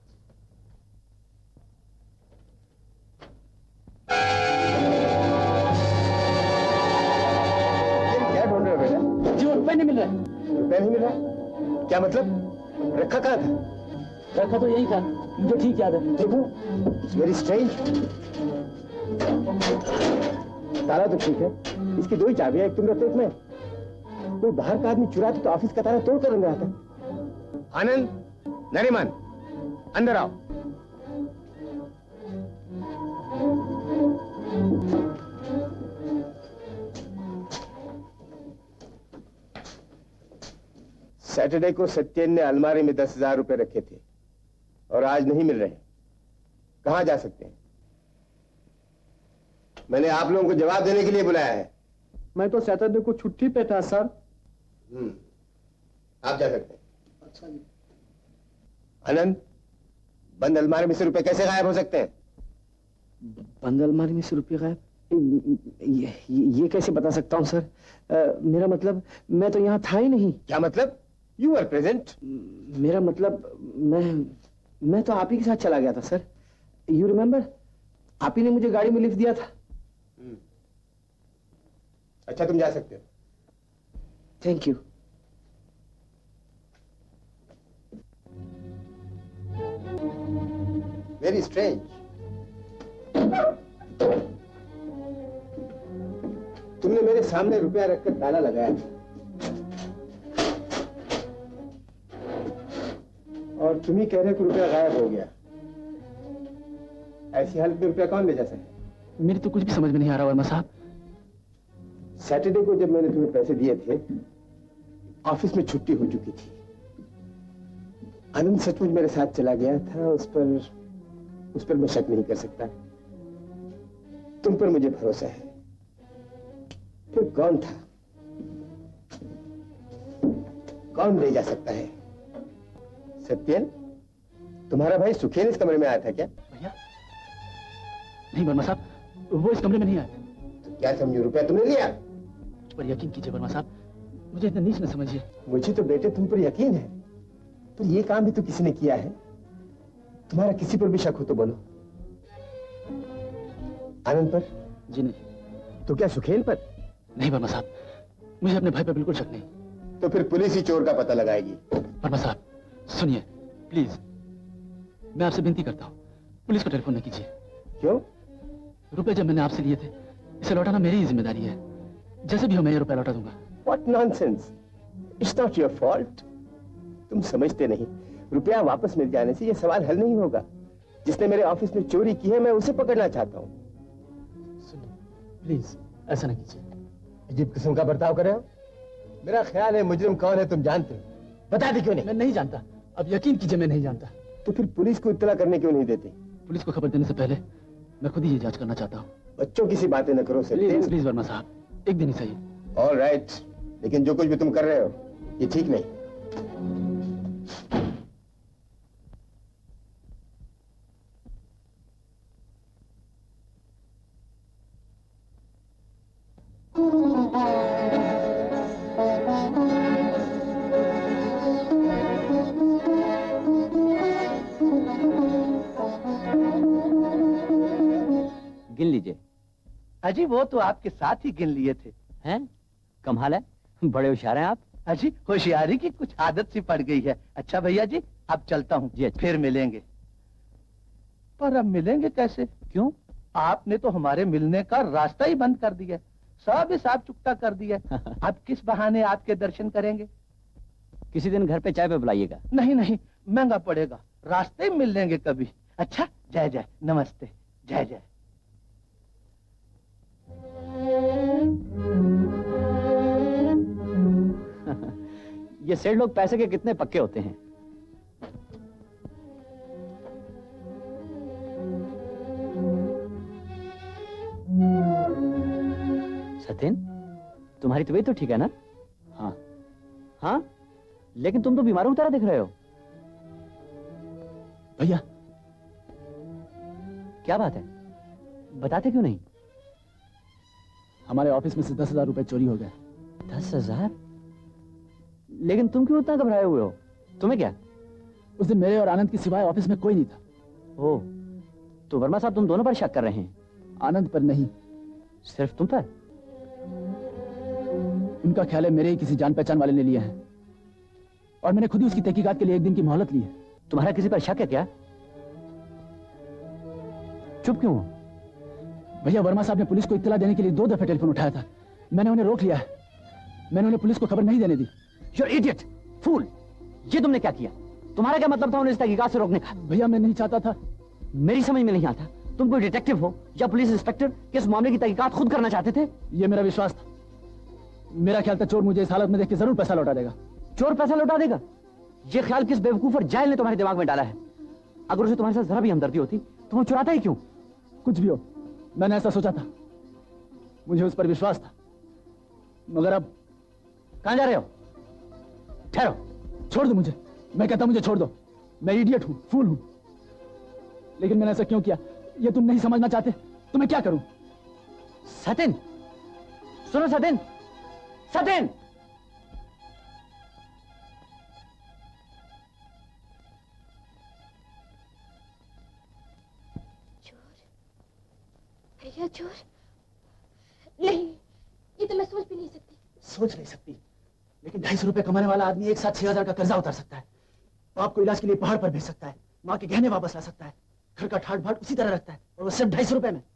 S7: क्या ढूंढ रहे हो बेटा?
S5: जी वो रुपए नहीं मिल रहा।
S7: रुपए नहीं मिल रहा? क्या मतलब? रखा कहाँ था?
S5: रखा तो यही था, मुझे ठीक याद है।
S7: देखो, वेरी स्ट्रेंज। ताला तो ठीक है, इसकी दो ही चाबियां, एक तुम रखते हो इसमें। कोई बाहर का आदमी चुराते तो ऑफिस का ताला तोड़ कर अंदर आता। आनंद, नरीमन, अंदर आओ। सैटरडे को सत्येन ने अलमारी में दस हजार रुपए रखे थे और आज नहीं मिल रहे। कहां जा सकते हैं? मैंने आप लोगों को जवाब देने के लिए बुलाया है।
S1: मैं तो सैटरडे को छुट्टी पे था सर।
S7: हम्म, आप जा सकते हैं।
S1: अच्छा जी।
S7: आनंद, बंद अलमारी में से रुपए कैसे गायब हो सकते हैं?
S18: बंद अलमारी में से रुपये गायब? ये, ये, ये कैसे बता सकता हूँ सर? आ, मेरा मतलब, मैं तो यहाँ था ही नहीं।
S7: क्या मतलब? You are present.
S18: मेरा मतलब, मैं मैं तो आप ही के साथ चला गया था सर। You remember? आप ही ने मुझे गाड़ी में लिफ्ट दिया था।
S7: अच्छा, तुम जा सकते हो।
S18: Thank you.
S7: Very strange. तुमने मेरे सामने रुपया रखकर ताला लगाया और तुम ही कह रहे हो कि रुपया गायब हो गया। ऐसी हालत में रुपया कौन ले जा सके?
S5: मेरी तो कुछ भी समझ में नहीं आ रहा वर्मा साहब।
S7: सैटरडे को जब मैंने तुम्हें पैसे दिए थे, ऑफिस में छुट्टी हो चुकी थी। आनंद सचमुच मेरे साथ चला गया था। उस पर उस पर मैं शक नहीं कर सकता। तुम पर मुझे भरोसा है। फिर कौन था? कौन ले जा सकता है? सत्येन, तुम्हारा भाई सुखेन इस कमरे में आया था क्या?
S5: भैया नहीं वर्मा साहब, वो इस कमरे में नहीं आया।
S7: तो क्या समझो, रुपया तुमने लिया?
S5: मुझ पर यकीन कीजिए वर्मा साहब, मुझे इतना नीच न समझिए।
S7: मुझे तो बेटे तुम पर यकीन है, पर ये काम भी तो किसी ने किया है। तुम्हारा किसी पर भी शक हो तो बोलो। आनंद पर?
S5: जी नहीं।
S7: तो क्या सुखेन पर?
S5: नहीं वर्मा साहब, मुझे अपने भाई पर बिल्कुल शक नहीं।
S7: तो फिर पुलिस ही चोर का पता लगाएगी।
S5: वर्मा साहब सुनिए प्लीज, मैं आपसे विनती करता हूँ, पुलिस को टेलीफोन न कीजिए।
S7: क्यों?
S5: रुपए जब मैंने आपसे लिए थे, इसे लौटाना मेरी ही जिम्मेदारी है। जैसे भी हो मैं ये रुपए लौटा दूंगा।
S7: What nonsense! It's not your fault. तुम समझते नहीं, रुपया वापस मिल जाने से ये सवाल हल नहीं होगा। जिसने मेरे ऑफिस में चोरी की है, मैं उसे पकड़ना चाहता हूँ।
S5: प्लीज ऐसा ना कीजिए।
S7: अजीब किस्म का बर्ताव कर रहे हो। मेरा ख्याल है मुजरिम कौन है तुम जानते हो। बता दे क्यों नहीं?
S5: मैं नहीं जानता। अब यकीन कीजिए मैं नहीं जानता।
S7: तो फिर पुलिस को इत्तला करने क्यों नहीं देते?
S5: पुलिस को खबर देने से पहले मैं खुद ही ये जांच करना चाहता हूँ।
S7: बच्चों की सी बातें न करो।
S5: प्लीज प्लीज वर्मा साहब, एक दिन ही सही।
S7: ऑल राइट, लेकिन जो कुछ भी तुम कर रहे हो ये ठीक नहीं।
S11: गिन लीजिए।
S14: अजी वो तो आपके साथ ही गिन लिए थे।
S11: हैं? कमाल है, बड़े होशियार हैं आप।
S14: अजी होशियारी की कुछ आदत सी पड़ गई है। अच्छा भैया जी, अब चलता हूँ।
S11: जी अच्छा।
S14: फिर मिलेंगे। पर अब मिलेंगे कैसे?
S11: क्यों?
S14: आपने तो हमारे मिलने का रास्ता ही बंद कर दिया, सब हिसाब चुकता कर दिया। अब किस बहाने आपके दर्शन करेंगे?
S11: किसी दिन घर पे चाय पे बुलाइएगा।
S14: नहीं नहीं, महंगा पड़ेगा, रास्ते में मिल लेंगे कभी। अच्छा, जय जय, नमस्ते, जय जय।
S11: ये सेठ लोग पैसे के कितने पक्के होते हैं। सत्येन, तुम्हारी तबीयत तो ठीक है ना? हाँ हाँ, लेकिन तुम तो बीमारों की तरह दिख रहे हो।
S5: भैया
S11: क्या बात है, बताते क्यों नहीं?
S5: हमारे ऑफिस में से दस हजार रुपए चोरी हो गए।
S11: दस हजार? लेकिन तुम क्यों इतना घबराए हुए हो? तुम्हें क्या?
S5: उस दिन मेरे और आनंद के सिवाय ऑफिस में कोई नहीं था।
S11: ओह, तो वर्मा साहब तुम दोनों पर शक कर रहे हैं?
S5: आनंद पर नहीं,
S11: सिर्फ तुम पर?
S5: उनका ख्याल है मेरे ही किसी जान पहचान वाले ने लिया है और मैंने खुद ही उसकी तहकीकात के लिए एक दिन की मोहलत ली है।
S11: तुम्हारा किसी पर शक है क्या? चुप क्यों हो?
S5: भैया, वर्मा साहब ने पुलिस को इत्तला देने के लिए दो दफे टेलीफोन उठाया था। मैंने उन्हें रोक लिया है। मैंने उन्हें पुलिस को खबर नहीं देने दी।
S11: You're idiot, fool! ये तुमने क्या किया? तुम्हारा क्या मतलब था उन्हें इस तहकीकात से रोकने का?
S5: भैया, मैं नहीं चाहता था।
S11: मेरी समझ में नहीं आता, तुम कोई डिटेक्टिव हो या पुलिस इंस्पेक्टर कि इस मामले की तहकीकात खुद करना चाहते थे?
S5: ये मेरा विश्वास था। मेरा ख्याल था चोर मुझे इस हालत में देख के जरूर पैसा लौटा देगा।
S11: चोर पैसा लौटा देगा? ये ख्याल किस बेवकूफ और जाहिल ने तुम्हारे दिमाग में डाला है? अगर उसे तुम्हारे साथ जरा भी हमदर्दी होती तो वो चुराता ही क्यों?
S5: कुछ भी हो, मैंने ऐसा सोचा था। मुझे उस पर विश्वास था। मगर अब
S11: कहां जा रहे हो? ठहरो।
S5: छोड़ दो मुझे। मैं कहता मुझे छोड़ दो। मैं इडियट हूं, फूल हूं। लेकिन मैंने ऐसा क्यों किया ये तुम नहीं समझना चाहते तो मैं क्या करूं?
S11: सतिन, सुनो सतिन, सतिन!
S8: भैया, चोर? नहीं, ये तो मैं सोच भी नहीं सकती।
S5: सोच नहीं सकती, लेकिन ढाई सौ रुपए कमाने वाला आदमी एक साथ छह हजार का कर्जा उतार सकता है। बाप को इलाज के लिए पहाड़ पर भेज सकता है, माँ के गहने वापस ला सकता है, घर का ठाट बाट उसी तरह रखता है, और वो सिर्फ ढाई सौ रुपए में।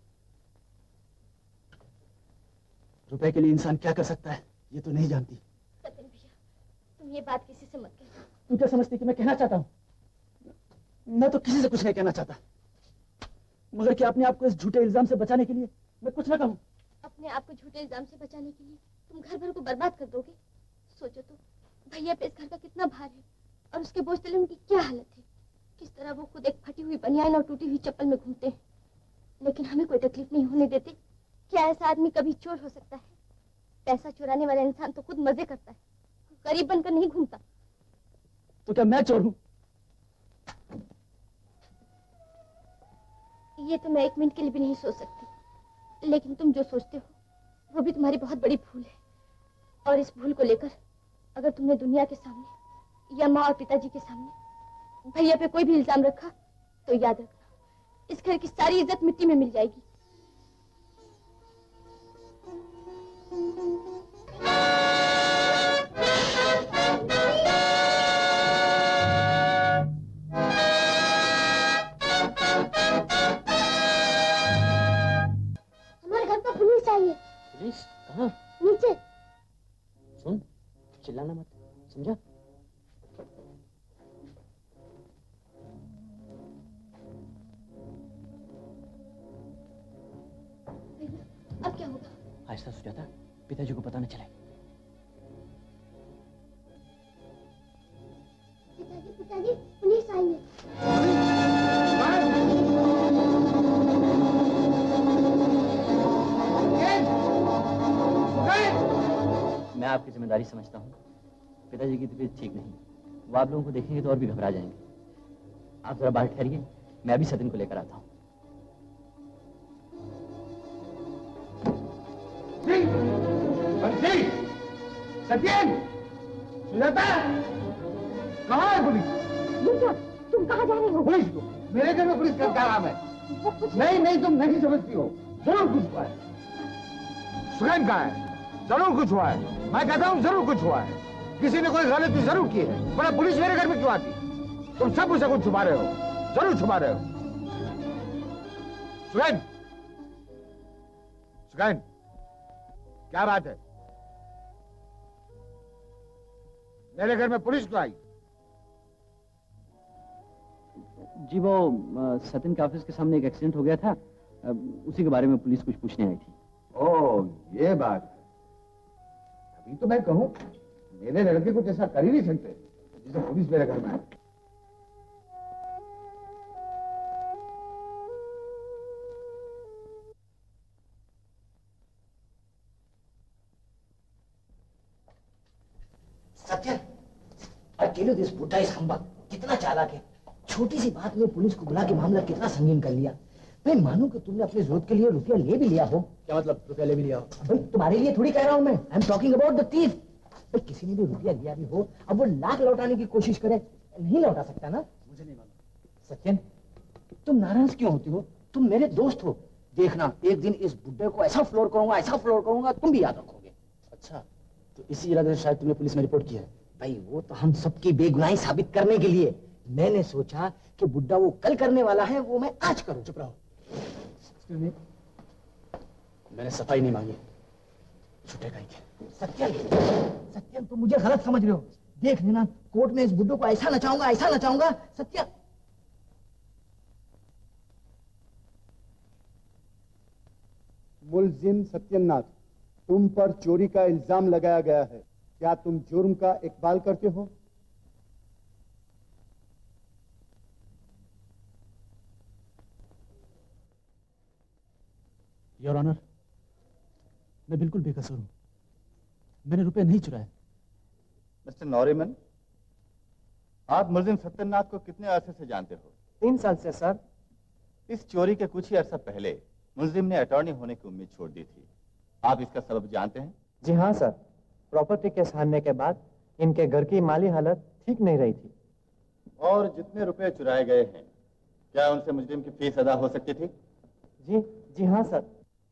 S5: रुपए के लिए इंसान क्या कर सकता है ये तो नहीं जानती।
S8: सतिन भैया, तुम ये बात किसी से मत कहना।
S5: तू क्या समझती कि मैं कहना चाहता हूँ? मैं तो किसी से कुछ नहीं कहना चाहता, मगर क्या अपने आप को इस झूठे इल्जाम से बचाने के लिए मैं कुछ ना कहूँ?
S8: अपने आप को झूठे इल्जाम से बचाने के लिए तुम घर भर को बर्बाद कर दोगे? सोचो तो, भैया पे इस घर का कितना भार है और उसके बोझ तले उनकी क्या हालत है। किस तरह वो खुद एक फटी हुई बनियान और टूटी हुई चप्पल में घूमते हैं, लेकिन हमें कोई तकलीफ नहीं होने देते। क्या ऐसा आदमी कभी चोर हो सकता है? पैसा चुराने वाला इंसान तो खुद मजे करता है, गरीब बनकर नहीं घूमता।
S5: तो क्या मैं चोर हूँ?
S8: ये तो मैं एक मिनट के लिए भी नहीं सोच सकती, लेकिन तुम जो सोचते हो वो भी तुम्हारी बहुत बड़ी भूल है। और इस भूल को लेकर अगर तुमने दुनिया के सामने या माँ और पिताजी के सामने भैया पे कोई भी इल्जाम रखा तो याद रखना, इस घर की सारी इज्जत मिट्टी में मिल जाएगी।
S16: हमारे घर पर पुलिस आई है।
S11: पुलिस? कहाँ?
S16: नीचे।
S11: सुन, चिल्लाना मत, समझा?
S8: अब क्या होगा?
S11: आहिस्ता सुजाता, पिताजी को पता न चले।
S16: पिताजी, पिताजी, पुलिस आई है।
S11: मैं आपकी जिम्मेदारी समझता हूँ। पिताजी की तबीयत ठीक नहीं, वो आप लोगों को देखेंगे तो और भी घबरा जाएंगे। आप जरा बाहर ठहरिए, मैं अभी सतिन को लेकर आता हूँ।
S3: सत्यन, सुजाता, कहाँ है पुलिस?
S16: तुम कहाँ जा रहे हो?
S3: पुलिस को? मेरे घर में पुलिस का क्या काम है? नहीं नहीं, तुम नहीं समझती हो। जरूर कुछ हुआ है। सुगंध कहाँ है? जरूर कुछ हुआ है। मैं कहता हूँ जरूर कुछ हुआ है। किसी ने कोई गलती जरूर की है, वरना पुलिस मेरे घर में क्यों आती? तुम सब मुझसे कुछ छुपा रहे हो, जरूर छुपा रहे हो। सुगंध, सुगंध, क्या बात है? मेरे घर में पुलिस क्यों आई?
S11: जी वो आ, सतिन के ऑफिस के सामने एक एक्सीडेंट हो गया था, आ, उसी के बारे में पुलिस कुछ पूछने आई थी।
S3: ओह, ये बात। अभी तो मैं कहूं, मेरे लड़के कुछ ऐसा कर ही नहीं सकते जिसे पुलिस मेरे घर में आए।
S14: सत्य, अकेले दिस बुड्ढा इस हम्बक कितना चालाक है। छोटी सी बात में पुलिस को बुला के मामला कितना संगीन कर लिया। मैं मानूं कि तुमने अपनी जरूरत के लिए रुपया ले भी लिया हो।
S5: क्या मतलब रुपया ले भी लिया हो?
S14: भाई तुम्हारे लिए थोड़ी कह रहा हूं मैं। I am talking about the thief. भाई किसी ने भी रुपया लिया भी हो, अब वो लाख लौटाने की कोशिश करे
S20: नहीं लौटा सकता ना?
S18: मुझे नहीं मालूम।
S20: सत्यन, तुम नाराज क्यों होती हो? तुम मेरे दोस्त हो। देखना, एक दिन इस बुड्ढे को ऐसा फ्लोर करूंगा, ऐसा फ्लोर करूंगा, तुम भी याद रखोगे।
S18: अच्छा, तो इसी इरादे से शायद तुमने पुलिस में रिपोर्ट किया है।
S20: भाई वो तो हम सबकी बेगुनाही साबित करने के लिए। मैंने सोचा कि बुड्ढा वो कल करने वाला है, वो मैं आज करूं।
S18: चुप रहो। मैंने सफाई नहीं मांगी, छुट्टे कहीं के।
S20: सत्यन, सत्यन तुम मुझे गलत समझ रहे हो। देख लेना, कोर्ट में इस बुड्ढे को ऐसा नचाऊंगा, ऐसा नचाऊंगा। सत्यन,
S17: मुलजिम सत्यनाथ, तुम पर चोरी का इल्जाम लगाया गया है। क्या तुम जुर्म का इकबाल करते हो?
S5: योर ऑनर, मैं बिल्कुल बेकसूर हूं। मैंने रुपए नहीं चुराए।
S10: मिस्टर नॉरिमन, आप मुलजिम सत्यनाथ को कितने अरसे से जानते हो?
S1: तीन साल से सर।
S10: इस चोरी के कुछ ही अरसा पहले मुलजिम ने अटॉर्नी होने की उम्मीद छोड़ दी थी। आप इसका सबब जानते हैं?
S1: जी हाँ सर, प्रॉपर्टी केस हारने के बाद इनके घर की माली हालत ठीक नहीं रही थी।
S10: और जितने रुपए चुराए गए हैं, क्या उनसे मुजरिम की फीस अदा हो सकती थी?
S1: जी जी हाँ sir.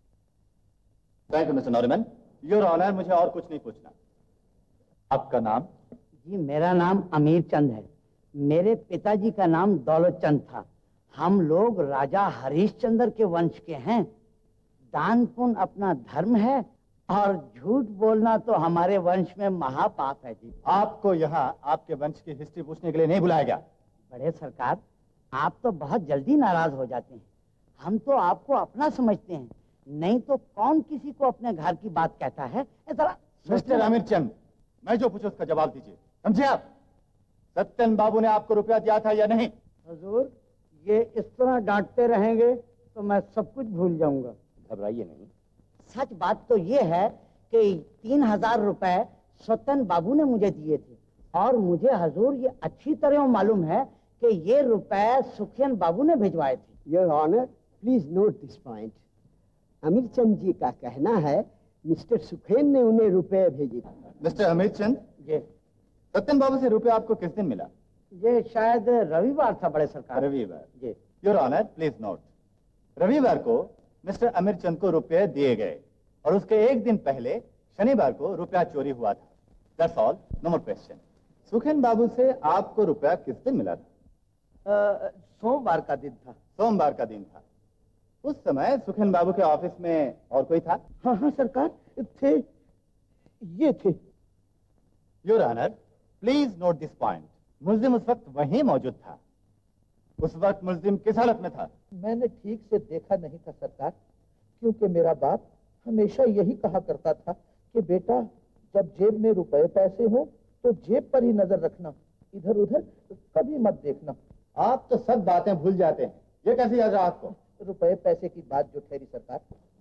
S10: Thank you mister Nariman. Your honour, मुझे और कुछ नहीं पूछना। आपका नाम?
S14: जी मेरा नाम अमीर चंद है। मेरे पिताजी का नाम दौलत चंद था। हम लोग राजा हरिश्चंद्र के वंश के हैं। दान पुण्य अपना धर्म है और झूठ बोलना तो हमारे वंश में महापाप है जी।
S10: आपको यहाँ आपके वंश की हिस्ट्री पूछने के लिए नहीं बुलाया गया।
S14: बड़े सरकार, आप तो बहुत जल्दी नाराज हो जाते हैं। हम तो आपको अपना समझते हैं, नहीं तो कौन किसी को अपने घर की बात कहता है। जरा
S10: मिस्टर आमिर चंद, मैं जो पूछूं उसका जवाब दीजिए, समझे आप? सत्यन बाबू ने आपको रुपया दिया था या नहीं?
S14: हुजूर, ये इस तरह डांटते रहेंगे तो मैं सब कुछ भूल जाऊंगा।
S10: घबराइए नहीं।
S14: सच बात तो ये है कि तीन हजार रुपए सत्यन बाबू ने मुझे दिए थे, और मुझे हुजूर ये अच्छी तरह मालूम है कि ये रुपए सुखियन बाबू ने भिजवाए थे।
S22: Your honour, please note this point. Amir Chand जी का कहना है मिस्टर सुखेन ने उन्हें रुपए भेजे।
S10: मिस्टर अमीर चंद,
S14: ये
S10: सत्यन बाबू से रुपया आपको किस दिन मिला?
S14: ये शायद रविवार था बड़े सरकार।
S10: रविवार।
S14: जी।
S10: योर ऑनर, प्लीज नोट, रविवार को मिस्टर अमीर चंद को रुपये दिए गए और उसके एक दिन पहले शनिवार को रुपया चोरी हुआ था। That's all, no more question. Sukhen बाबू से आपको रुपया किस दिन मिला था?
S14: सोमवार का दिन था।
S10: सोमवार का दिन था। उस समय सुखेन बाबू के ऑफिस में और कोई था?
S14: हाँ हाँ सरकार, थे, ये थे।
S10: Your honour, please note this point. मुलजिम उस वक्त वहीं मौजूद था। उस वक्त मुलजिम किस हालत में था?
S23: मैंने ठीक से देखा नहीं था सरकार, क्योंकि मेरा बाप हमेशा यही कहा करता था कि बेटा, जब जेब में रुपए पैसे हो तो जेब पर ही नजर रखना, इधर उधर कभी मत देखना।
S10: आप तो सब बातें भूल जाते हैं, ये कैसे याद रहा आपको?
S23: रुपए पैसे की बात जो ठहरी सरकार।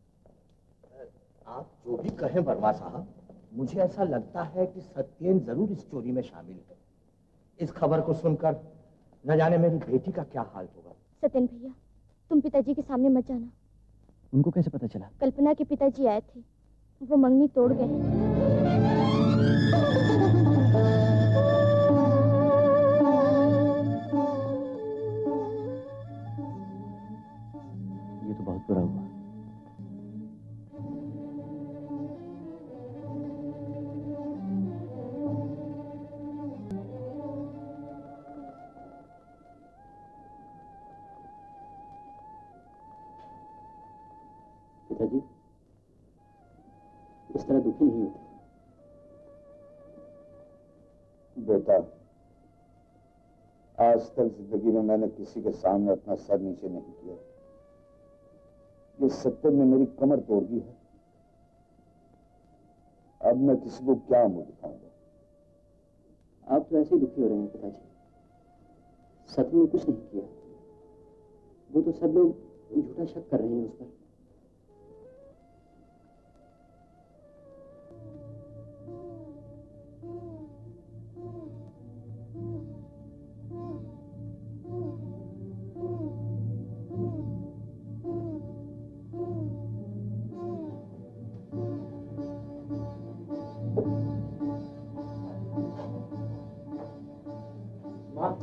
S7: आप जो भी कहें वर्मा साहब, मुझे ऐसा लगता है कि सत्येन जरूर इस चोरी में शामिल है। इस खबर को सुनकर न जाने मेरी बेटी का क्या हाल होगा।
S8: सत्यन भैया, तुम पिताजी के सामने मत जाना।
S5: उनको कैसे पता चला?
S8: कल्पना के पिताजी आए थे, वो मंगनी तोड़ गए।
S5: ये तो बहुत बुरा हुआ।
S11: पिताजी, इस तरह दुखी नहीं होते।
S3: बेटा, आज तक जिंदगी में मैंने किसी के सामने अपना सर नीचे नहीं किया। ये सत्यन ने मेरी कमर तोड़ दी है। अब मैं किसी को क्या मुंह दिखाऊंगा?
S11: आप तो ऐसे ही दुखी हो रहे हैं पिताजी। सत्यन ने कुछ नहीं किया, वो तो सब लोग झूठा शक कर रहे हैं उस पर।
S7: माफ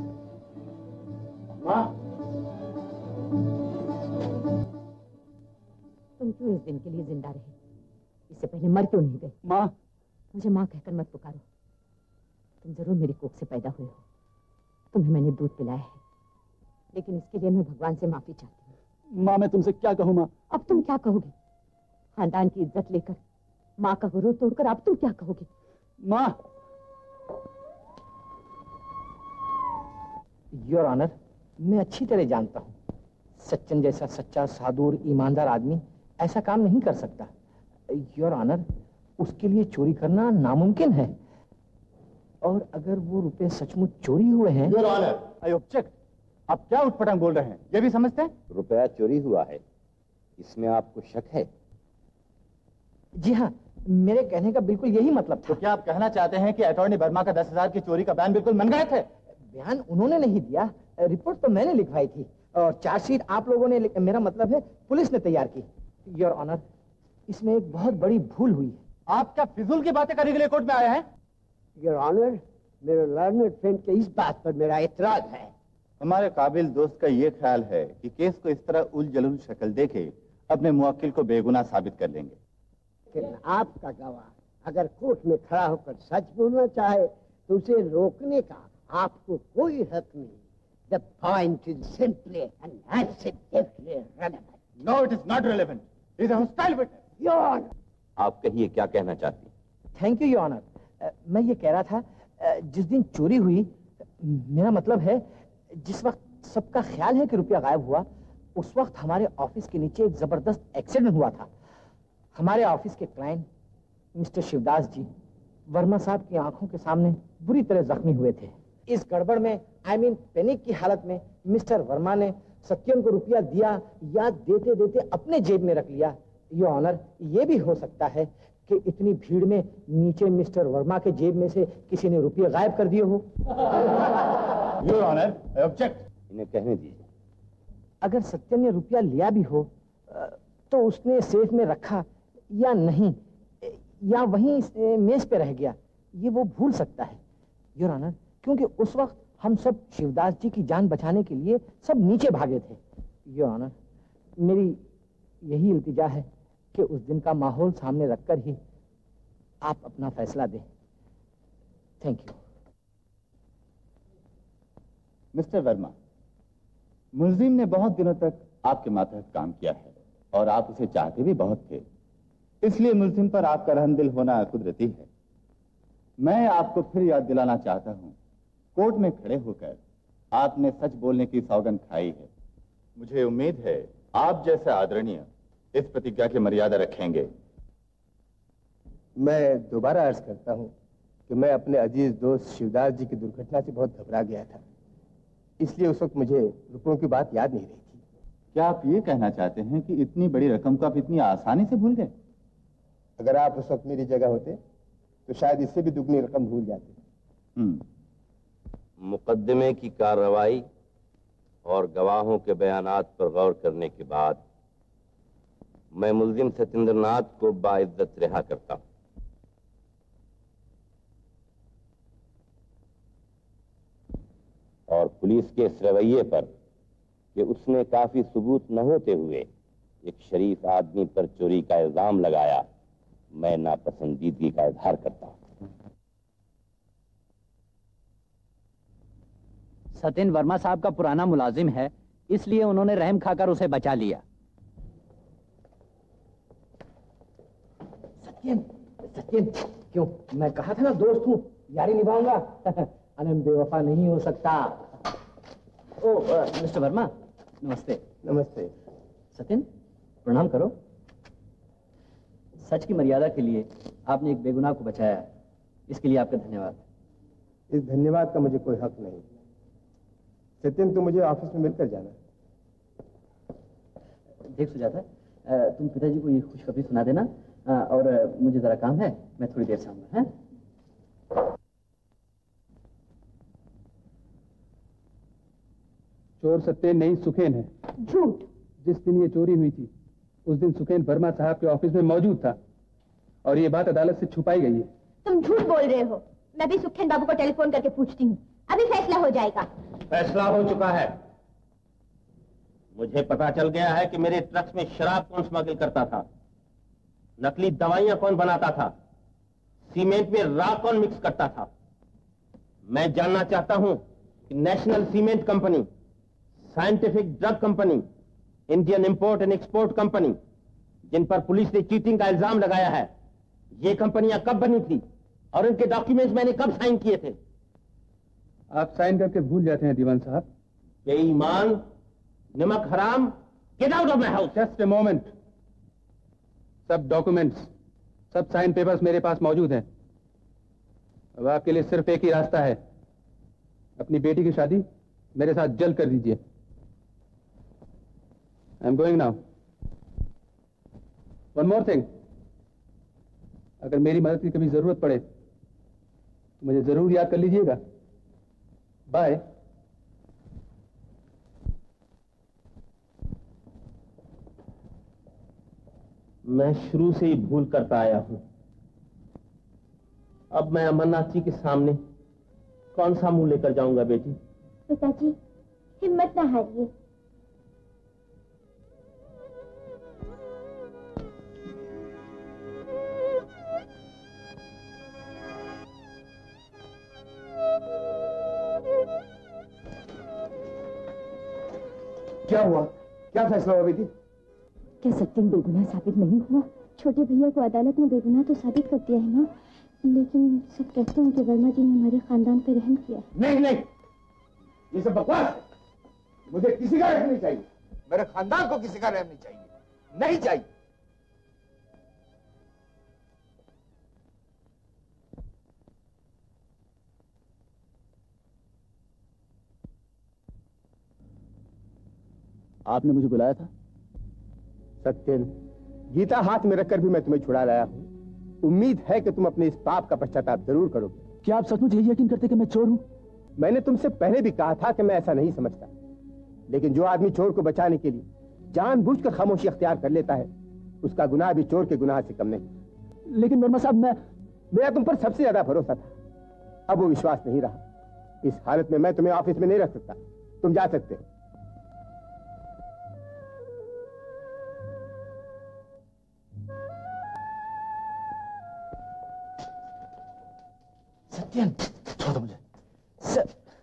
S15: क्यों इस दिन के लिए जिंदा रहे? इससे पहले मर क्यों नहीं गए?
S5: माँ,
S15: मुझे माँ कहकर मत पुकारो। तुम जरूर मेरी कोख से पैदा हुए हो, तुम्हें मैंने दूध पिलाया है, लेकिन इसके लिए मैं भगवान से माफी चाहती हूँ।
S5: माँ, मैं तुमसे क्या कहूँ माँ?
S15: अब तुम क्या कहोगे? खानदान की इज्जत लेकर, माँ का गुरूर तोड़कर अब तुम क्या कहोगे?
S5: माँ।
S20: योर ऑनर, मैं अच्छी तरह जानता हूँ सच्चन जैसा सच्चा साधु और ईमानदार आदमी ऐसा काम नहीं कर सकता। योर ऑनर, उसके लिए चोरी करना नामुमकिन है, और अगर वो रुपए सचमुच चोरी हुए हैं।
S10: Your honour, I object. आप क्या उठपटांग बोल रहे हैं? ये भी समझते हैं?
S4: रुपया चोरी हुआ है, इसमें आपको शक है?
S20: जी हाँ, मेरे कहने का बिल्कुल यही मतलब था।
S10: तो क्या आप कहना चाहते हैं कि अटॉर्नी वर्मा का दस हजार की चोरी का बयान बिल्कुल मनगढ़ंत है?
S20: बयान उन्होंने नहीं दिया, रिपोर्ट तो मैंने लिखवाई थी, और चार्जशीट आप लोगों ने, मेरा मतलब है पुलिस ने तैयार की। योर ऑनर, इसमें एक बहुत बड़ी भूल हुई है।
S10: आप क्या फिजूल की बातें करने के लिए कोर्ट में आए हैं?
S22: योर ऑनर, मेरे लर्नड फ्रेंड के इस बात पर मेरा एतराज है।
S10: हमारे काबिल दोस्त का ये ख्याल है कि केस को इस तरह उल जलूल शक्ल देके अपने मुवक्किल को बेगुनाह साबित कर लेंगे।
S22: लेकिन आपका गवाह अगर कोर्ट में खड़ा होकर सच बोलना चाहे तो उसे रोकने का आपको कोई हक नहीं। The point is simply and absolutely relevant.
S10: No, it is not relevant. He is a hostile witness.
S22: Your Honor.
S4: आप कहिए क्या कहना चाहती?
S20: Thank you your honour. मैं ये कह रहा था, uh, जिस दिन चोरी हुई, मेरा मतलब है जिस वक्त सबका ख्याल है कि रुपया गायब हुआ, उस वक्त हमारे ऑफिस के नीचे एक जबरदस्त एक्सीडेंट हुआ था। हमारे ऑफिस के क्लाइंट मिस्टर शिवदास जी वर्मा साहब की आंखों के सामने बुरी तरह जख्मी हुए थे। इस गड़बड़ में, आई मीन पैनिक की हालत में, मिस्टर वर्मा ने सत्यन को रुपया दिया या देते देते अपने जेब में रख लिया। योर ऑनर, ये भी हो सकता है कि इतनी भीड़ में नीचे मिस्टर वर्मा के जेब में से किसी ने रुपये गायब कर दिए हो।
S10: Your honour, I object.
S4: इन्हें कहने दीजिए।
S20: अगर सत्यन ने रुपया लिया भी हो तो उसने सेफ में रखा या नहीं, या वहीं मेज पे रह गया, ये वो भूल सकता है योर ऑनर, क्योंकि उस वक्त हम सब शिवदास जी की जान बचाने के लिए सब नीचे भागे थे। योर ऑनर, मेरी यही इल्तिजा है कि उस दिन का माहौल सामने रखकर ही आप अपना फैसला दें। Thank you.
S10: मिस्टर वर्मा, मुलजिम ने बहुत दिनों तक आपके मातहत काम किया है और आप उसे चाहते भी बहुत थे, इसलिए मुलजिम पर आपका रहमदिल होना कुदरती है। मैं आपको फिर याद दिलाना चाहता हूं, कोर्ट में खड़े होकर आपने सच बोलने की सौगंध खाई है। मुझे उम्मीद है आप जैसे आदरणीय इस प्रतिज्ञा की मर्यादा रखेंगे।
S7: मैं दोबारा अर्ज करता हूं कि मैं अपने अजीज दोस्त शिवदास जी की दुर्घटना से बहुत घबरा गया था, इसलिए उस वक्त मुझे रुपयों की बात याद नहीं रही थी।
S10: क्या आप ये कहना चाहते हैं कि इतनी बड़ी रकम को आप इतनी आसानी से भूल गए?
S7: अगर आप उस वक्त मेरी जगह होते तो शायद इससे भी दुगनी रकम भूल जाते।
S4: मुकदमे की कार्रवाई और गवाहों के बयानात पर गौर करने के बाद मैं मुलजिम सत्येंद्र नाथ को बाइज्जत रिहा करता हूं। और पुलिस के इस रवैये पर कि उसने काफी सबूत न होते हुए एक शरीफ आदमी पर चोरी का इल्जाम लगाया, मैं नापसंदीदगी का इजहार करता हूं।
S11: सत्येंद्र वर्मा साहब का पुराना मुलाजिम है, इसलिए उन्होंने रहम खाकर उसे बचा लिया।
S20: सत्येंद्र, सत्येंद्र, क्यों? मैं कहा था ना दोस्त हूँ, यारी निभाऊंगा। अनंत बेवफा नहीं हो सकता। ओ आ, मिस्टर वर्मा, नमस्ते।
S7: नमस्ते।
S20: सत्येंद्र, प्रणाम करो। सच की मर्यादा के लिए आपने एक बेगुनाह को बचाया, इसके लिए आपका धन्यवाद।
S7: इस धन्यवाद का मुझे कोई हक नहीं। सत्येंद्र, तुम मुझे ऑफिस में मिलकर जाना।
S20: देख सुजाता, तुम पिताजी को ये खुशखबरी सुना देना, और मुझे जरा काम है, मैं थोड़ी देर से आऊंगा। हैं?
S13: चोर सत्येंद्र नहीं, सुखेन है।
S8: झूठ।
S13: जिस दिन ये चोरी हुई थी उस दिन सुखेन वर्मा साहब के ऑफिस में मौजूद था, और ये बात अदालत से छुपाई गई है।
S8: तुम झूठ बोल रहे हो। मैं भी सुखेन बाबू को टेलीफोन करके पूछती हूँ, अभी फैसला हो जाएगा।
S3: फैसला हो चुका है।
S4: मुझे पता चल गया है कि मेरे ट्रक्स में शराब कौन स्मगल करता था, नकली दवाइयां कौन बनाता था, सीमेंट में राख कौन मिक्स करता था। मैं जानना चाहता हूं कि national cement company, scientific drug company, Indian import and export company, जिन पर पुलिस ने चीटिंग का इल्जाम लगाया है, ये कंपनियां कब बनी थी और इनके डॉक्यूमेंट्स मैंने कब साइन किए थे?
S13: आप साइन करके भूल जाते हैं दीवान साहब।
S4: बेईमान, नमक हराम, get out of my house.
S13: Just a moment. सब डॉक्यूमेंट्स, सब साइन पेपर्स मेरे पास मौजूद हैं। अब आपके लिए सिर्फ एक ही रास्ता है, अपनी बेटी की शादी मेरे साथ जल्द कर दीजिए। I am going now. One more thing, अगर मेरी मदद की कभी जरूरत पड़े तो मुझे जरूर याद कर लीजिएगा। बाय।
S4: मैं शुरू से ही भूल करता आया हूं। अब मैं अमरनाथ जी के सामने कौन सा मुंह लेकर जाऊंगा बेटी?
S16: पिताजी, हिम्मत ना हारिए।
S7: क्या हुआ? क्या फैसला हुआ बेटी?
S8: क्या सत्यम बेगुनाह साबित नहीं हुआ? छोटे भैया को अदालत ने बेगुनाह तो साबित कर दिया है ना, लेकिन सब कहते हैं कि वर्मा जी ने हमारे खानदान पर रहम किया।
S7: नहीं नहीं, ये सब बकवास है। मुझे किसी का रहम नहीं चाहिए, मेरे खानदान को किसी का रहम नहीं चाहिए, नहीं चाहिए।
S5: आपने मुझे बुलाया था?
S7: सत्यन, गीता हाथ में रखकर भी मैं तुम्हें छुड़ा लाया हूं। उम्मीद है कि तुम अपने इस पाप का पश्चाताप जरूर करोगे।
S5: क्या आप सचमुच यही यकीन करते कि मैं चोर हूं?
S7: मैंने तुमसे पहले भी कहा था कि मैं ऐसा नहीं समझता, लेकिन जो आदमी चोर को बचाने के लिए जानबूझकर खामोशी अख्तियार कर लेता है, उसका गुनाह भी चोर के गुनाह से कम नहीं।
S5: लेकिन वर्मा साहब, मैं
S7: मेरा तुम पर सबसे ज्यादा भरोसा था, अब वो विश्वास नहीं रहा। इस हालत में मैं तुम्हें ऑफिस में नहीं रख सकता। तुम जा सकते हो।
S20: सत्यन,
S5: छोड़ दो मुझे।
S20: सर,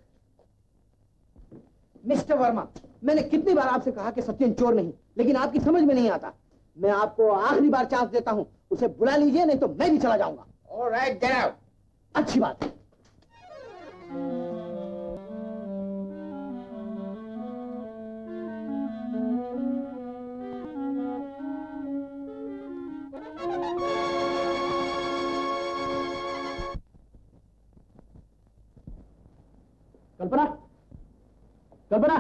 S20: मिस्टर वर्मा, मैंने कितनी बार आपसे कहा कि सत्यन चोर नहीं, लेकिन आपकी समझ में नहीं आता। मैं आपको आखिरी बार चांस देता हूं, उसे बुला लीजिए, नहीं तो मैं भी चला जाऊंगा।
S7: All right, get out.
S20: अच्छी बात है।
S5: कल्पना, कल्पना,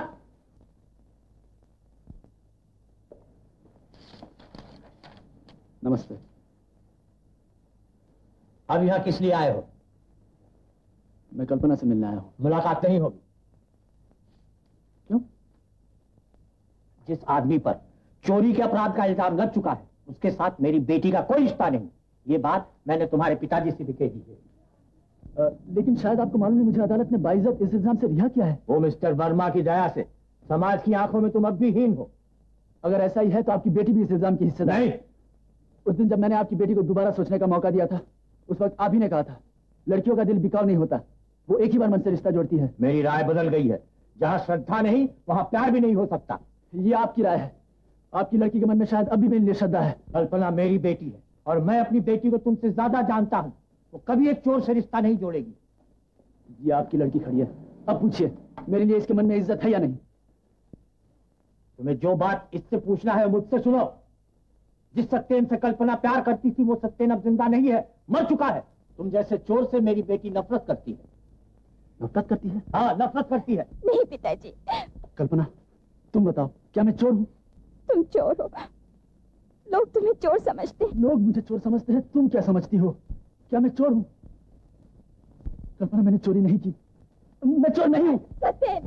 S5: नमस्ते।
S20: अब यहाँ किस लिए आए हो?
S5: मैं कल्पना से मिलने आया हूँ।
S20: मुलाकात नहीं होगी।
S5: क्यों?
S20: जिस आदमी पर चोरी के अपराध का इल्जाम लग चुका है, उसके साथ मेरी बेटी का कोई रिश्ता नहीं। ये बात मैंने तुम्हारे पिताजी से भी कह दी है।
S5: आ, लेकिन शायद आपको मालूम नहीं, मुझे अदालत ने बाइज्जत इस इल्जाम से रिहा किया है।
S20: वो मिस्टर वर्मा की दया से समाज की आंखों में तुम अब भी हीन हो।
S5: अगर ऐसा ही है तो आपकी बेटी भी इस इल्जाम की हिस्सेदार
S20: नहीं।
S5: उस दिन जब मैंने आपकी बेटी को दोबारा सोचने का मौका दिया था, उस वक्त आप ही ने कहा था लड़कियों का दिल बिकाऊ नहीं होता, वो एक ही बार मन से रिश्ता जोड़ती है।
S20: मेरी राय बदल गई है। जहाँ श्रद्धा नहीं वहाँ प्यार भी नहीं हो सकता।
S5: ये आपकी राय है। आपकी लड़की के मन में शायद अब भी मेरे लिए श्रद्धा है।
S20: कल्पना मेरी बेटी है और मैं अपनी बेटी को तुमसे ज्यादा जानता हूँ। वो कभी एक चोर से रिश्ता नहीं जोड़ेगी।
S5: ये आपकी लड़की खड़ी है, अब पूछिए मेरे लिए इसके मन में इज्जत है या नहीं?
S20: तुम्हें जो बात इससे पूछना है मुझसे सुनो। जिस सत्येन से कल्पना प्यार करती थी, वो सत्येन अब जिंदा नहीं है, मर चुका है। तुम जैसे चोर से मेरी बेटी नफरत करती है।
S5: नफरत करती है?
S20: हाँ, नफरत करती है।
S8: नहीं पिताजी।
S5: कल्पना, तुम बताओ, क्या मैं चोर हूँ?
S8: तुम चोर हो। लोग तुम्हें चोर समझते हैं।
S5: लोग मुझे चोर समझते हैं, तुम क्या समझती हो? क्या मैं चोर हूँ? कल्पना, मैंने चोरी नहीं की, मैं चोर नहीं हूँ।
S8: सत्येन,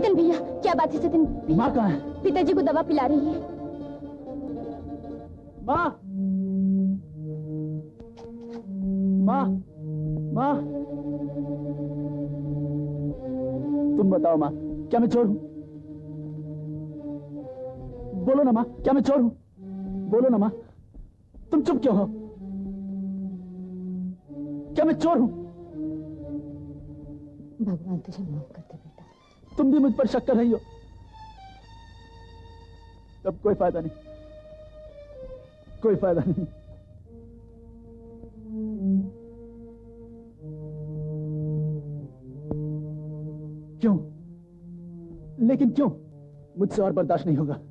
S8: सत्यन भैया, क्या बात है सत्यन भैया?
S5: माँ कहाँ है?
S8: पिताजी को दवा पिला रही है।
S5: माँ, माँ, माँ, तुम बताओ माँ, क्या मैं चोर हूँ? बोलो ना माँ, क्या मैं चोर हूँ? बोलो ना माँ, तुम चुप क्यों हो? क्या मैं चोर हूँ?
S15: भगवान तुझे माफ कर दे बेटा।
S5: तुम भी मुझ पर शक कर रही हो, तब कोई फायदा नहीं, कोई फायदा नहीं। क्यों? लेकिन क्यों? मुझसे और बर्दाश्त नहीं होगा।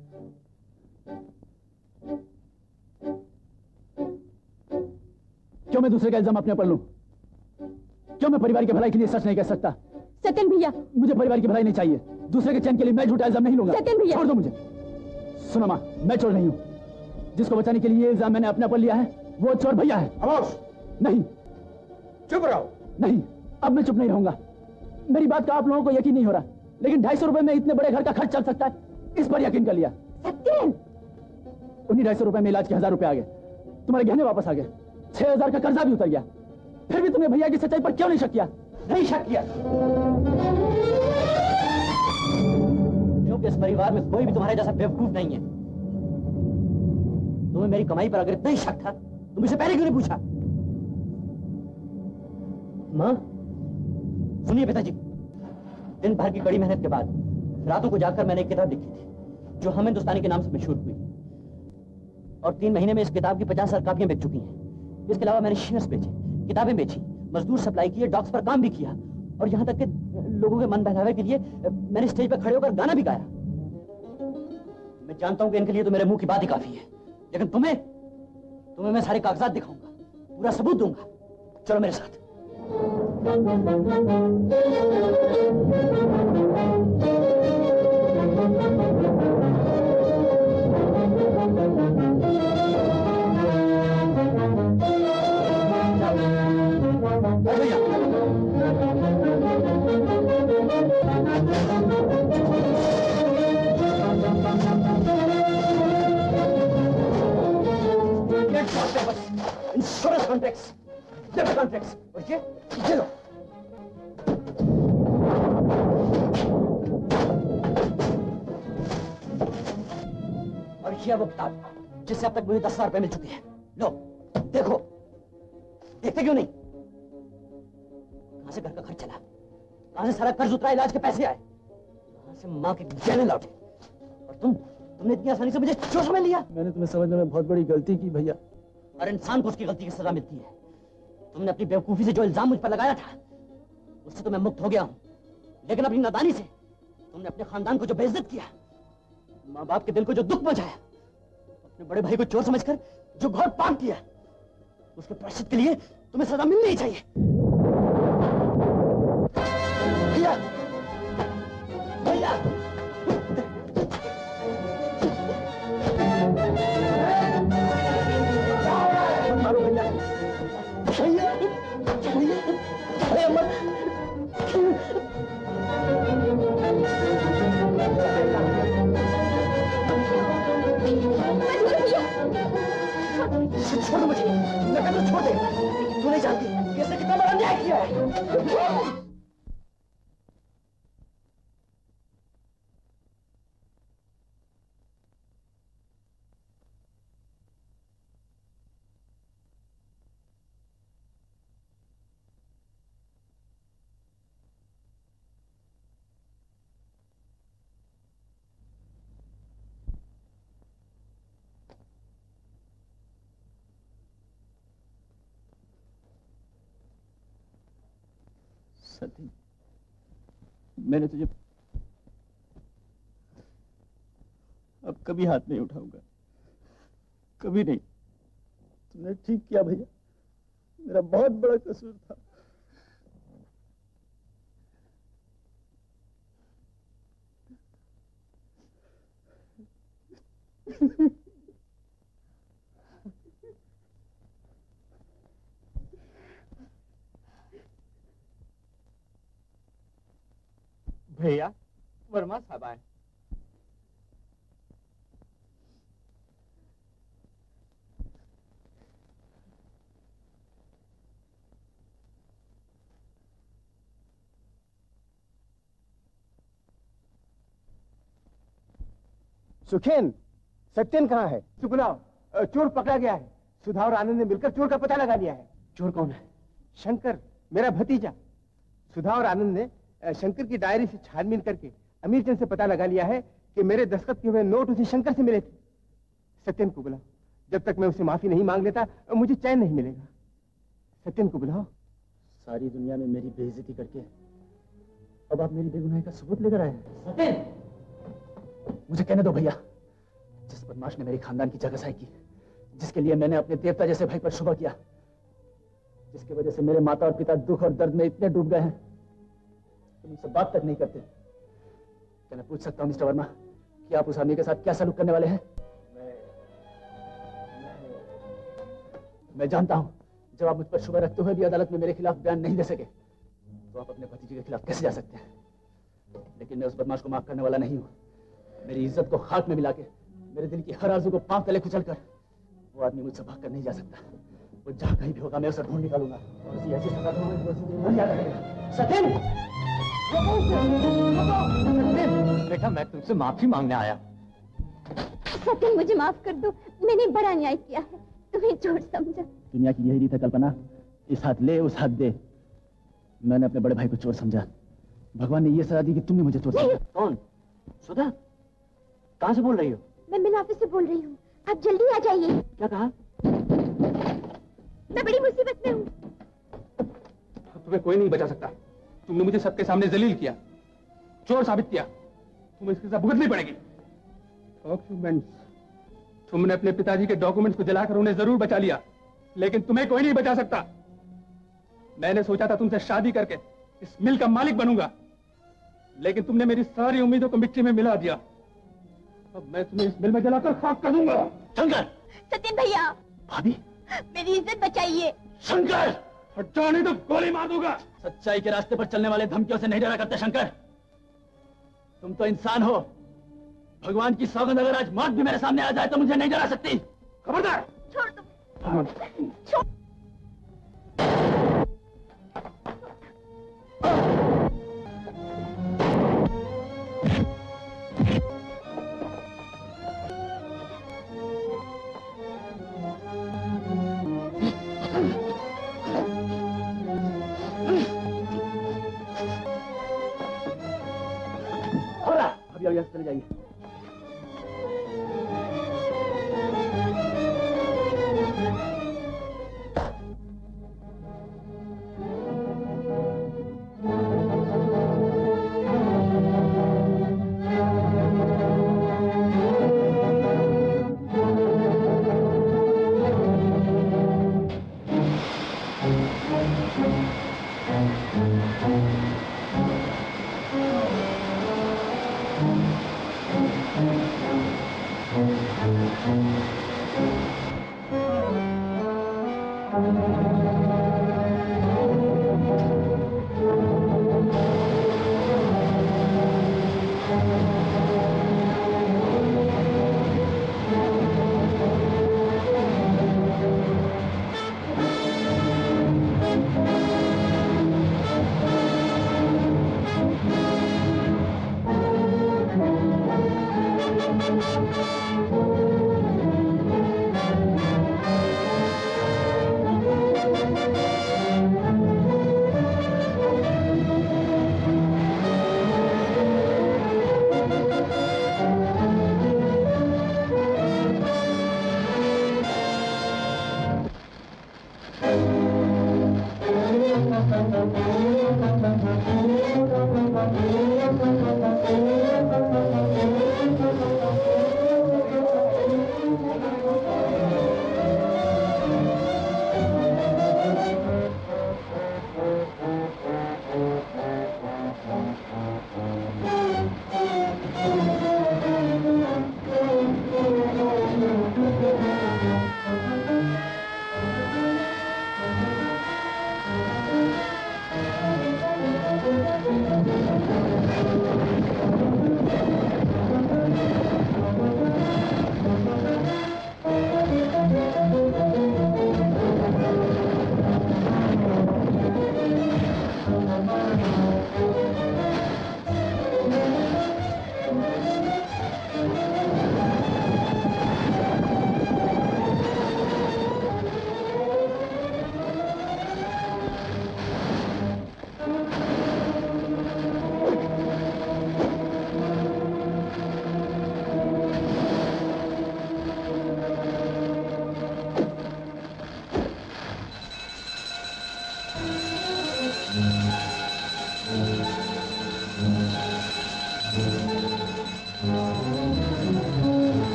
S5: क्यों मैं दूसरे का इल्जाम अपने पर लूं? क्यों मैं परिवार की भलाई के लिए सच नहीं कह सकता?
S8: सत्यन भैया,
S5: मुझे परिवार की भलाई नहीं चाहिए। दूसरे के चैन के लिए मैं झूठा इल्जाम नहीं लूंगा।
S8: सत्यन भैया,
S5: छोड़ दो मुझे। सुनो माँ, मैं चोर नहीं हूँ। जिसको बचाने के लिए ये इल्जाम मैंने अपने पर लिया है, वो चोर भैया है।
S3: खामोश।
S5: नहीं।
S3: चुप रहो।
S5: नहीं, अब मैं चुप नहीं रहूंगा। मेरी बात का आप लोगों को यकीन नहीं हो रहा, लेकिन ढाई सौ रुपए में इतने बड़े घर का खर्च चल सकता है, इस पर यकीन कर लिया।
S8: सत्यन,
S5: उन्हीं ढाई सौ रुपए में इलाज के हजार रुपए आ गए, तुम्हारे गहने वापस आ गए, छह हजार का कर्जा भी उतर गया। फिर भी तुमने भैया की सच्चाई पर क्यों नहीं शक किया?
S11: नहीं शक किया क्योंकि इस परिवार में कोई भी तुम्हारे जैसा बेवकूफ नहीं है। तुम्हें मेरी कमाई पर अगर इतना ही शक था, तुम मुझसे पहले क्यों नहीं पूछा? माँ, सुनिए पिताजी, दिन भर की कड़ी मेहनत के बाद रातों को जाकर मैंने एक किताब लिखी थी जो हम हिंदुस्तानी के नाम से मशहूर हुई, और तीन महीने में इस किताब की पचास हजार कापियां बिक चुकी हैं। इसके अलावा मैंने शेयर्स बेचे, किताबें बेची, मजदूर सप्लाई किए, डॉक्स पर काम भी किया, और यहाँ तक कि लोगों के मन बहलावे के लिए मैंने स्टेज पर खड़े होकर गाना भी गाया। मैं जानता हूँ कि इनके लिए तो मेरे मुंह की बात ही काफी है, लेकिन तुम्हें तुम्हें मैं सारे कागजात दिखाऊंगा, पूरा सबूत दूंगा। चलो मेरे साथ। इंश्योरेंस कॉन्ट्रैक्ट्स, डेबिट कॉन्ट्रैक्ट्स, और ये ये लो। और ये वो किताब जिससे अब तक मुझे दस हजार रुपए मिल चुके हैं। लो देखो, देखते क्यों नहीं? कहां से घर का खर्च चला, कहां से सारा कर्ज उतरा, इलाज के पैसे आए, कहां से माँ के गहने लौटे, और तुम तुमने इतनी आसानी से मुझे क्यों समझ लिया?
S5: मैंने तुम्हें समझने में बहुत बड़ी गलती की भैया।
S11: हर इंसान को उसकी गलती की सजा मिलती है। तुमने अपनी बेवकूफी से जो इल्जाम मुझ पर लगाया था, उससे तो मैं मुक्त हो गया हूं, लेकिन अपनी नादानी से तुमने अपने खानदान को जो बेइज्जत किया, माँ बाप के दिल को जो दुख पहुंचाया, अपने बड़े भाई को चोर समझकर जो घोर पाप किया, उसके प्रायश्चित के लिए तुम्हें सजा मिलनी ही चाहिए। भैया, भैया, मारो भैया, भैया, भैया, भैया मत। छोड़ मुझे, मैं कहता छोड़ दे। तू नहीं जानती कि इसने कितना बड़ा अन्याय किया है।
S5: सती, मैंने तुझे अब कभी हाथ नहीं उठाऊंगा, कभी नहीं। तुमने ठीक किया भैया, मेरा बहुत बड़ा कसूर था।
S10: भैया,
S20: वर्मा साहब आए।
S7: सुखेन, सत्यन कहाँ है? सुखलाओ, चोर पकड़ा गया है। सुधा और आनंद ने मिलकर चोर का पता लगा लिया है।
S20: चोर कौन है?
S7: शंकर, मेरा भतीजा। सुधा और आनंद ने शंकर की डायरी से छानबीन करके अमीरचंद से पता लगा लिया है कि मेरे दस्तखत किए हुए नोट उसे शंकर से मिले थे। सत्यन को बुलाओ। जब तक मैं उसे माफी नहीं मांग लेता मुझे चैन नहीं मिलेगा। सत्यन को बुलाओ।
S5: सारी दुनिया में मेरी बेइज्जती करके अब आप मेरी बेगुनाही का सबूत लेकर आए। सत्यन, मुझे कहने दो भैया, जिस बदमाश ने मेरे खानदान की जगहसाई की, जिसके लिए मैंने अपने देवता जैसे भाई पर शुभ किया, जिसकी वजह से मेरे माता और पिता दुख और दर्द में इतने डूब गए हैं तुम उनसे बात तक नहीं करते। क्या मैं पूछ सकता हूँ मिस्टर वर्मा कि आप उस आदमी के साथ क्या सलूक करने वाले हैं? मैं, मैं... मैं जानता हूँ जब आप मुझ पर शुभ रखते हुए भी अदालत में मेरे खिलाफ बयान नहीं दे सके तो आप अपने भतीजे के खिलाफ कैसे जा सकते हैं। लेकिन मैं उस बदमाश को माफ करने वाला नहीं हूँ। मेरी इज्जत को खाक में मिला के, मेरे दिल की हर आरज़ू को पांव तले कुचल कर वो आदमी मुझसे भाग कर नहीं जा सकता। वो जहाँ कहीं भी होगा मैं उसे ढूंढ निकालूंगा और उसे ऐसी सजा दूंगा कि वो याद रखेगा। सत्यन,
S20: बेटा मैं तुमसे माफी मांगने आया।
S8: सत्यन, मुझे माफ कर दो, मैंने बड़ा अन्याय किया है, तुम्हें चोर समझा।
S5: दुनिया की यही रीत है कल्पना, इस हाथ ले उस हाथ दे। मैंने अपने बड़े भाई को चोर समझा, भगवान ने ये सजा दी कि तुमने मुझे चोर समझा।
S20: कौन? सुधा, कहाँ से बोल रही हो?
S8: मैं मिल ऑफिस से बोल रही हूँ, आप जल्दी आ जाइए।
S20: क्या कहा?
S8: मैं बड़ी मुसीबत में हूँ।
S13: तुम्हें कोई नहीं बचा सकता। तुमने मुझे सबके सामने जलील किया, चोर साबित किया, तुम्हें इसके साथ भुगतनी पड़ेगी। डॉक्यूमेंट्स, तुमने अपने पिताजी के डॉक्यूमेंट्स को जलाकर उन्हें जरूर बचा लिया, लेकिन तुम्हें कोई नहीं बचा सकता। मैंने सोचा था तुमसे शादी करके इस मिल का मालिक बनूंगा, लेकिन तुमने मेरी सारी उम्मीदों को मिट्टी में मिला दिया। अब मैं तुम्हें इस मिल में जलाकर खाक कर दूंगा।
S5: शंकर!
S8: सत्यन भैया!
S5: भाभी!
S8: मेरी इज्जत बचाइए।
S5: शंकर!
S13: हट जाओ नहीं तो गोली मार दूंगा।
S5: सच्चाई के रास्ते पर चलने वाले धमकियों से नहीं डरा करते शंकर। तुम तो इंसान हो। भगवान की सौगंध, अगर आज मौत भी मेरे सामने आ जाए तो मुझे नहीं डरा सकती।
S13: खबरदार!
S8: छोड़ दो।
S13: छोड़।
S5: अभी चले जाइए।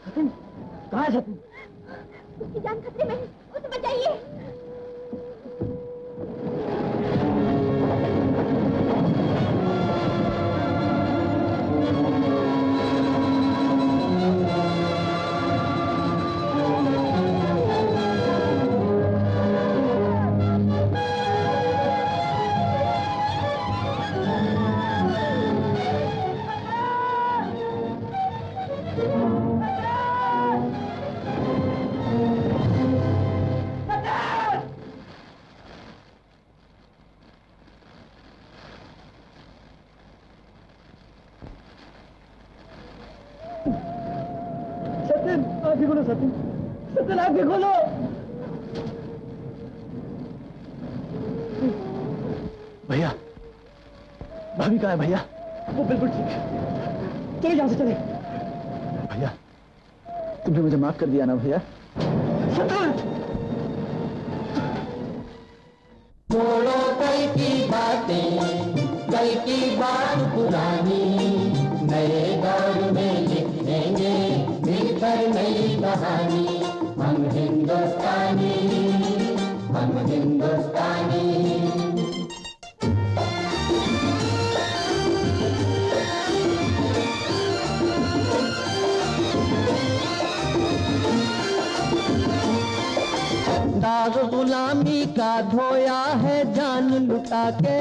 S18: सचिन, कहाँ है सचिन?
S8: उसकी जान खतरे में है, उसे बचाइए।
S18: सचिन, आंखें खोलो सचिन, सचिन आंखें खोलो।
S5: भैया, भाभी कहाँ है भैया?
S18: वो बिल्कुल ठीक है, चलो यहाँ से चले।
S5: भैया, तुमने मुझे माफ कर दिया ना भैया?
S18: सचिन!
S9: छोड़ो कल की बातें, कल की बात पुरानी, नए दौर में लिख देंगे मिलकर नई कहानी। हम हिंदुस्तानी, हम हिंदुस्तानी। दाग गुलामी का धोया है जान लुटा के,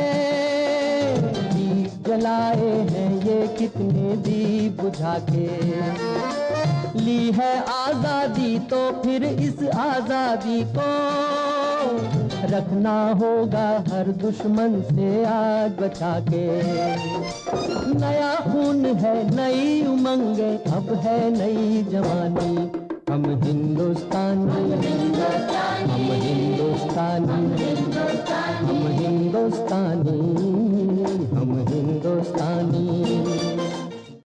S9: दीप जलाए हैं ये कितने दीप बुझा के। ली है आजादी तो फिर इस आजादी को रखना होगा हर दुश्मन से आग बचा के। नया खून है, नई उमंगे, अब है नई जवानी। हम हिंदुस्तानी, हम हिंदुस्तानी, हम हिंदुस्तानी।